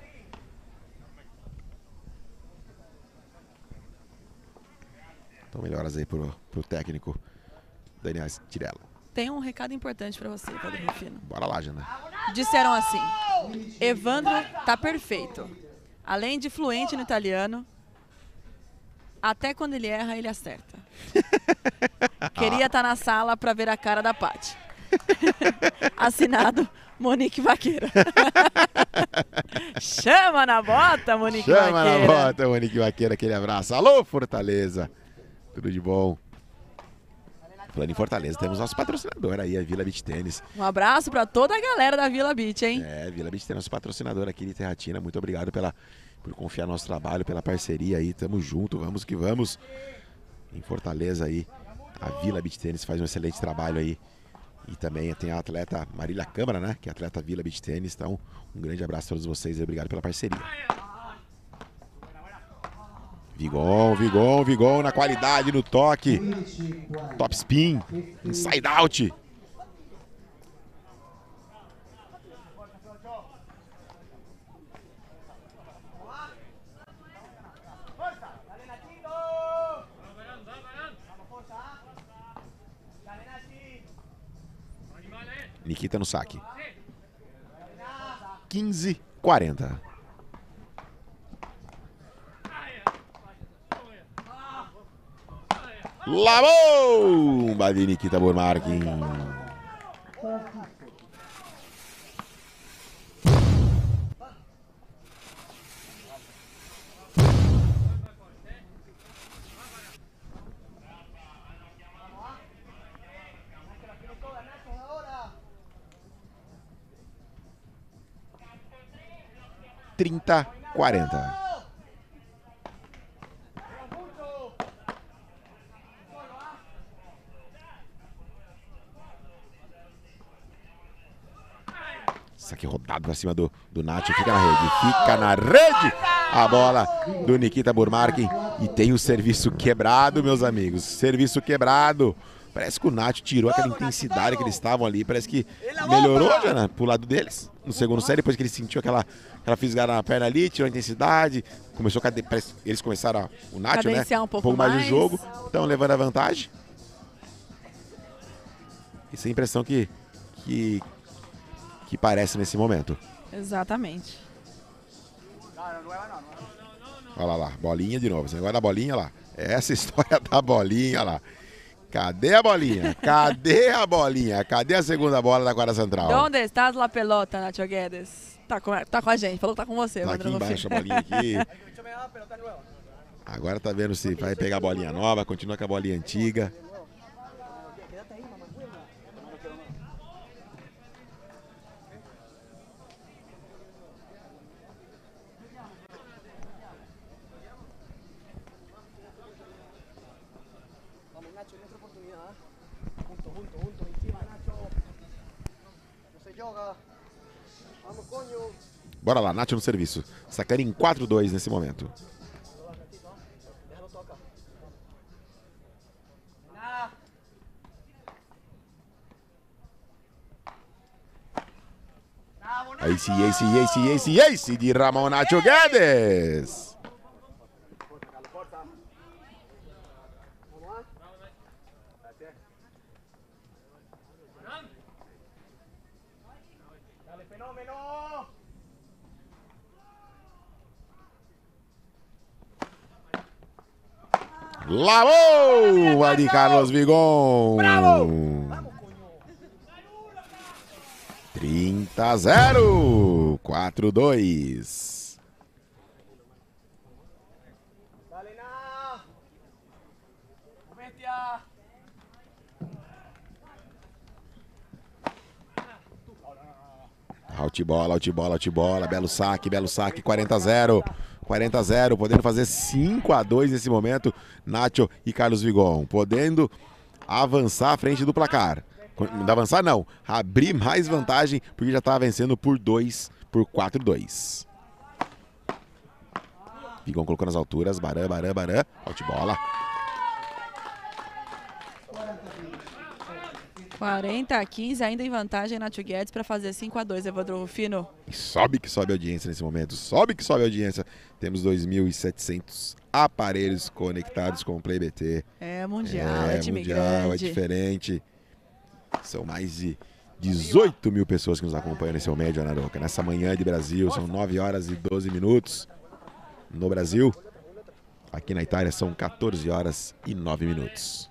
Então melhoras aí pro, pro técnico Daniel Tirella. Tem um recado importante pra você, Pedro Rufino. Bora lá, Jana. Disseram assim: Evandro tá perfeito. Além de fluente no italiano, até quando ele erra, ele acerta. Queria estar na sala pra ver a cara da Paty. Assinado Monique Vaqueira. Chama na bota, Monique Chama Vaqueira. na bota, Monique Vaqueira, aquele abraço. Alô, Fortaleza. Tudo de bom. Falando em Fortaleza, temos nosso patrocinador aí, a Vila Beach Tênis. Um abraço para toda a galera da Vila Beach, hein? É, Vila Beach Tênis, nosso patrocinador aqui de Terratina. Muito obrigado pela, por confiar no nosso trabalho, pela parceria aí. Tamo junto, vamos que vamos. Em Fortaleza aí, a Vila Beach Tennis faz um excelente trabalho aí. E também tem a atleta Marília Câmara, né? Que é a atleta Vila Beach Tennis. Então, um grande abraço a todos vocês e obrigado pela parceria. Vigon, Vigon, Vigon na qualidade, no toque. Top spin, inside out. Nikita no saque. quinze a quarenta. La bomba de Nikita Burmarkin. trinta a quarenta. Saque rodado pra cima do, do Nacho, fica na rede, fica na rede a bola do Nikita Burmarkin e tem o serviço quebrado, meus amigos, serviço quebrado. Parece que o Nacho tirou aquela intensidade que eles estavam ali, parece que melhorou já, né, pro lado deles, no segundo set, depois que ele sentiu aquela, aquela fisgada na perna ali, tirou a intensidade, começou a, parece, eles começaram, a, o Nacho, né, um pouco, um pouco mais mais o jogo, estão levando a vantagem. Essa é a impressão que, que, que parece nesse momento. Exatamente. Olha lá, lá, bolinha de novo, esse negócio da bolinha lá, essa história da bolinha lá. Cadê a bolinha? Cadê a bolinha? Cadê a segunda bola da quadra central? Onde está a pelota, Nacho Guedes? Tá com, tá com a gente, falou que tá com você. Tá aqui embaixo a bolinha aqui. Agora tá vendo se vai pegar a bolinha nova, continua com a bolinha antiga. Bora lá, Nacho no serviço. Sacando em quatro a dois nesse momento. Ace, ace, ace, ace, ace de Ramon Nacho Guedes. La bomba de Carlos Vigon. trinta a zero. quatro a dois. Outbola, outbola, outbola. Belo saque, belo saque. quarenta a zero. quarenta a zero, podendo fazer cinco a dois nesse momento, Nacho e Carlos Vigon, podendo avançar à frente do placar. Não avançar não, abrir mais vantagem, porque já estava vencendo por dois, por quatro a dois. Vigon colocou nas alturas, Baran, Baran, Baran, outbola. quarenta a quinze, ainda em vantagem, Nacho Guedes para fazer cinco a dois, Evandro Rufino. Sobe que sobe a audiência nesse momento, sobe que sobe a audiência. Temos dois mil e setecentos aparelhos conectados com o Play B T. É mundial, é, é time mundial, grande. É diferente. São mais de dezoito mil pessoas que nos acompanham nesse momento, Ana Roca. Nessa manhã de Brasil, são nove horas e doze minutos no Brasil. Aqui na Itália são quatorze horas e nove minutos.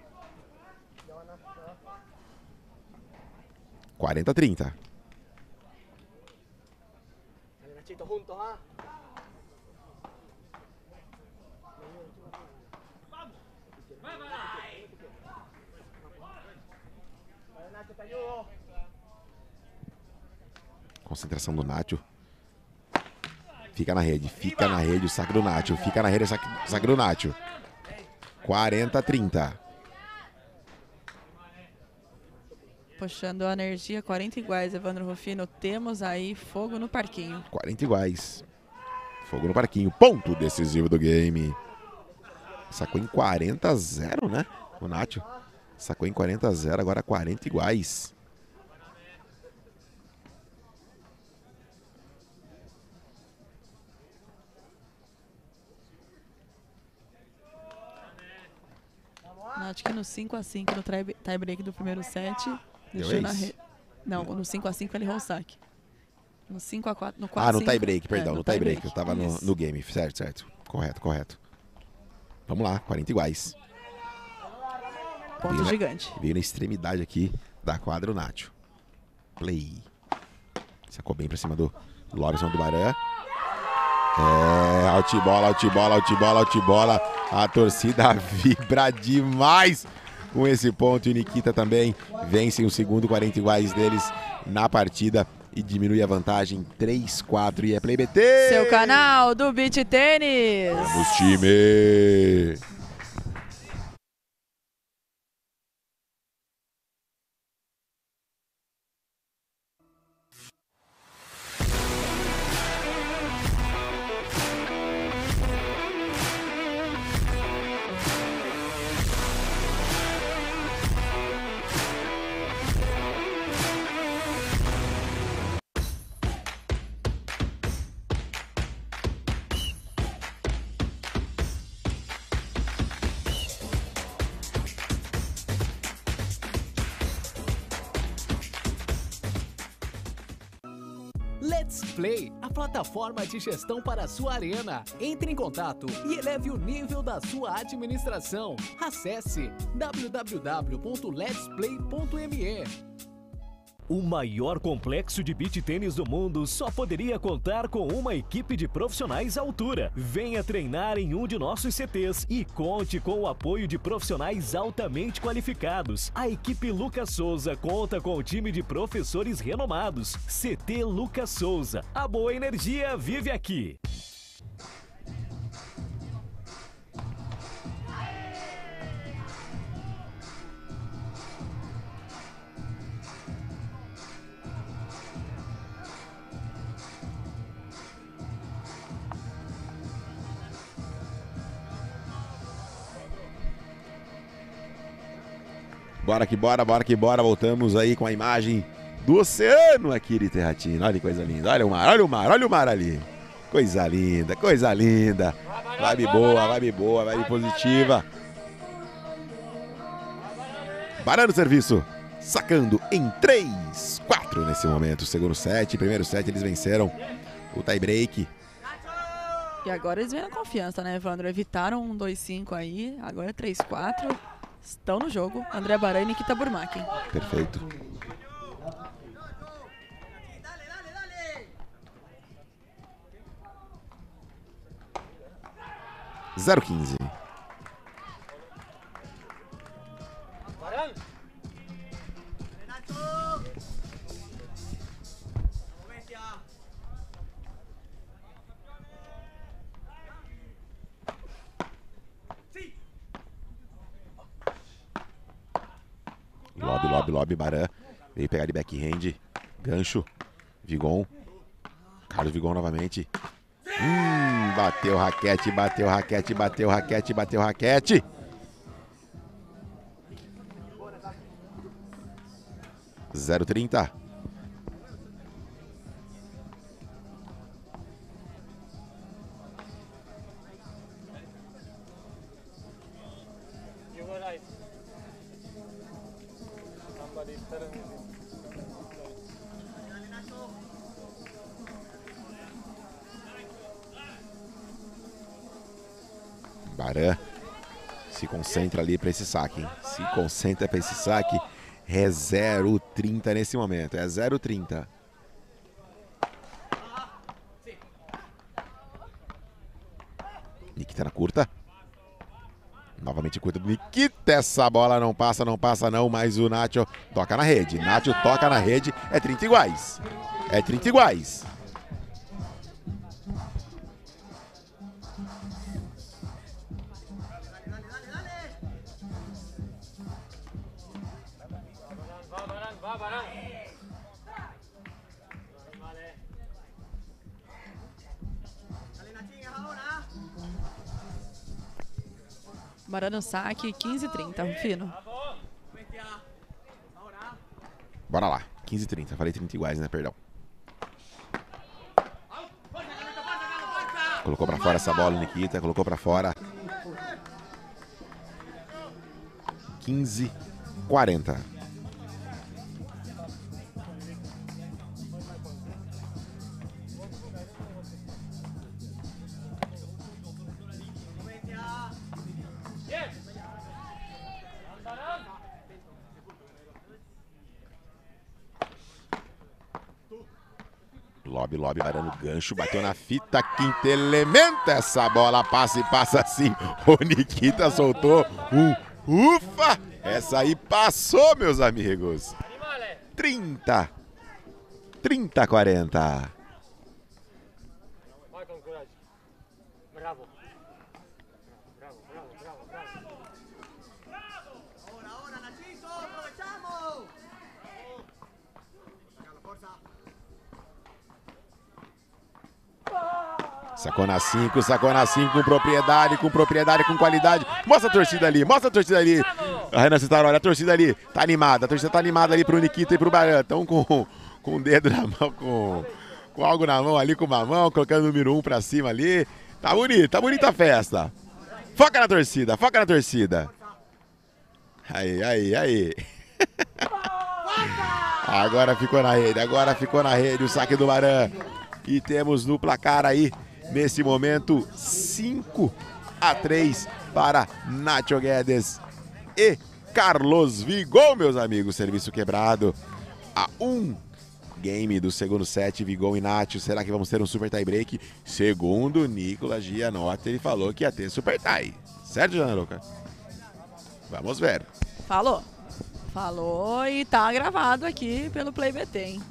quarenta a trinta. Concentração do Nacho. Fica na rede, fica na rede o saque do Nacho. Fica na rede o saque, saque do Nacho. quarenta a trinta. Puxando a energia, quarenta iguais, Evandro Rufino. Temos aí fogo no parquinho. quarenta iguais. Fogo no parquinho. Ponto decisivo do game. Sacou em quarenta a zero, né? O Nacho. Sacou em quarenta a zero, agora quarenta iguais. Acho que no cinco a cinco, no tie-break do primeiro set. Deixou na re... Não, no cinco a cinco ele errou o saque. No cinco a quatro, no quatro a cinco. Ah, no tie-break, perdão, é, no, no tie-break. Tie eu tava no, no game, certo, certo. Correto, correto. Vamos lá, quarenta iguais. Ponto veio gigante. Na, veio na extremidade aqui da quadra o Nacho. Play. Sacou bem pra cima do Lobson do Baran. É, altibola, altibola, altibola, altibola. A torcida vibra demais com esse ponto. E o Nikita também vence o segundo, quarenta iguais deles na partida e diminui a vantagem três a quatro. E é Play B T! Seu canal do Beach Tênis! Vamos, time! Let's Play, a plataforma de gestão para a sua arena. Entre em contato e eleve o nível da sua administração. Acesse w w w ponto lets play ponto m e. O maior complexo de beach tênis do mundo só poderia contar com uma equipe de profissionais à altura. Venha treinar em um de nossos C Tês e conte com o apoio de profissionais altamente qualificados. A equipe Lucas Souza conta com um time de professores renomados. C T Lucas Souza. A boa energia vive aqui. Bora que bora, bora que bora. Voltamos aí com a imagem do oceano aqui de Terratina. Olha que coisa linda. Olha o mar, olha o mar, olha o mar ali. Coisa linda, coisa linda. Vibe boa, vibe boa, vibe positiva. Barão no serviço. Sacando em três, quatro nesse momento. Segundo set, primeiro set eles venceram o tie break. E agora eles vêm na confiança, né, Evandro? Evitaram um dois cinco aí, agora é três quatro. Estão no jogo, André Baran e Nikita Burmakin. Perfeito. zero quinze. Lobby, lobby, lobby, Baran. Veio pegar de backhand. Gancho. Vigon. Carlos Vigon novamente. Hum, bateu raquete, bateu raquete, bateu raquete, bateu raquete. zero trinta. Baran se concentra ali para esse saque, hein? Se concentra para esse saque. É zero trinta nesse momento, é zero trinta. Nikita na curta. Novamente curta do Nikita. Essa bola não passa, não passa não, mas o Nacho toca na rede. Nacho toca na rede, é trinta iguais. É trinta iguais. Baran no saque, quinze e trinta, fino. Bora lá, quinze e trinta. Falei trinta iguais, né? Perdão. Colocou pra fora essa bola, Nikita. Colocou pra fora. quinze e quarenta. Lobby, lobby, varando o gancho, bateu na fita, quinto elemento, essa bola passa e passa assim, o Nikita soltou um ufa, essa aí passou, meus amigos, trinta, trinta a quarenta. Sacou na cinco, sacou na cinco com propriedade, com propriedade, com qualidade. Mostra a torcida ali, mostra a torcida ali. A Renan Citaroli, olha a torcida ali, tá animada. A torcida tá animada ali pro Nikita e pro Baran. Estão com, com o dedo na mão, com, com algo na mão ali, com uma mão, colocando o número um pra cima ali. Tá bonito, tá bonita a festa. Foca na torcida, foca na torcida. Aí, aí, aí. Agora ficou na rede, agora ficou na rede o saque do Baran. E temos no placar aí, nesse momento, cinco a três para Nacho Guedes e Carlos Vigon, meus amigos. Serviço quebrado a um game do segundo set, Vigon e Nacho. Será que vamos ter um super tie break? Segundo Nicolas Gianotti, ele falou que ia ter super tie. Certo, Janaruca? Vamos ver. Falou. Falou e tá gravado aqui pelo Play B T, hein?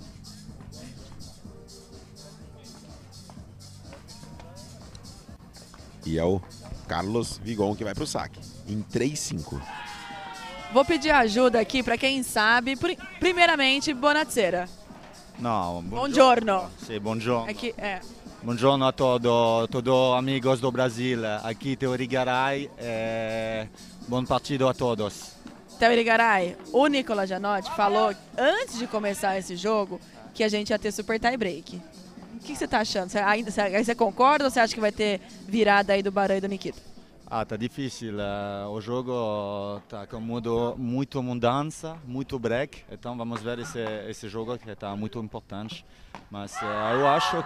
E é o Carlos Vigon que vai pro saque, em três cinco. Vou pedir ajuda aqui para quem sabe. Primeiramente, buonasera. No, buongiorno. Sì, buongiorno. Aqui, é. Buongiorno a todos, todos amigos do Brasil. Aqui Teo Irigaray. Eh, bom partido a todos. Teo Irigaray, o Nicolas Gianotti falou antes de começar esse jogo que a gente ia ter super tie break. O que você está achando? Você, ainda, você, você concorda ou você acha que vai ter virada aí do Baran e do Nikita? Ah, tá difícil. Uh, o jogo tá com mudo, muito mudança, muito break. Então vamos ver esse, esse jogo que está muito importante. Mas uh, eu acho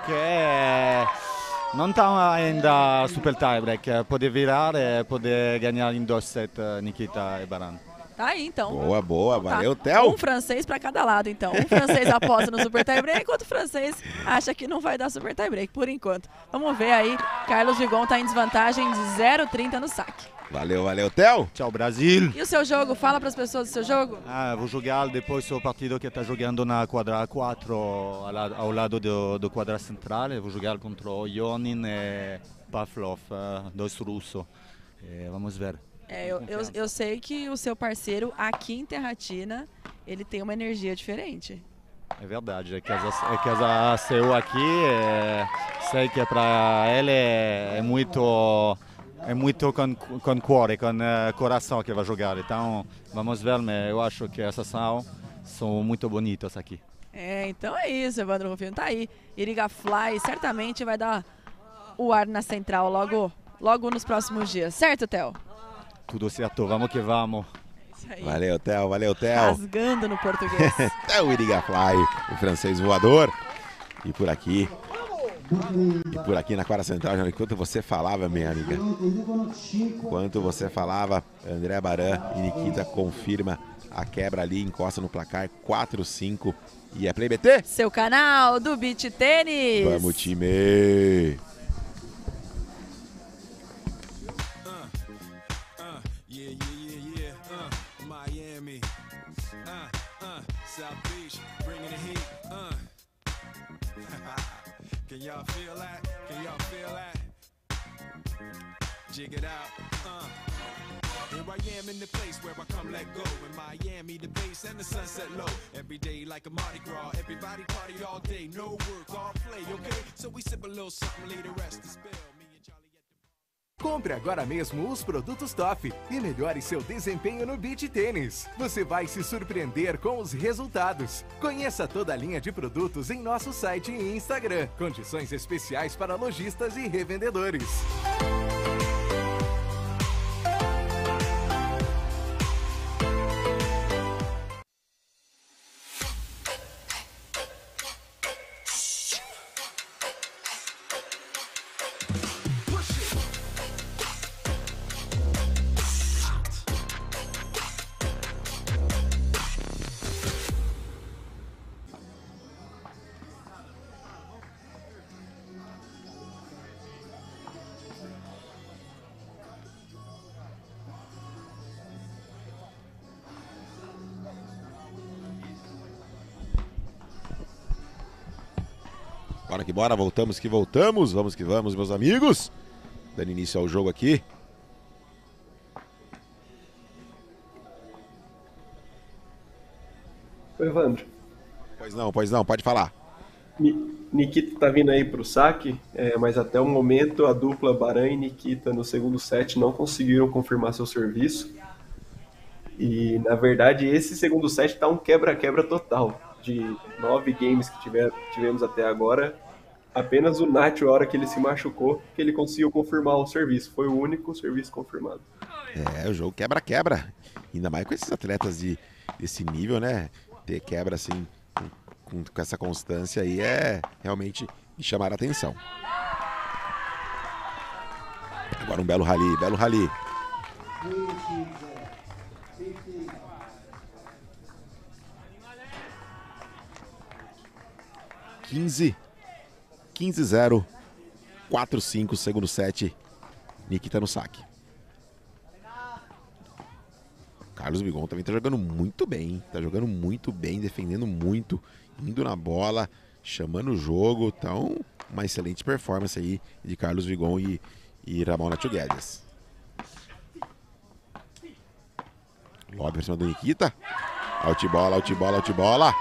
que não está ainda super tie break. Pode virar e pode ganhar em dois sets Nikita e Baran. Tá aí, então. Boa, boa. Então, valeu, tá. Theo. Um francês para cada lado, então. Um francês aposta no super tie break, outro francês acha que não vai dar super tie break, por enquanto. Vamos ver aí. Carlos Vigon tá em desvantagem de zero a trinta no saque. Valeu, valeu, Theo. Tchau, Brasil. E o seu jogo? Fala para as pessoas do seu jogo. Ah, vou jogar depois o partido que está jogando na quadra quatro, ao lado do, do quadra central. Vou jogar contra o Ionin e Pavlov, dois russos. E vamos ver. É, eu, eu, eu sei que o seu parceiro aqui em Terratina, ele tem uma energia diferente. É verdade, é casa, é casa seu aqui, é, sei que para ele é, é muito, é muito com, com cuore, com uh, coração que vai jogar. Então vamos ver, mas eu acho que essas são, são muito bonitas aqui. É, então é isso, Evandro Rufino, tá aí. Iriga Fly certamente vai dar o ar na central logo, logo nos próximos dias, certo, Theo? Tudo certo, vamos que vamos. Valeu, Theo, valeu, Theo. Rasgando no português. É o Iriga Fly, o francês voador. E por aqui, e por aqui na quadra central, enquanto você falava, minha amiga, enquanto você falava, André Baran e Nikita confirma a quebra ali, encosta no placar quatro cinco. E é Play B T? Seu canal do Beach Tênis. Vamos, time! Can y'all feel that? Can y'all feel that? Jig it out. Uh. Here I am in the place where I come let go. In Miami, the bass and the sunset low. Every day like a Mardi Gras. Everybody party all day. No work, all play, okay? So we sip a little something, leave the rest to spill. Me and Charlie at the... Compre agora mesmo os produtos top e melhore seu desempenho no beach tênis. Você vai se surpreender com os resultados. Conheça toda a linha de produtos em nosso site e Instagram. Condições especiais para lojistas e revendedores. Bora que bora, voltamos que voltamos, vamos que vamos, meus amigos. Dando início ao jogo aqui. Oi, Evandro. Pois não, pois não, pode falar. Nikita tá vindo aí pro saque, é, mas até o momento a dupla Baran e Nikita no segundo set não conseguiram confirmar seu serviço. E, na verdade, esse segundo set tá um quebra-quebra total. De nove games que tiver, tivemos até agora, apenas o Nacho, a hora que ele se machucou, que ele conseguiu confirmar o serviço. Foi o único serviço confirmado. É, o jogo quebra-quebra. Ainda mais com esses atletas de, desse nível, né? Ter quebra assim, com, com essa constância aí é realmente de chamar a atenção. Agora um belo rally, belo rally. quinze, quinze zero, quatro cinco, segundo set. Nikita no saque. Carlos Vigon também tá jogando muito bem, tá jogando muito bem, defendendo muito, indo na bola, chamando o jogo. Então, uma excelente performance aí de Carlos Vigon e, e Ramon Nacho Guedes. Lob pra cima do Nikita. Outbola, outbola, outbola.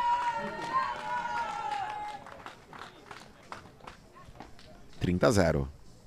trinta a zero.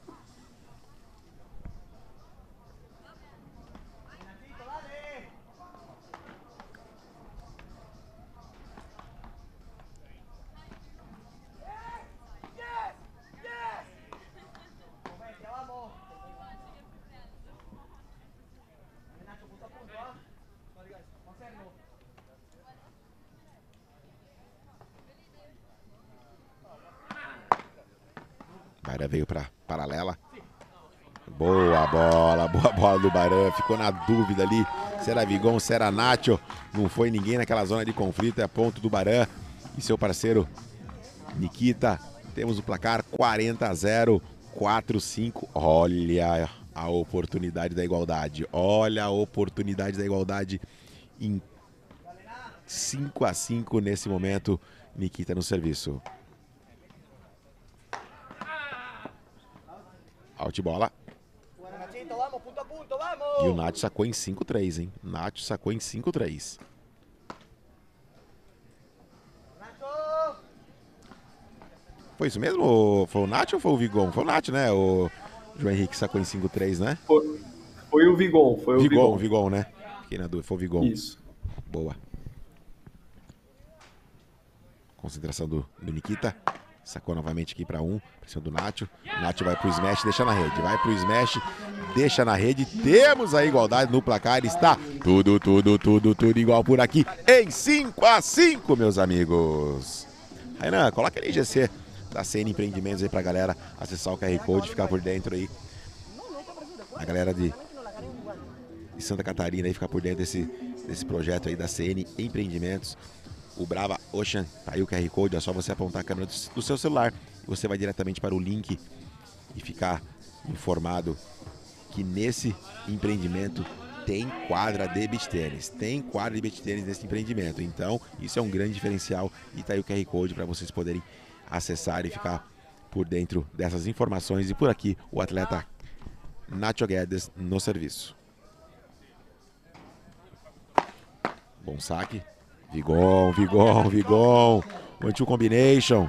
Baran veio para paralela. Boa bola, boa bola do Baran. Ficou na dúvida ali se era Vigon, se era Nacho. Não foi ninguém naquela zona de conflito. É ponto do Baran e seu parceiro Nikita. Temos o placar quarenta a zero, quatro cinco. Olha a oportunidade da igualdade. Olha a oportunidade da igualdade em cinco a cinco nesse momento. Nikita no serviço. Outbola. E o Nacho sacou em cinco a três, hein? Nacho sacou em cinco a três. Foi isso mesmo? Foi o Nacho ou foi o Vigon? Foi o Nacho, né? O João Henrique sacou em cinco a três, né? Foi, foi o Vigon, foi o Vigon. Vigon, Vigon, né? Fiquei na dúvida, foi o Vigon. Isso. Boa. Concentração do, do Nikita. Sacou novamente aqui para um, pra cima do Nacho. O Nacho vai pro smash, deixa na rede. Vai pro smash, deixa na rede. Temos a igualdade no placar. Está tudo, tudo, tudo, tudo igual por aqui. Em cinco a cinco, meus amigos. Rainan, coloca ali G C da C N Empreendimentos aí pra galera acessar o Q R Code, ficar por dentro aí. A galera de, de Santa Catarina aí, ficar por dentro desse, desse projeto aí da C N Empreendimentos. O Brava Ocean, tá aí o Q R Code, é só você apontar a câmera do, do seu celular e você vai diretamente para o link e ficar informado que nesse empreendimento tem quadra de beach tênis, tem quadra de beach tênis nesse empreendimento. Então, isso é um grande diferencial e tá aí o Q R Code para vocês poderem acessar e ficar por dentro dessas informações. E por aqui, o atleta Nacho Guedes no serviço. Bom saque. Vigon, Vigon, Vigon. One two combination.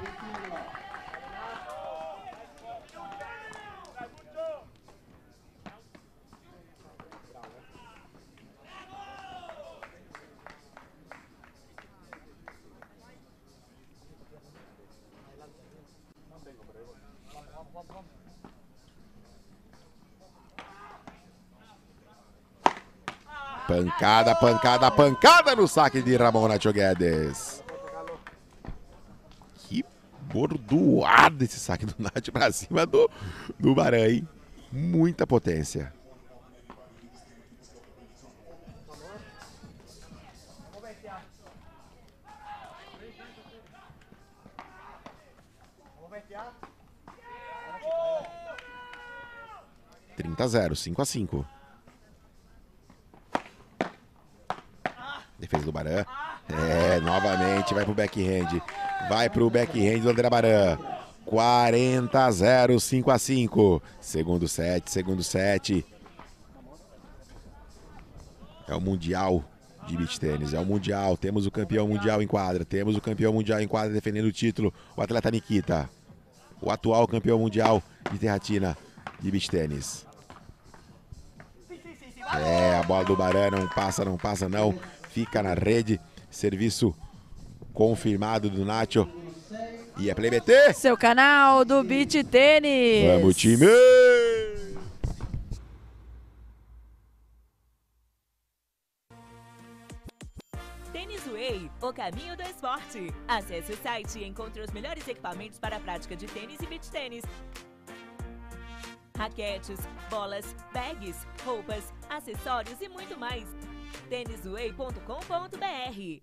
Pancada, pancada, pancada no saque de Ramon Nacho Guedes. Que bordoado esse saque do Nacho pra cima do, do Baran, hein? Muita potência. trinta a zero, cinco a cinco. Defesa do Baran. É, novamente vai pro backhand. Vai pro backhand do André Baran. quarenta a zero, cinco a cinco. Segundo set, segundo set. É o Mundial de Beach Tênis. É o Mundial. Temos o campeão mundial em quadra. Temos o campeão mundial em quadra defendendo o título. O atleta Nikita. O atual campeão mundial de Terratina de Beach Tênis. É, a bola do Baran não passa, não passa não. Fica na rede. Serviço confirmado do Nacho. E é Play B T. Seu canal do Beach Tênis. Vamos, time! Tênis Way, o caminho do esporte. Acesse o site e encontre os melhores equipamentos para a prática de tênis e beach tênis. Raquetes, bolas, bags, roupas, acessórios e muito mais. tênis way ponto com ponto br.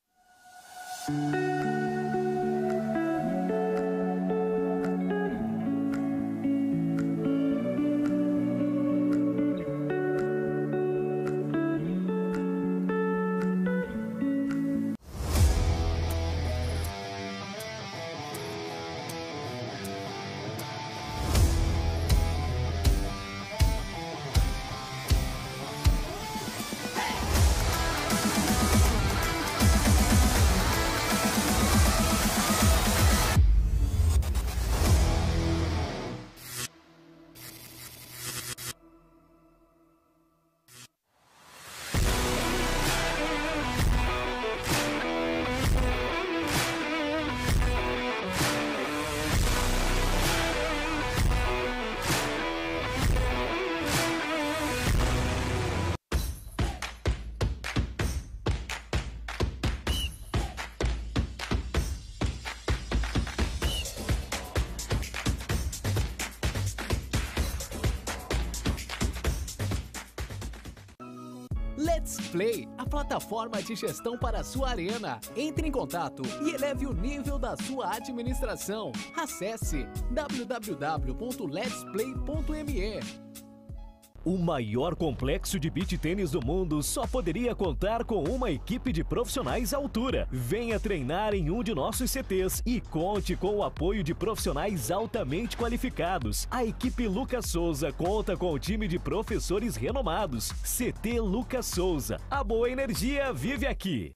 Let's Play, a plataforma de gestão para a sua arena. Entre em contato e eleve o nível da sua administração. Acesse w w w ponto lets play ponto m e. O maior complexo de beach tênis do mundo só poderia contar com uma equipe de profissionais à altura. Venha treinar em um de nossos C Tês e conte com o apoio de profissionais altamente qualificados. A equipe Lucas Souza conta com um time de professores renomados. C T Lucas Souza. A boa energia vive aqui.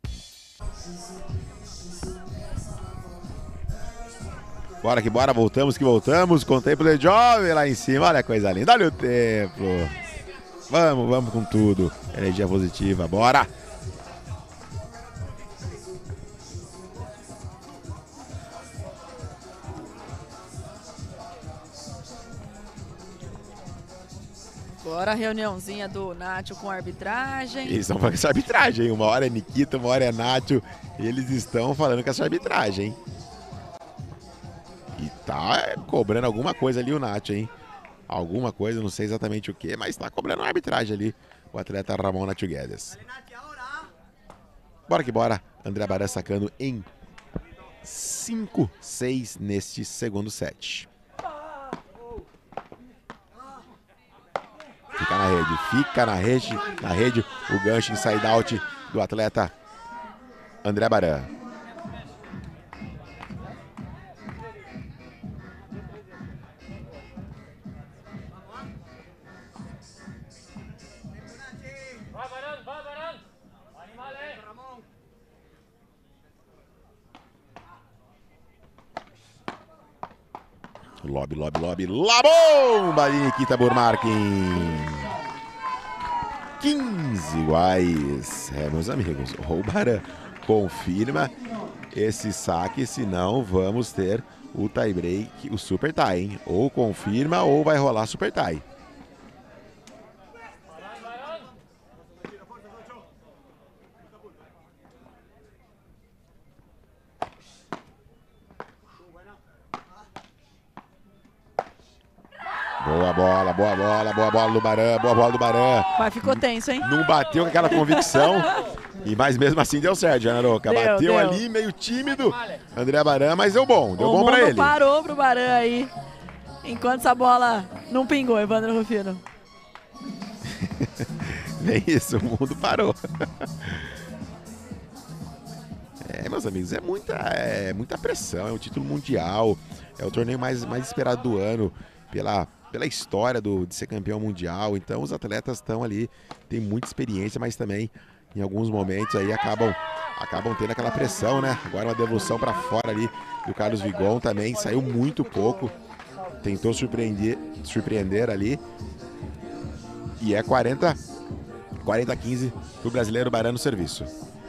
Bora que bora, voltamos que voltamos com o templo de jovem lá em cima, olha a coisa linda, olha o templo. Vamos, vamos com tudo, energia positiva, bora. Agora a reuniãozinha do Nacho com a arbitragem. Eles estão falando com essa arbitragem, uma hora é Nikita, uma hora é Nacho, eles estão falando com essa arbitragem, hein? E tá cobrando alguma coisa ali o Nacho, hein? Alguma coisa, não sei exatamente o que, mas tá cobrando uma arbitragem ali o atleta Ramon Nacho Guedes. Bora que bora. André Baran sacando em cinco a seis neste segundo set. Fica na rede, fica na rede, na rede o gancho inside out do atleta André Baran. Lobby, lobby, lobby. La bomba de Nikita Burmarkin. quinze iguais. É, meus amigos, o Baran confirma esse saque, senão vamos ter o tie break, o super tie, hein? Ou confirma ou vai rolar super tie. Boa bola, boa bola, boa bola do Baran, boa bola do Baran. Mas ficou tenso, hein? Não bateu com aquela convicção, e mas mesmo assim deu certo, Janaroca. Deu, bateu deu. ali, meio tímido, André Baran, mas deu bom, deu o bom pra mundo ele. Parou pro Baran aí, enquanto essa bola não pingou, Evandro Rufino. É isso, o mundo parou. É, meus amigos, é muita, é muita pressão, é um título mundial, é o torneio mais, mais esperado do ano, pela, pela história do, de ser campeão mundial. Então os atletas estão ali, tem muita experiência, mas também em alguns momentos aí acabam, acabam tendo aquela pressão, né? Agora uma devolução para fora ali do Carlos Vigon também, saiu muito pouco, tentou surpreender, surpreender ali. E é quarenta a quinze para o brasileiro Baran no serviço.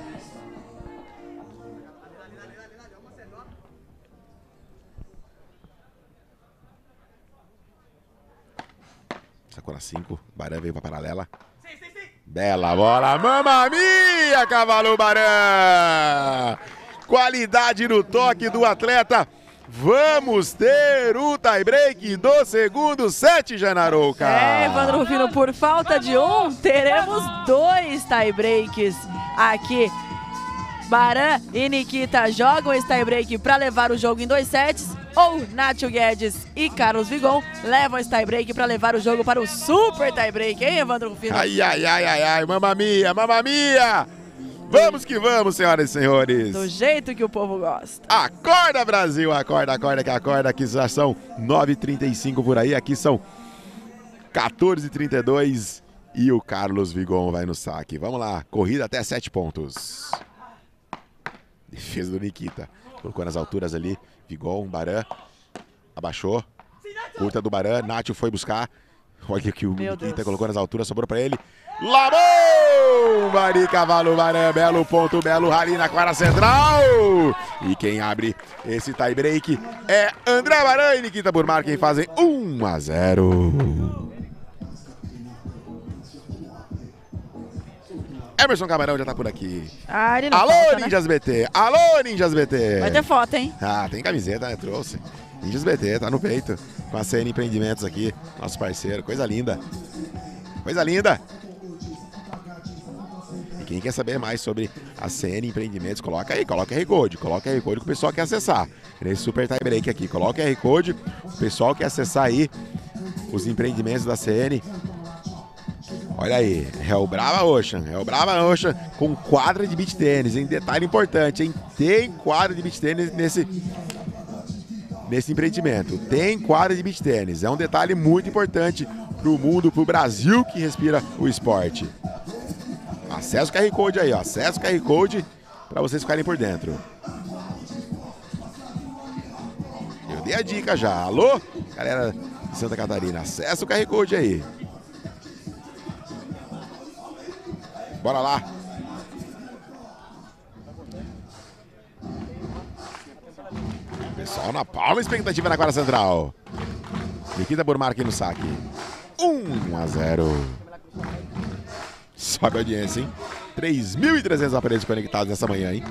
Sacou na cinco, Baran veio para paralela. Bela bola, mamma mia, cavalo Baran! Qualidade no toque do atleta. Vamos ter o tie break do segundo set, Janarouca. É, Evandro Rufino, por falta de um, teremos dois tie breaks aqui. Baran e Nikita jogam esse tie break para levar o jogo em dois sets, ou Nacho Guedes e Carlos Vigon levam esse tie break para levar o jogo para o super tie break, hein, Evandro Rufino? Ai, ai, ai, ai, ai, mamma mia, mamma mia! Vamos que vamos, senhoras e senhores. Do jeito que o povo gosta. Acorda, Brasil, acorda, acorda, que acorda. Aqui já são nove e trinta e cinco por aí, aqui são quatorze e trinta e dois e o Carlos Vigon vai no saque. Vamos lá, corrida até sete pontos. Defesa do Nikita, colocou nas alturas ali, Vigon, Baran, abaixou, curta do Baran, Nacho foi buscar. Olha que o Meu Nikita Deus. colocou nas alturas, sobrou pra ele. La bomba de cavalo Baran, belo ponto, belo rally na quadra central. E quem abre esse tie break é André Baran e Nikita Burmarkin, fazem um a zero. Emerson Camarão já tá por aqui. Ah, ele não Alô, falta, né? Ninjas B T! Alô, Ninjas B T! Vai ter foto, hein? Ah, tem camiseta, né? Trouxe. Ninjas B T, tá no peito. Com a C N Empreendimentos aqui, nosso parceiro. Coisa linda. Coisa linda. E quem quer saber mais sobre a C N Empreendimentos, coloca aí, coloca R Code. Coloca R Code que o pessoal quer acessar. Nesse super tie break aqui, coloca R Code. O pessoal quer acessar aí os empreendimentos da C N. Olha aí, Hell Brava Ocean, Hell Brava Ocean com quadra de beach tênis, hein? Detalhe importante, hein? Tem quadra de beach tênis nesse, nesse empreendimento. Tem quadra de beach tênis. É um detalhe muito importante pro mundo, pro Brasil que respira o esporte. Acesse o Q R Code aí, ó. Acesse o Q R Code para vocês ficarem por dentro. Eu dei a dica já. Alô, galera de Santa Catarina, acessa o Q R Code aí. Bora lá. Pessoal na palma, expectativa na quadra central. Nikita Burmarkin no saque. um a zero. Sobe a audiência, hein? três mil e trezentos aparelhos conectados nessa manhã, hein?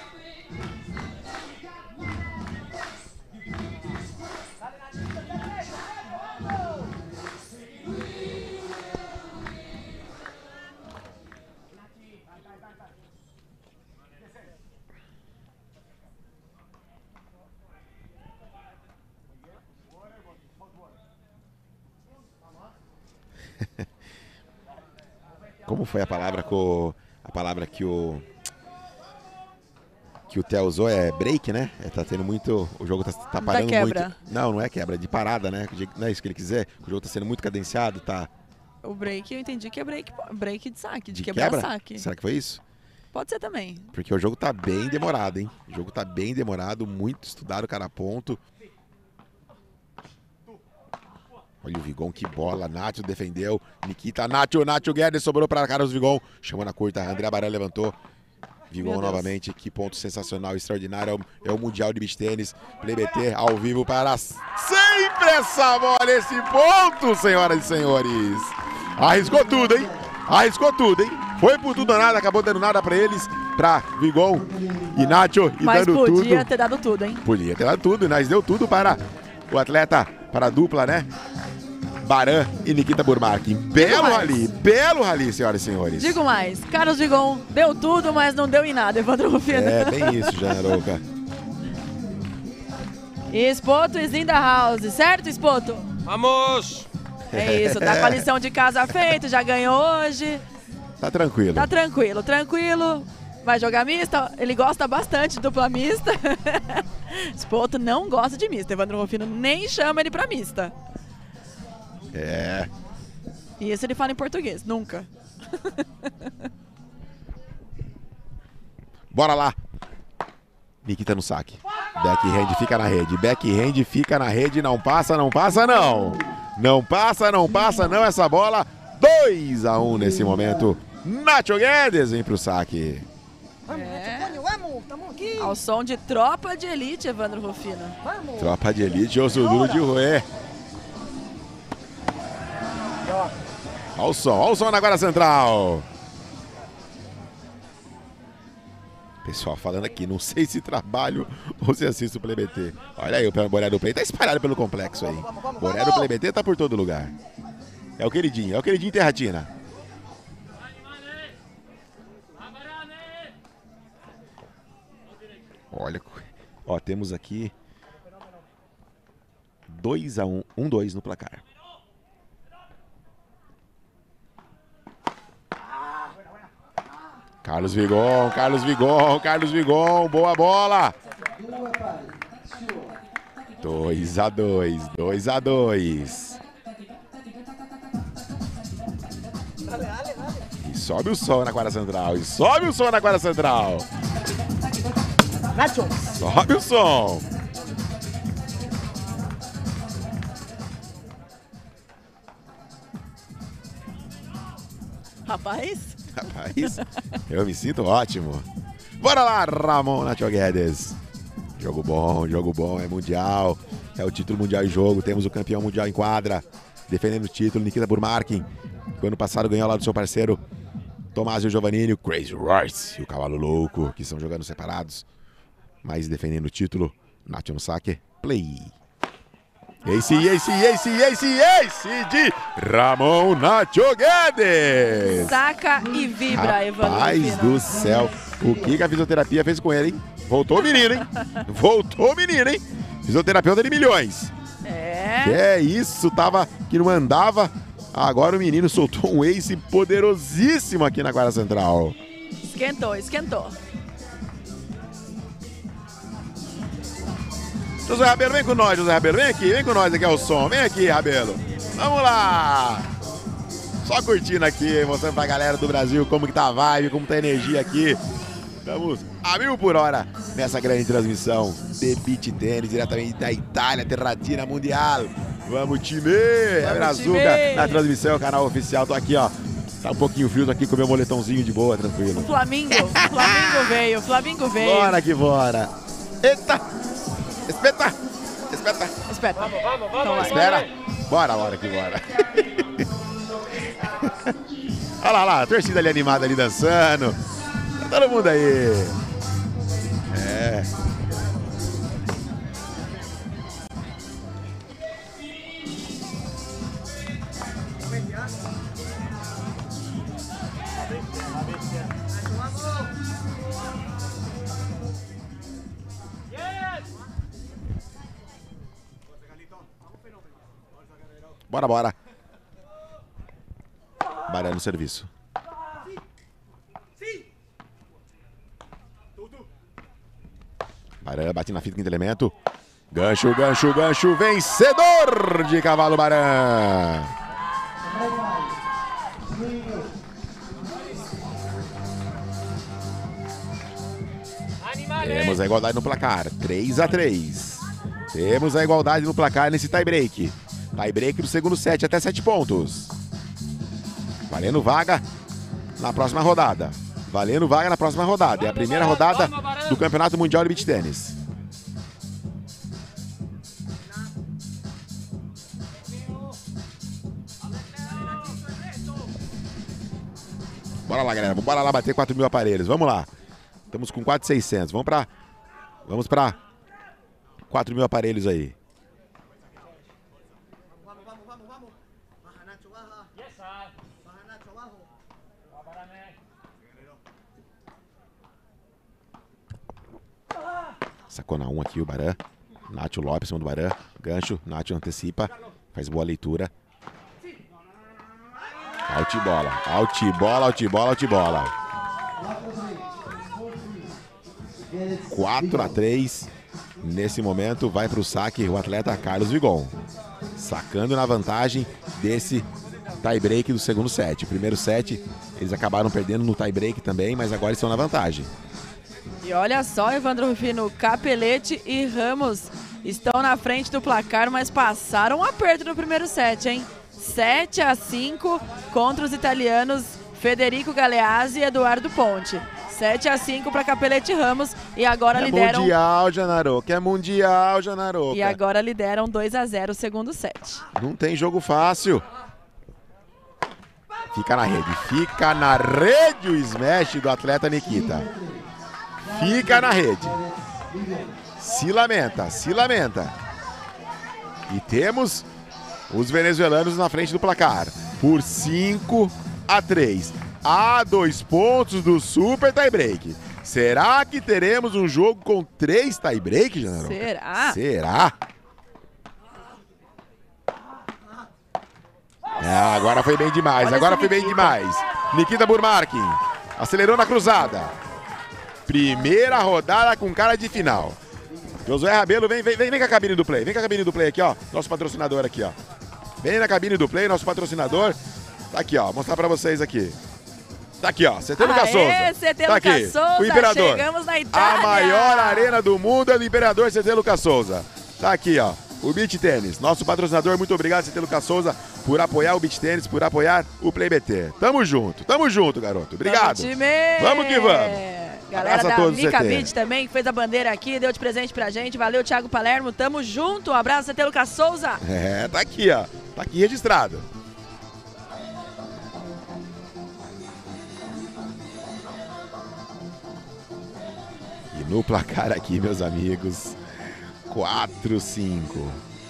Como foi a palavra que o, a palavra que o que o Theo usou? É break, né? É, tá tendo muito, o jogo tá, tá parando quebra. muito. Não, não é quebra, é de parada, né? Não é isso que ele quiser. O jogo tá sendo muito cadenciado, tá? O break, eu entendi que é break, break de saque, de, De quebrar quebra? saque. Será que foi isso? Pode ser também. Porque o jogo tá bem demorado, hein? O jogo tá bem demorado, muito estudado cada ponto. Olha o Vigon, que bola. Nacho defendeu. Nikita, Nacho, Nacho Guedes sobrou para Carlos Vigon. Chamou na curta. André Baran levantou. Vigon novamente. Que ponto sensacional, extraordinário. É o, é o Mundial de Beach Tênis. Play B T ao vivo para sempre essa bola, esse ponto, senhoras e senhores. Arriscou tudo, hein? Arriscou tudo, hein? Foi por tudo ou nada, acabou dando nada para eles. Para Vigon e Nacho. E Mas dando tudo. podia ter dado tudo, hein? Podia ter dado tudo, mas deu tudo para o atleta, para a dupla, né? Baran e Nikita Burmarkin. Belo rally, belo rally, senhoras e senhores. Digo mais, Carlos Vigon deu tudo, mas não deu em nada, Evandro Rufino. É, bem isso, Jana Louca. Spoto is in the house, certo, Spoto? Vamos! É isso, tá com a lição de casa feita, já ganhou hoje. Tá tranquilo. Tá tranquilo, tranquilo. Vai jogar mista? Ele gosta bastante de dupla mista. Spoto não gosta de mista, Evandro Rufino nem chama ele pra mista. É. E isso ele fala em português, nunca. Bora lá. Nikita no saque. Backhand fica na rede. Backhand fica na rede. Não passa, não passa, não. Não passa, não passa, não. Essa bola. dois a um nesse momento. Nacho Guedes vem pro saque. É. Ao som de Tropa de Elite, Evandro Rufino. Tropa de Elite, osso duro de roer. Olha o som, olha o som na guarda central. Pessoal falando aqui, não sei se trabalho ou se assisto o Play B T. Olha aí, o boné do Play tá espalhado pelo complexo aí. O boné do Play B T tá por todo lugar. É o queridinho, é o queridinho Terratina. Olha, ó, temos aqui dois a um, um dois no placar. Carlos Vigon, Carlos Vigon, Carlos Vigon, boa bola. dois a dois, dois a dois. E sobe o som na quadra central, e sobe o som na quadra central. Nacho. Sobe o som. Rapaz. Rapaz, eu me sinto ótimo. Bora lá, Ramon Nacho Guedes. Jogo bom, jogo bom, é mundial. É o título mundial em jogo. Temos o campeão mundial em quadra. Defendendo o título, Nikita Burmarkin. Que ano passado ganhou lá do seu parceiro Tomásio Giovannini, o Crazy Royce e o Cavalo Louco, que estão jogando separados. Mas defendendo o título, Nacho no saque, play. Ace, ace, ace, ace, ace de Ramon Nacho Guedes. Saca e vibra, Evandro Rapaz do céu, o que, que a fisioterapia fez com ele, hein? Voltou o menino, hein? Voltou o menino, hein? Fisioterapeuta de milhões. É. Que é isso, tava que não andava. Agora o menino soltou um ace poderosíssimo aqui na quadra central. Esquentou, esquentou. José Rabelo, vem com nós, José Rabelo. Vem aqui, vem com nós aqui ao som. Vem aqui, Rabelo. Vamos lá. Só curtindo aqui, mostrando pra galera do Brasil como que tá a vibe, como tá a energia aqui. Estamos a mil por hora nessa grande transmissão de beach tênis, diretamente da Itália, Terratina Mundial. Vamos, time! É Brazuca na transmissão, canal oficial. Tô aqui, ó. Tá um pouquinho frio, tô aqui com meu moletãozinho de boa, tranquilo. O Flamingo, o Flamingo veio, o Flamingo veio. Bora que bora. Eita! Espeta! Espeta! Espeta. Vamos, vamos, vamos. Então vai. Espera! Bora, bora que bora. Olha lá, lá, a torcida ali animada ali dançando. Tá todo mundo aí. É. Bora, bora. Baran no serviço. Baran bate na fita, quinto elemento. Gancho, gancho, gancho. Vencedor de Cavalo Baran. Temos a igualdade no placar. três a três. Temos a igualdade no placar nesse tie break. Tie break do segundo set, até sete pontos. Valendo vaga na próxima rodada. Valendo vaga na próxima rodada. É a primeira rodada do Campeonato Mundial de Beach Tênis. Bora lá, galera. Bora lá bater quatro mil aparelhos. Vamos lá. Estamos com quatro mil e seiscentos. Vamos para Vamos para quatro mil aparelhos aí. Sacou na um aqui o Baran. Nátio Lopes, cima do Baran. Gancho, Nátio antecipa. Faz boa leitura. Altibola, altibola, altibola, altibola. quatro a três. Nesse momento vai para o saque o atleta Carlos Vigon. Sacando na vantagem desse tie break do segundo set. Primeiro set eles acabaram perdendo no tie break também, mas agora estão na vantagem. E olha só, Evandro Rufino, Capelete e Ramos estão na frente do placar, mas passaram um aperto no primeiro set, hein? sete a cinco contra os italianos Federico Galeazzi e Eduardo Ponte. sete a cinco para Capelete e Ramos e agora é lideram... mundial, Janaroca, é mundial, Janaroca. E agora lideram dois a zero o segundo set. Não tem jogo fácil. Fica na rede, fica na rede o smash do atleta Nikita. Fica na rede. Se lamenta, se lamenta. E temos os venezuelanos na frente do placar. Por cinco a três. A dois pontos do super tie break. Será que teremos um jogo com três tie break, Janarão? Será? Será? É, agora foi bem demais, Olha agora foi bem demais. Nikita Burmarkin acelerou na cruzada. Primeira rodada com cara de final. Josué Rabelo, vem, vem, vem, vem com a cabine do Play. Vem com a cabine do Play aqui, ó. Nosso patrocinador aqui, ó. Vem na cabine do Play, nosso patrocinador. Tá aqui, ó. Vou mostrar pra vocês aqui. Tá aqui, ó. C T Lucas Souza. C T tá Lucas aqui. Souza, O Imperador. Chegamos na Itália. A maior arena do mundo é do Imperador C T Lucas Souza. Tá aqui, ó. O Beach Tênis. Nosso patrocinador, muito obrigado, C T Lucas Souza, por apoiar o Beach Tênis, por apoiar o Play B T. Tamo junto, tamo junto, garoto. Obrigado. Tamo, time. Vamos que vamos. Galera da Mica Beach também, que fez a bandeira aqui, deu de presente pra gente. Valeu, Thiago Palermo. Tamo junto. Um abraço, C T Lucas Souza. É, tá aqui, ó. Tá aqui registrado. E no placar aqui, meus amigos, quatro a cinco.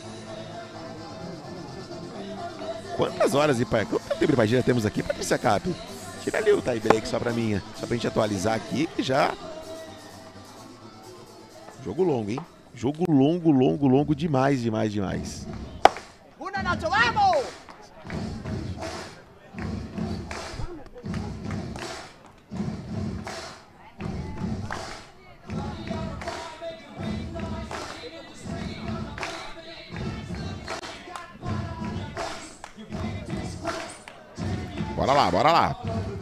Quantas horas de partida? Quanto tempo de partida temos aqui, Patrícia Cap? Tira ali o tie break só pra mim, só pra gente atualizar aqui e já. Jogo longo, hein? Jogo longo, longo, longo demais, demais, demais. Una Nacho, vamos! Bora lá, bora lá.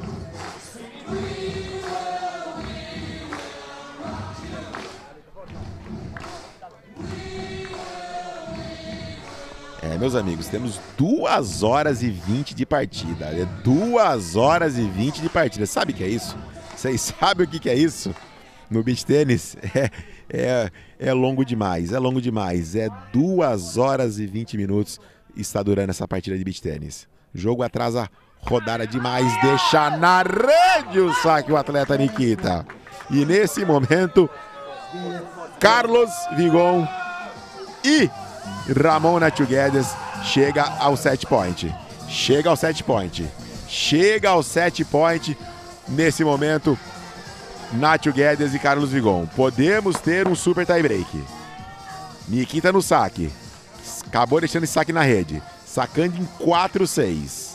É, meus amigos, temos duas horas e vinte de partida. É duas horas e vinte de partida. Sabe o que é isso? Vocês sabem o que que é isso? No beach tênis é, é, é longo demais, é longo demais. É duas horas e vinte minutos está durando essa partida de beach tênis. Jogo atrasa rodada demais, deixa na rede o saque o atleta Nikita. E nesse momento, Carlos Vigon e Ramon Nacho Guedes chega ao set point. Chega ao set point. Chega ao set point. Nesse momento, Nacho Guedes e Carlos Vigon. Podemos ter um super tie break. Nikita no saque. Acabou deixando esse saque na rede. Sacando em quatro a seis.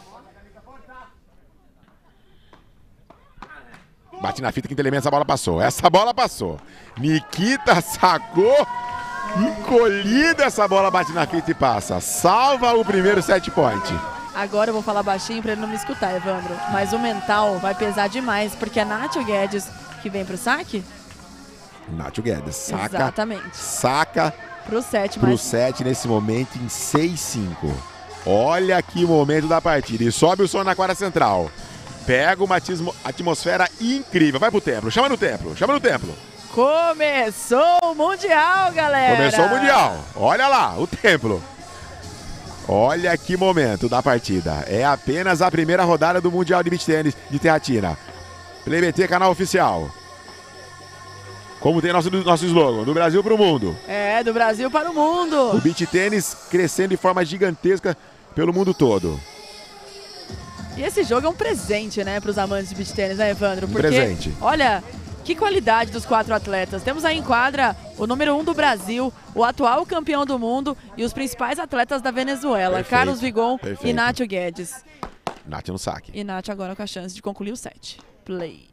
Bate na fita, quinto elemento, essa bola passou. Essa bola passou. Nikita sacou. Encolhida, essa bola bate na fita e passa. Salva o primeiro set point. Agora eu vou falar baixinho pra ele não me escutar, Evandro. Mas o mental vai pesar demais, porque é Nacho Guedes que vem pro saque. Nacho Guedes saca. Exatamente. Saca Pro set, Pro mas... set nesse momento em seis cinco. Olha que momento da partida. E sobe o som na quadra central. Pega uma atmosfera incrível. Vai pro templo. Chama no templo. Chama no templo. Começou o Mundial, galera. Começou o Mundial. Olha lá, o templo. Olha que momento da partida. É apenas a primeira rodada do Mundial de Beach Tennis de Teatina. Play B T, canal oficial. Como tem nosso, nosso slogan, do Brasil para o mundo. É, do Brasil para o mundo. O beach tênis crescendo de forma gigantesca pelo mundo todo. E esse jogo é um presente, né, para os amantes de beach tênis, né, Evandro? Um Porque, presente. olha, que qualidade dos quatro atletas. Temos aí em quadra o número um do Brasil, o atual campeão do mundo e os principais atletas da Venezuela, Perfeito. Carlos Vigon Perfeito. e Nacho Guedes. Nath no saque. E Nath agora com a chance de concluir o set. Play.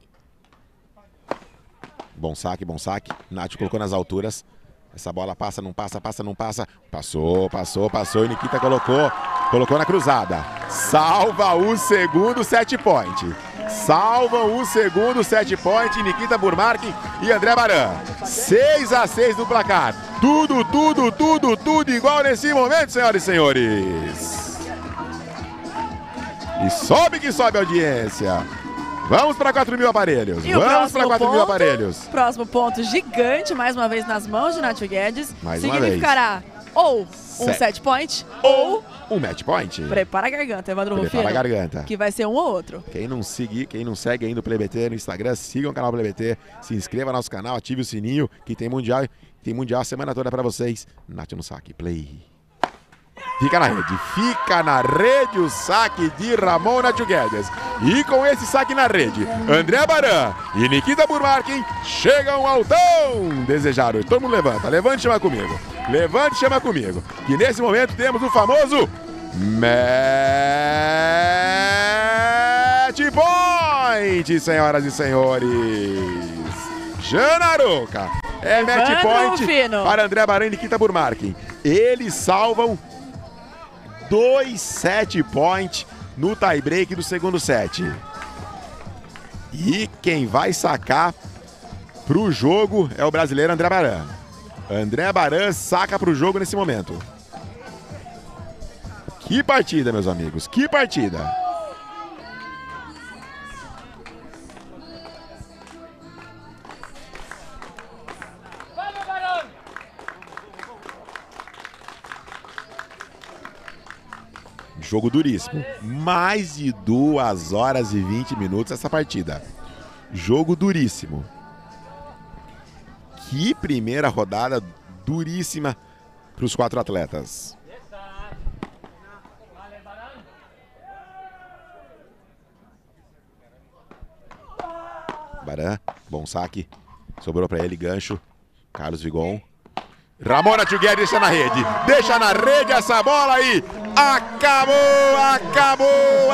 Bom saque, bom saque. Nath colocou nas alturas. Essa bola passa, não passa, passa, não passa. Passou, passou, passou. E Nikita colocou, colocou na cruzada. Salva o segundo set point. Salvam o segundo set point. Nikita Burmarkin e André Baran. seis a seis no placar. Tudo, tudo, tudo, tudo igual nesse momento, senhoras e senhores. E sobe que sobe a audiência. Vamos para quatro mil aparelhos. E Vamos para quatro mil ponto, aparelhos. Próximo ponto gigante, mais uma vez nas mãos de Nacho Guedes. Mais uma Significará ou um Set. set point ou Um match point. prepara a garganta, Evandro Rufino. Prepara a garganta. Que vai ser um ou outro. Quem não, segue, quem não segue ainda o Play B T no Instagram, siga o canal Play B T, se inscreva no nosso canal, ative o sininho, que tem mundial, tem mundial a semana toda para vocês. Nath no saque, play. Fica na rede, fica na rede o saque de Ramon Nacho Guedes. E com esse saque na rede, André Baran e Nikita Burmarkin chegam ao tão desejado. Todo mundo levanta, levante e chama comigo. Levante e chama comigo. Que nesse momento temos o famoso match point, senhoras e senhores. Janaruca. É match Evandro point Rufino. para André Baran e Nikita Burmarkin. Eles salvam dois set point no tie break do segundo set. E quem vai sacar pro jogo é o brasileiro André Baran. André Baran saca pro jogo nesse momento. Que partida, meus amigos, que partida. Jogo duríssimo. Mais de duas horas e vinte minutos essa partida. Jogo duríssimo. Que primeira rodada duríssima para os quatro atletas. Baran, bom saque. Sobrou para ele, gancho. Carlos Vigon. Ramon Nacho Guedes deixa na rede. Deixa na rede essa bola aí. Acabou, acabou,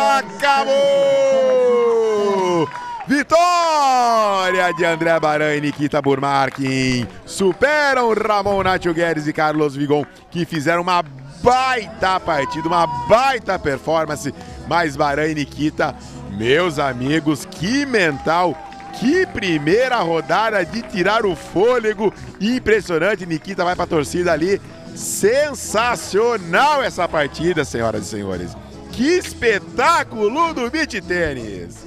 acabou. Vitória de André Baran e Nikita Burmarkin. Superam Ramon Nacho Guedes e Carlos Vigon, que fizeram uma baita partida, uma baita performance. Mas Baran e Nikita, meus amigos, que mental. Que primeira rodada de tirar o fôlego. Impressionante, Nikita vai para a torcida ali. Sensacional essa partida, senhoras e senhores. Que espetáculo do beach tênis.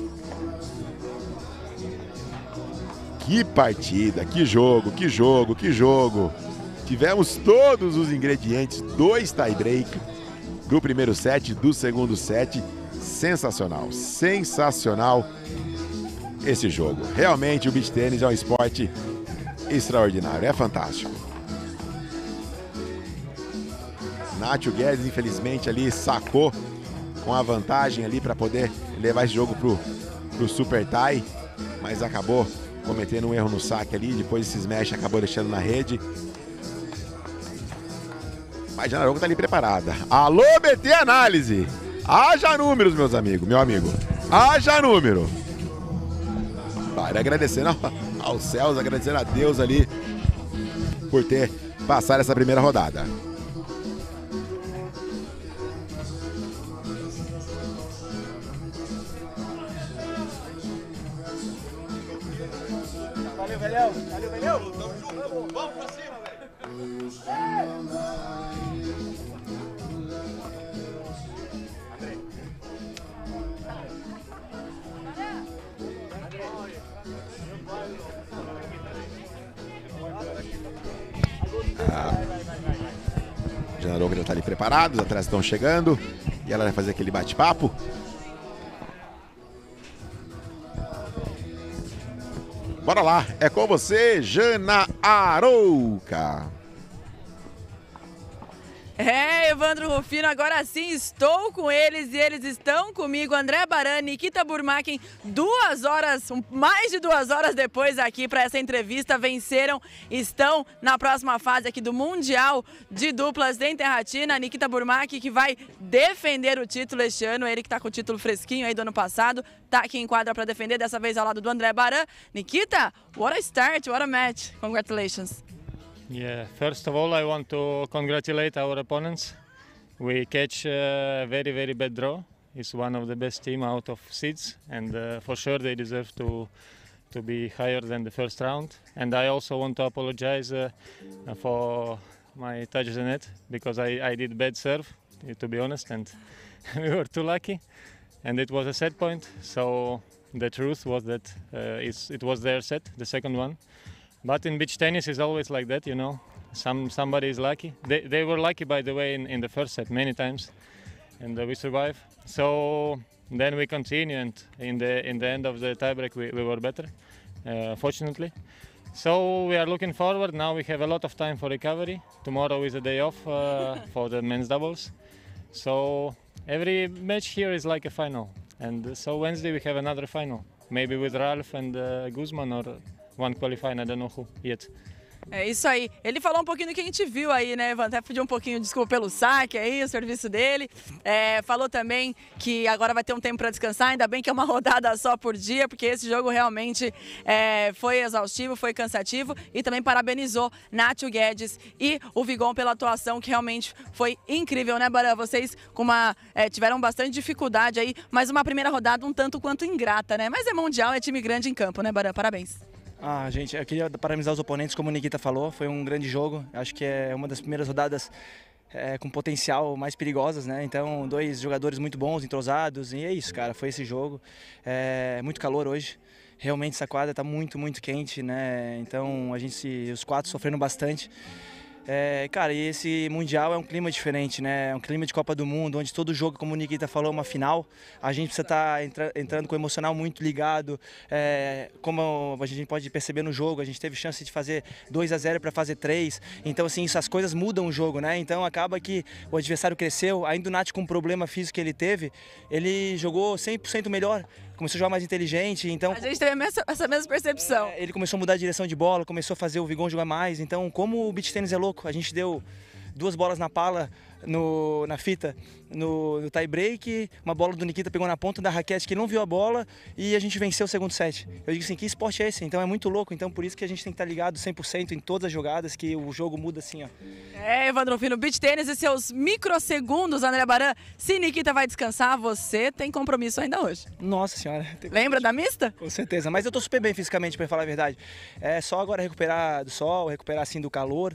Que partida, que jogo, que jogo, que jogo. Tivemos todos os ingredientes, dois tie break do primeiro set, do segundo set. Sensacional, sensacional esse jogo. Realmente o beach tênis é um esporte extraordinário, é fantástico. Nacho Guedes, infelizmente, ali sacou com a vantagem ali para poder levar esse jogo pro, pro super tie, mas acabou cometendo um erro no saque ali, depois esse smash acabou deixando na rede. Mas Janaruca tá ali preparada. Alô, B T Análise! Haja números, meus amigos, meu amigo. Haja número. Para agradecendo aos céus, agradecendo a Deus ali por ter passado essa primeira rodada. Valeu, velhão. Valeu, velhão. Tamo junto. Vamos pra cima, velho. Jana Roca já está ali preparado, os atletas estão chegando e ela vai fazer aquele bate-papo. Bora lá, é com você, Jana Arouca. É, Evandro Rufino, agora sim estou com eles e eles estão comigo. André Baran, Nikita Burmakin, duas horas, mais de duas horas depois aqui para essa entrevista, venceram, estão na próxima fase aqui do Mundial de Duplas em Terratina. Nikita Burmakin que vai defender o título este ano, ele que está com o título fresquinho aí do ano passado, tá aqui em quadra para defender, dessa vez ao lado do André Baran. Nikita, what a start, what a match, congratulations. Yeah, first of all I want to congratulate our opponents. We catch a very very bad draw. It's one of the best team out of seeds and uh, for sure they deserve to to be higher than the first round. And I also want to apologize uh, for my touch the net because I, I did bad serve, to be honest, and we were too lucky and it was a set point. So the truth was that uh, it's, it was their set, the second one. But in beach tennis it's always like that, you know. Some somebody is lucky. They they were lucky, by the way, in, in the first set many times, and uh, we survived. So then we continue, and in the in the end of the tiebreak we, we were better, uh, fortunately. So we are looking forward. Now we have a lot of time for recovery. Tomorrow is a day off uh, for the men's doubles. So every match here is like a final, and so Wednesday we have another final, maybe with Ralph and uh, Guzman or one qualifying, I don't know who yet. É isso aí. Ele falou um pouquinho do que a gente viu aí, né, Ivan? Até pediu um pouquinho de desculpa pelo saque aí, o serviço dele. É, falou também que agora vai ter um tempo para descansar, ainda bem que é uma rodada só por dia, porque esse jogo realmente é, foi exaustivo, foi cansativo. E também parabenizou Nacho Guedes e o Vigon pela atuação, que realmente foi incrível, né, Baran? Vocês com uma, é, tiveram bastante dificuldade aí, mas uma primeira rodada um tanto quanto ingrata, né? Mas é mundial, é time grande em campo, né, Baran? Parabéns. Ah, gente, eu queria parabenizar os oponentes, como o Nikita falou, foi um grande jogo, acho que é uma das primeiras rodadas é, com potencial mais perigosas, né? Então, dois jogadores muito bons, entrosados, e é isso, cara, foi esse jogo. É muito calor hoje, realmente essa quadra está muito, muito quente, né? Então, a gente, os quatro sofrendo bastante. É, cara, e esse Mundial é um clima diferente, né? É um clima de Copa do Mundo, onde todo jogo, como o Nikita falou, é uma final. A gente precisa estar entra, entrando com o emocional muito ligado. É, como a gente pode perceber no jogo, a gente teve chance de fazer dois a zero para fazer três. Então, assim, essas coisas mudam o jogo, né? Então, acaba que o adversário cresceu. Ainda o Nath, com o problema físico que ele teve, ele jogou cem por cento melhor. Começou a jogar mais inteligente, então... A gente teve essa mesma percepção. É, ele começou a mudar a direção de bola, começou a fazer o Vigon jogar mais. Então, como o beach tênis é louco, a gente deu duas bolas na pala, no, na fita, no, no tie break, uma bola do Nikita pegou na ponta da raquete que ele não viu a bola e a gente venceu o segundo set. Eu digo assim, que esporte é esse? Então é muito louco, então por isso que a gente tem que estar ligado cem por cento em todas as jogadas, que o jogo muda assim, ó. É, Evandro Rufino, beach tênis e seus microsegundos, André Baran. Se Nikita vai descansar, você tem compromisso ainda hoje. Nossa senhora. Lembra da mista? Com certeza, mas eu tô super bem fisicamente, para falar a verdade. É só agora recuperar do sol, recuperar assim do calor.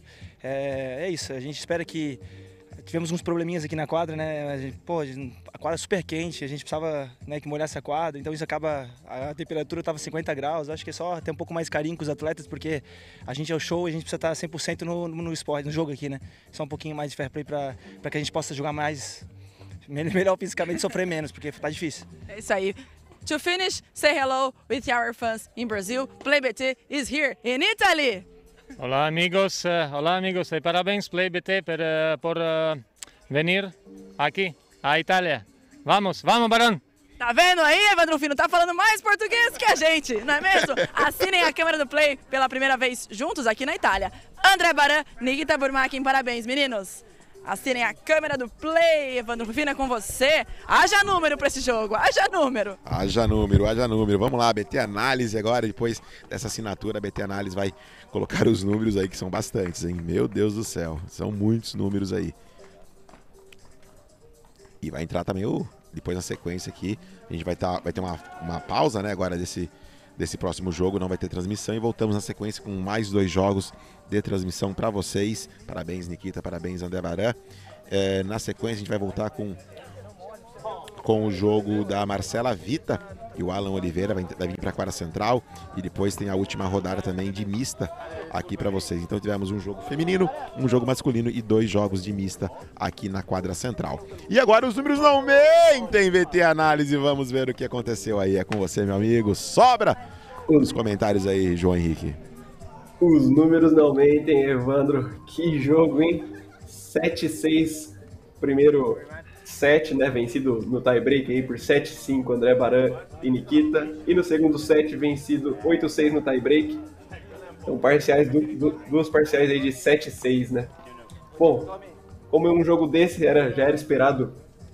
É, é isso, a gente espera que... Tivemos uns probleminhas aqui na quadra, né? A gente, pô, a quadra é super quente, a gente precisava, né, que molhasse a quadra, então isso acaba... A temperatura estava cinquenta graus, acho que é só ter um pouco mais carinho com os atletas, porque a gente é o show e a gente precisa estar cem por cento no, no esporte, no jogo aqui, né? Só um pouquinho mais de fair play para que a gente possa jogar mais, melhor fisicamente e sofrer menos, porque tá difícil. É isso aí. To finish, say hello with our fans in Brazil. Play B T is here in Italy. Hola amigos, uh, hola amigos, e parabéns Play B T por, uh, por uh, venir aqui, a Itália. Vamos, vamos Baran! Tá vendo aí, Evandro Rufino? Tá falando mais português que a gente, não é mesmo? Assinem a câmera do Play pela primeira vez juntos aqui na Itália. André Baran, Nikita Burmakin, parabéns meninos! Assinem a câmera do Play, Evandro Rufino, é com você. Haja número para esse jogo, haja número. Haja número, haja número. Vamos lá, B T Análise agora, depois dessa assinatura, a B T Análise vai colocar os números aí, que são bastantes, hein? Meu Deus do céu, são muitos números aí. E vai entrar também o... Depois na sequência aqui, a gente vai, tá, vai ter uma, uma pausa, né, agora desse, desse próximo jogo, não vai ter transmissão, e voltamos na sequência com mais dois jogos de transmissão para vocês. Parabéns, Nikita, parabéns, André Baran. É, na sequência a gente vai voltar com, com o jogo da Marcela Vita, e o Alan Oliveira vai, vai vir para a quadra central, e depois tem a última rodada também de mista aqui para vocês. Então tivemos um jogo feminino, um jogo masculino e dois jogos de mista aqui na quadra central. E agora os números não mentem, V T Análise, vamos ver o que aconteceu aí. É com você, meu amigo. Sobra os comentários aí, João Henrique. Os números não mentem, Evandro. Que jogo, hein? sete a seis, primeiro set, né, vencido no tie-break aí por sete a cinco, André Baran e Nikita. E no segundo set, vencido oito a seis no tie-break. Então, parciais, du, du, duas parciais aí de sete a seis, né? Bom, como um jogo desse era, já era esperado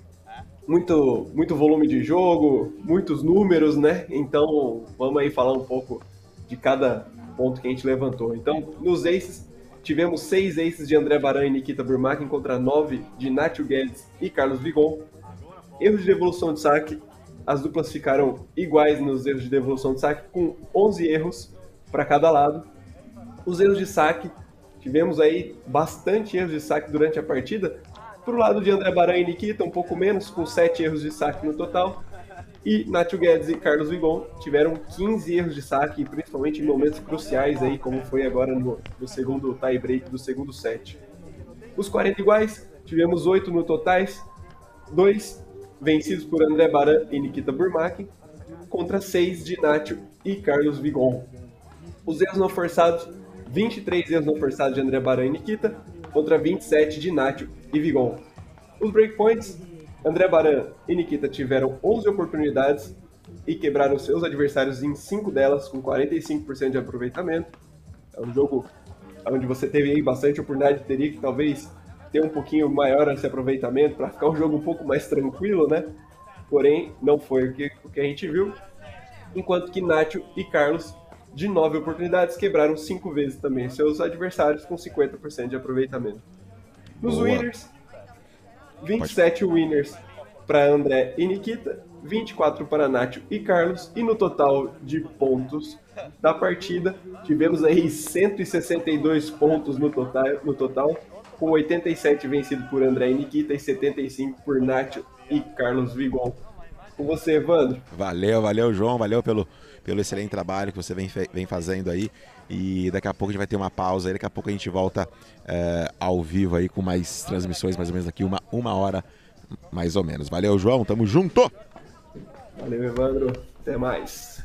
muito, muito volume de jogo, muitos números, né? Então, vamos aí falar um pouco de cada ponto que a gente levantou. Então, nos aces, tivemos seis aces de André Baran e Nikita Burmakin contra nove de Nacho Guedes e Carlos Vigon. Erros de devolução de saque, as duplas ficaram iguais nos erros de devolução de saque, com onze erros para cada lado. Os erros de saque, tivemos aí bastante erros de saque durante a partida. Para o lado de André Baran e Nikita, um pouco menos, com sete erros de saque no total. E Nacho Guedes e Carlos Vigon tiveram quinze erros de saque, principalmente em momentos cruciais, aí, como foi agora no, no segundo tie-break do segundo set. Os quarenta iguais, tivemos oito no totais, dois vencidos por André Baran e Nikita Burmakin, contra seis de Nacho e Carlos Vigon. Os erros não forçados, vinte e três erros não forçados de André Baran e Nikita, contra vinte e sete de Nacho e Vigon. Os breakpoints, André Baran e Nikita tiveram onze oportunidades e quebraram seus adversários em cinco delas, com quarenta e cinco por cento de aproveitamento. É um jogo onde você teve aí bastante oportunidade, teria que talvez ter um pouquinho maior esse aproveitamento para ficar um jogo um pouco mais tranquilo, né? Porém, não foi o que, o que a gente viu. Enquanto que Nacho e Carlos, de nove oportunidades, quebraram cinco vezes também seus adversários, com cinquenta por cento de aproveitamento. Nos Boa. winners, vinte e sete Pode. winners para André e Nikita, vinte e quatro para Nacho e Carlos, e no total de pontos da partida, tivemos aí cento e sessenta e dois pontos no total, no total, com oitenta e sete vencido por André e Nikita e setenta e cinco por Nacho e Carlos Vigon. Com você, Evandro. Valeu, valeu, João, valeu pelo, pelo excelente trabalho que você vem, vem fazendo aí. E daqui a pouco a gente vai ter uma pausa aí, daqui a pouco a gente volta é, ao vivo aí com mais transmissões, mais ou menos aqui, uma, uma hora mais ou menos. Valeu, João, tamo junto! Valeu, Evandro, até mais.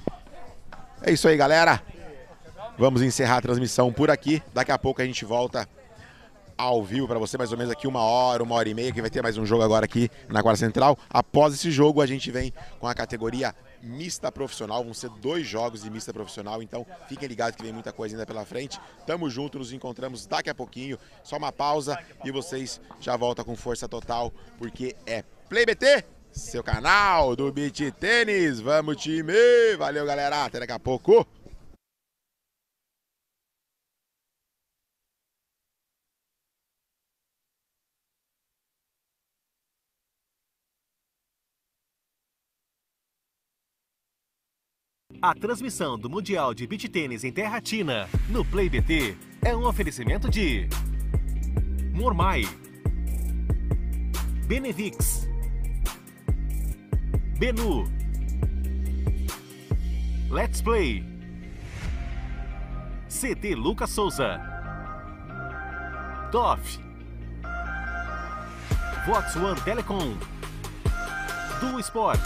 É isso aí, galera. Vamos encerrar a transmissão por aqui, daqui a pouco a gente volta ao vivo para você, mais ou menos aqui uma hora, uma hora e meia, que vai ter mais um jogo agora aqui na quadra central. Após esse jogo a gente vem com a categoria mista profissional, vão ser dois jogos de mista profissional, então fiquem ligados que vem muita coisa ainda pela frente. Tamo junto, nos encontramos daqui a pouquinho, só uma pausa e vocês já voltam com força total, porque é Play B T, seu canal do Beach Tênis. Vamos, time! Valeu, galera, até daqui a pouco! A transmissão do Mundial de Beach Tênis em Terratina, no Play B T, é um oferecimento de Mormai, Benevix, Benu, Let's Play, C T Lucas Souza, Toff, Vox One Telecom, Duo Sport,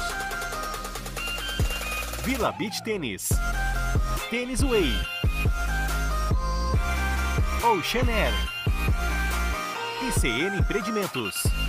Vila Beach Tênis, Tênis Way, Ocean Air, I C N Empreendimentos.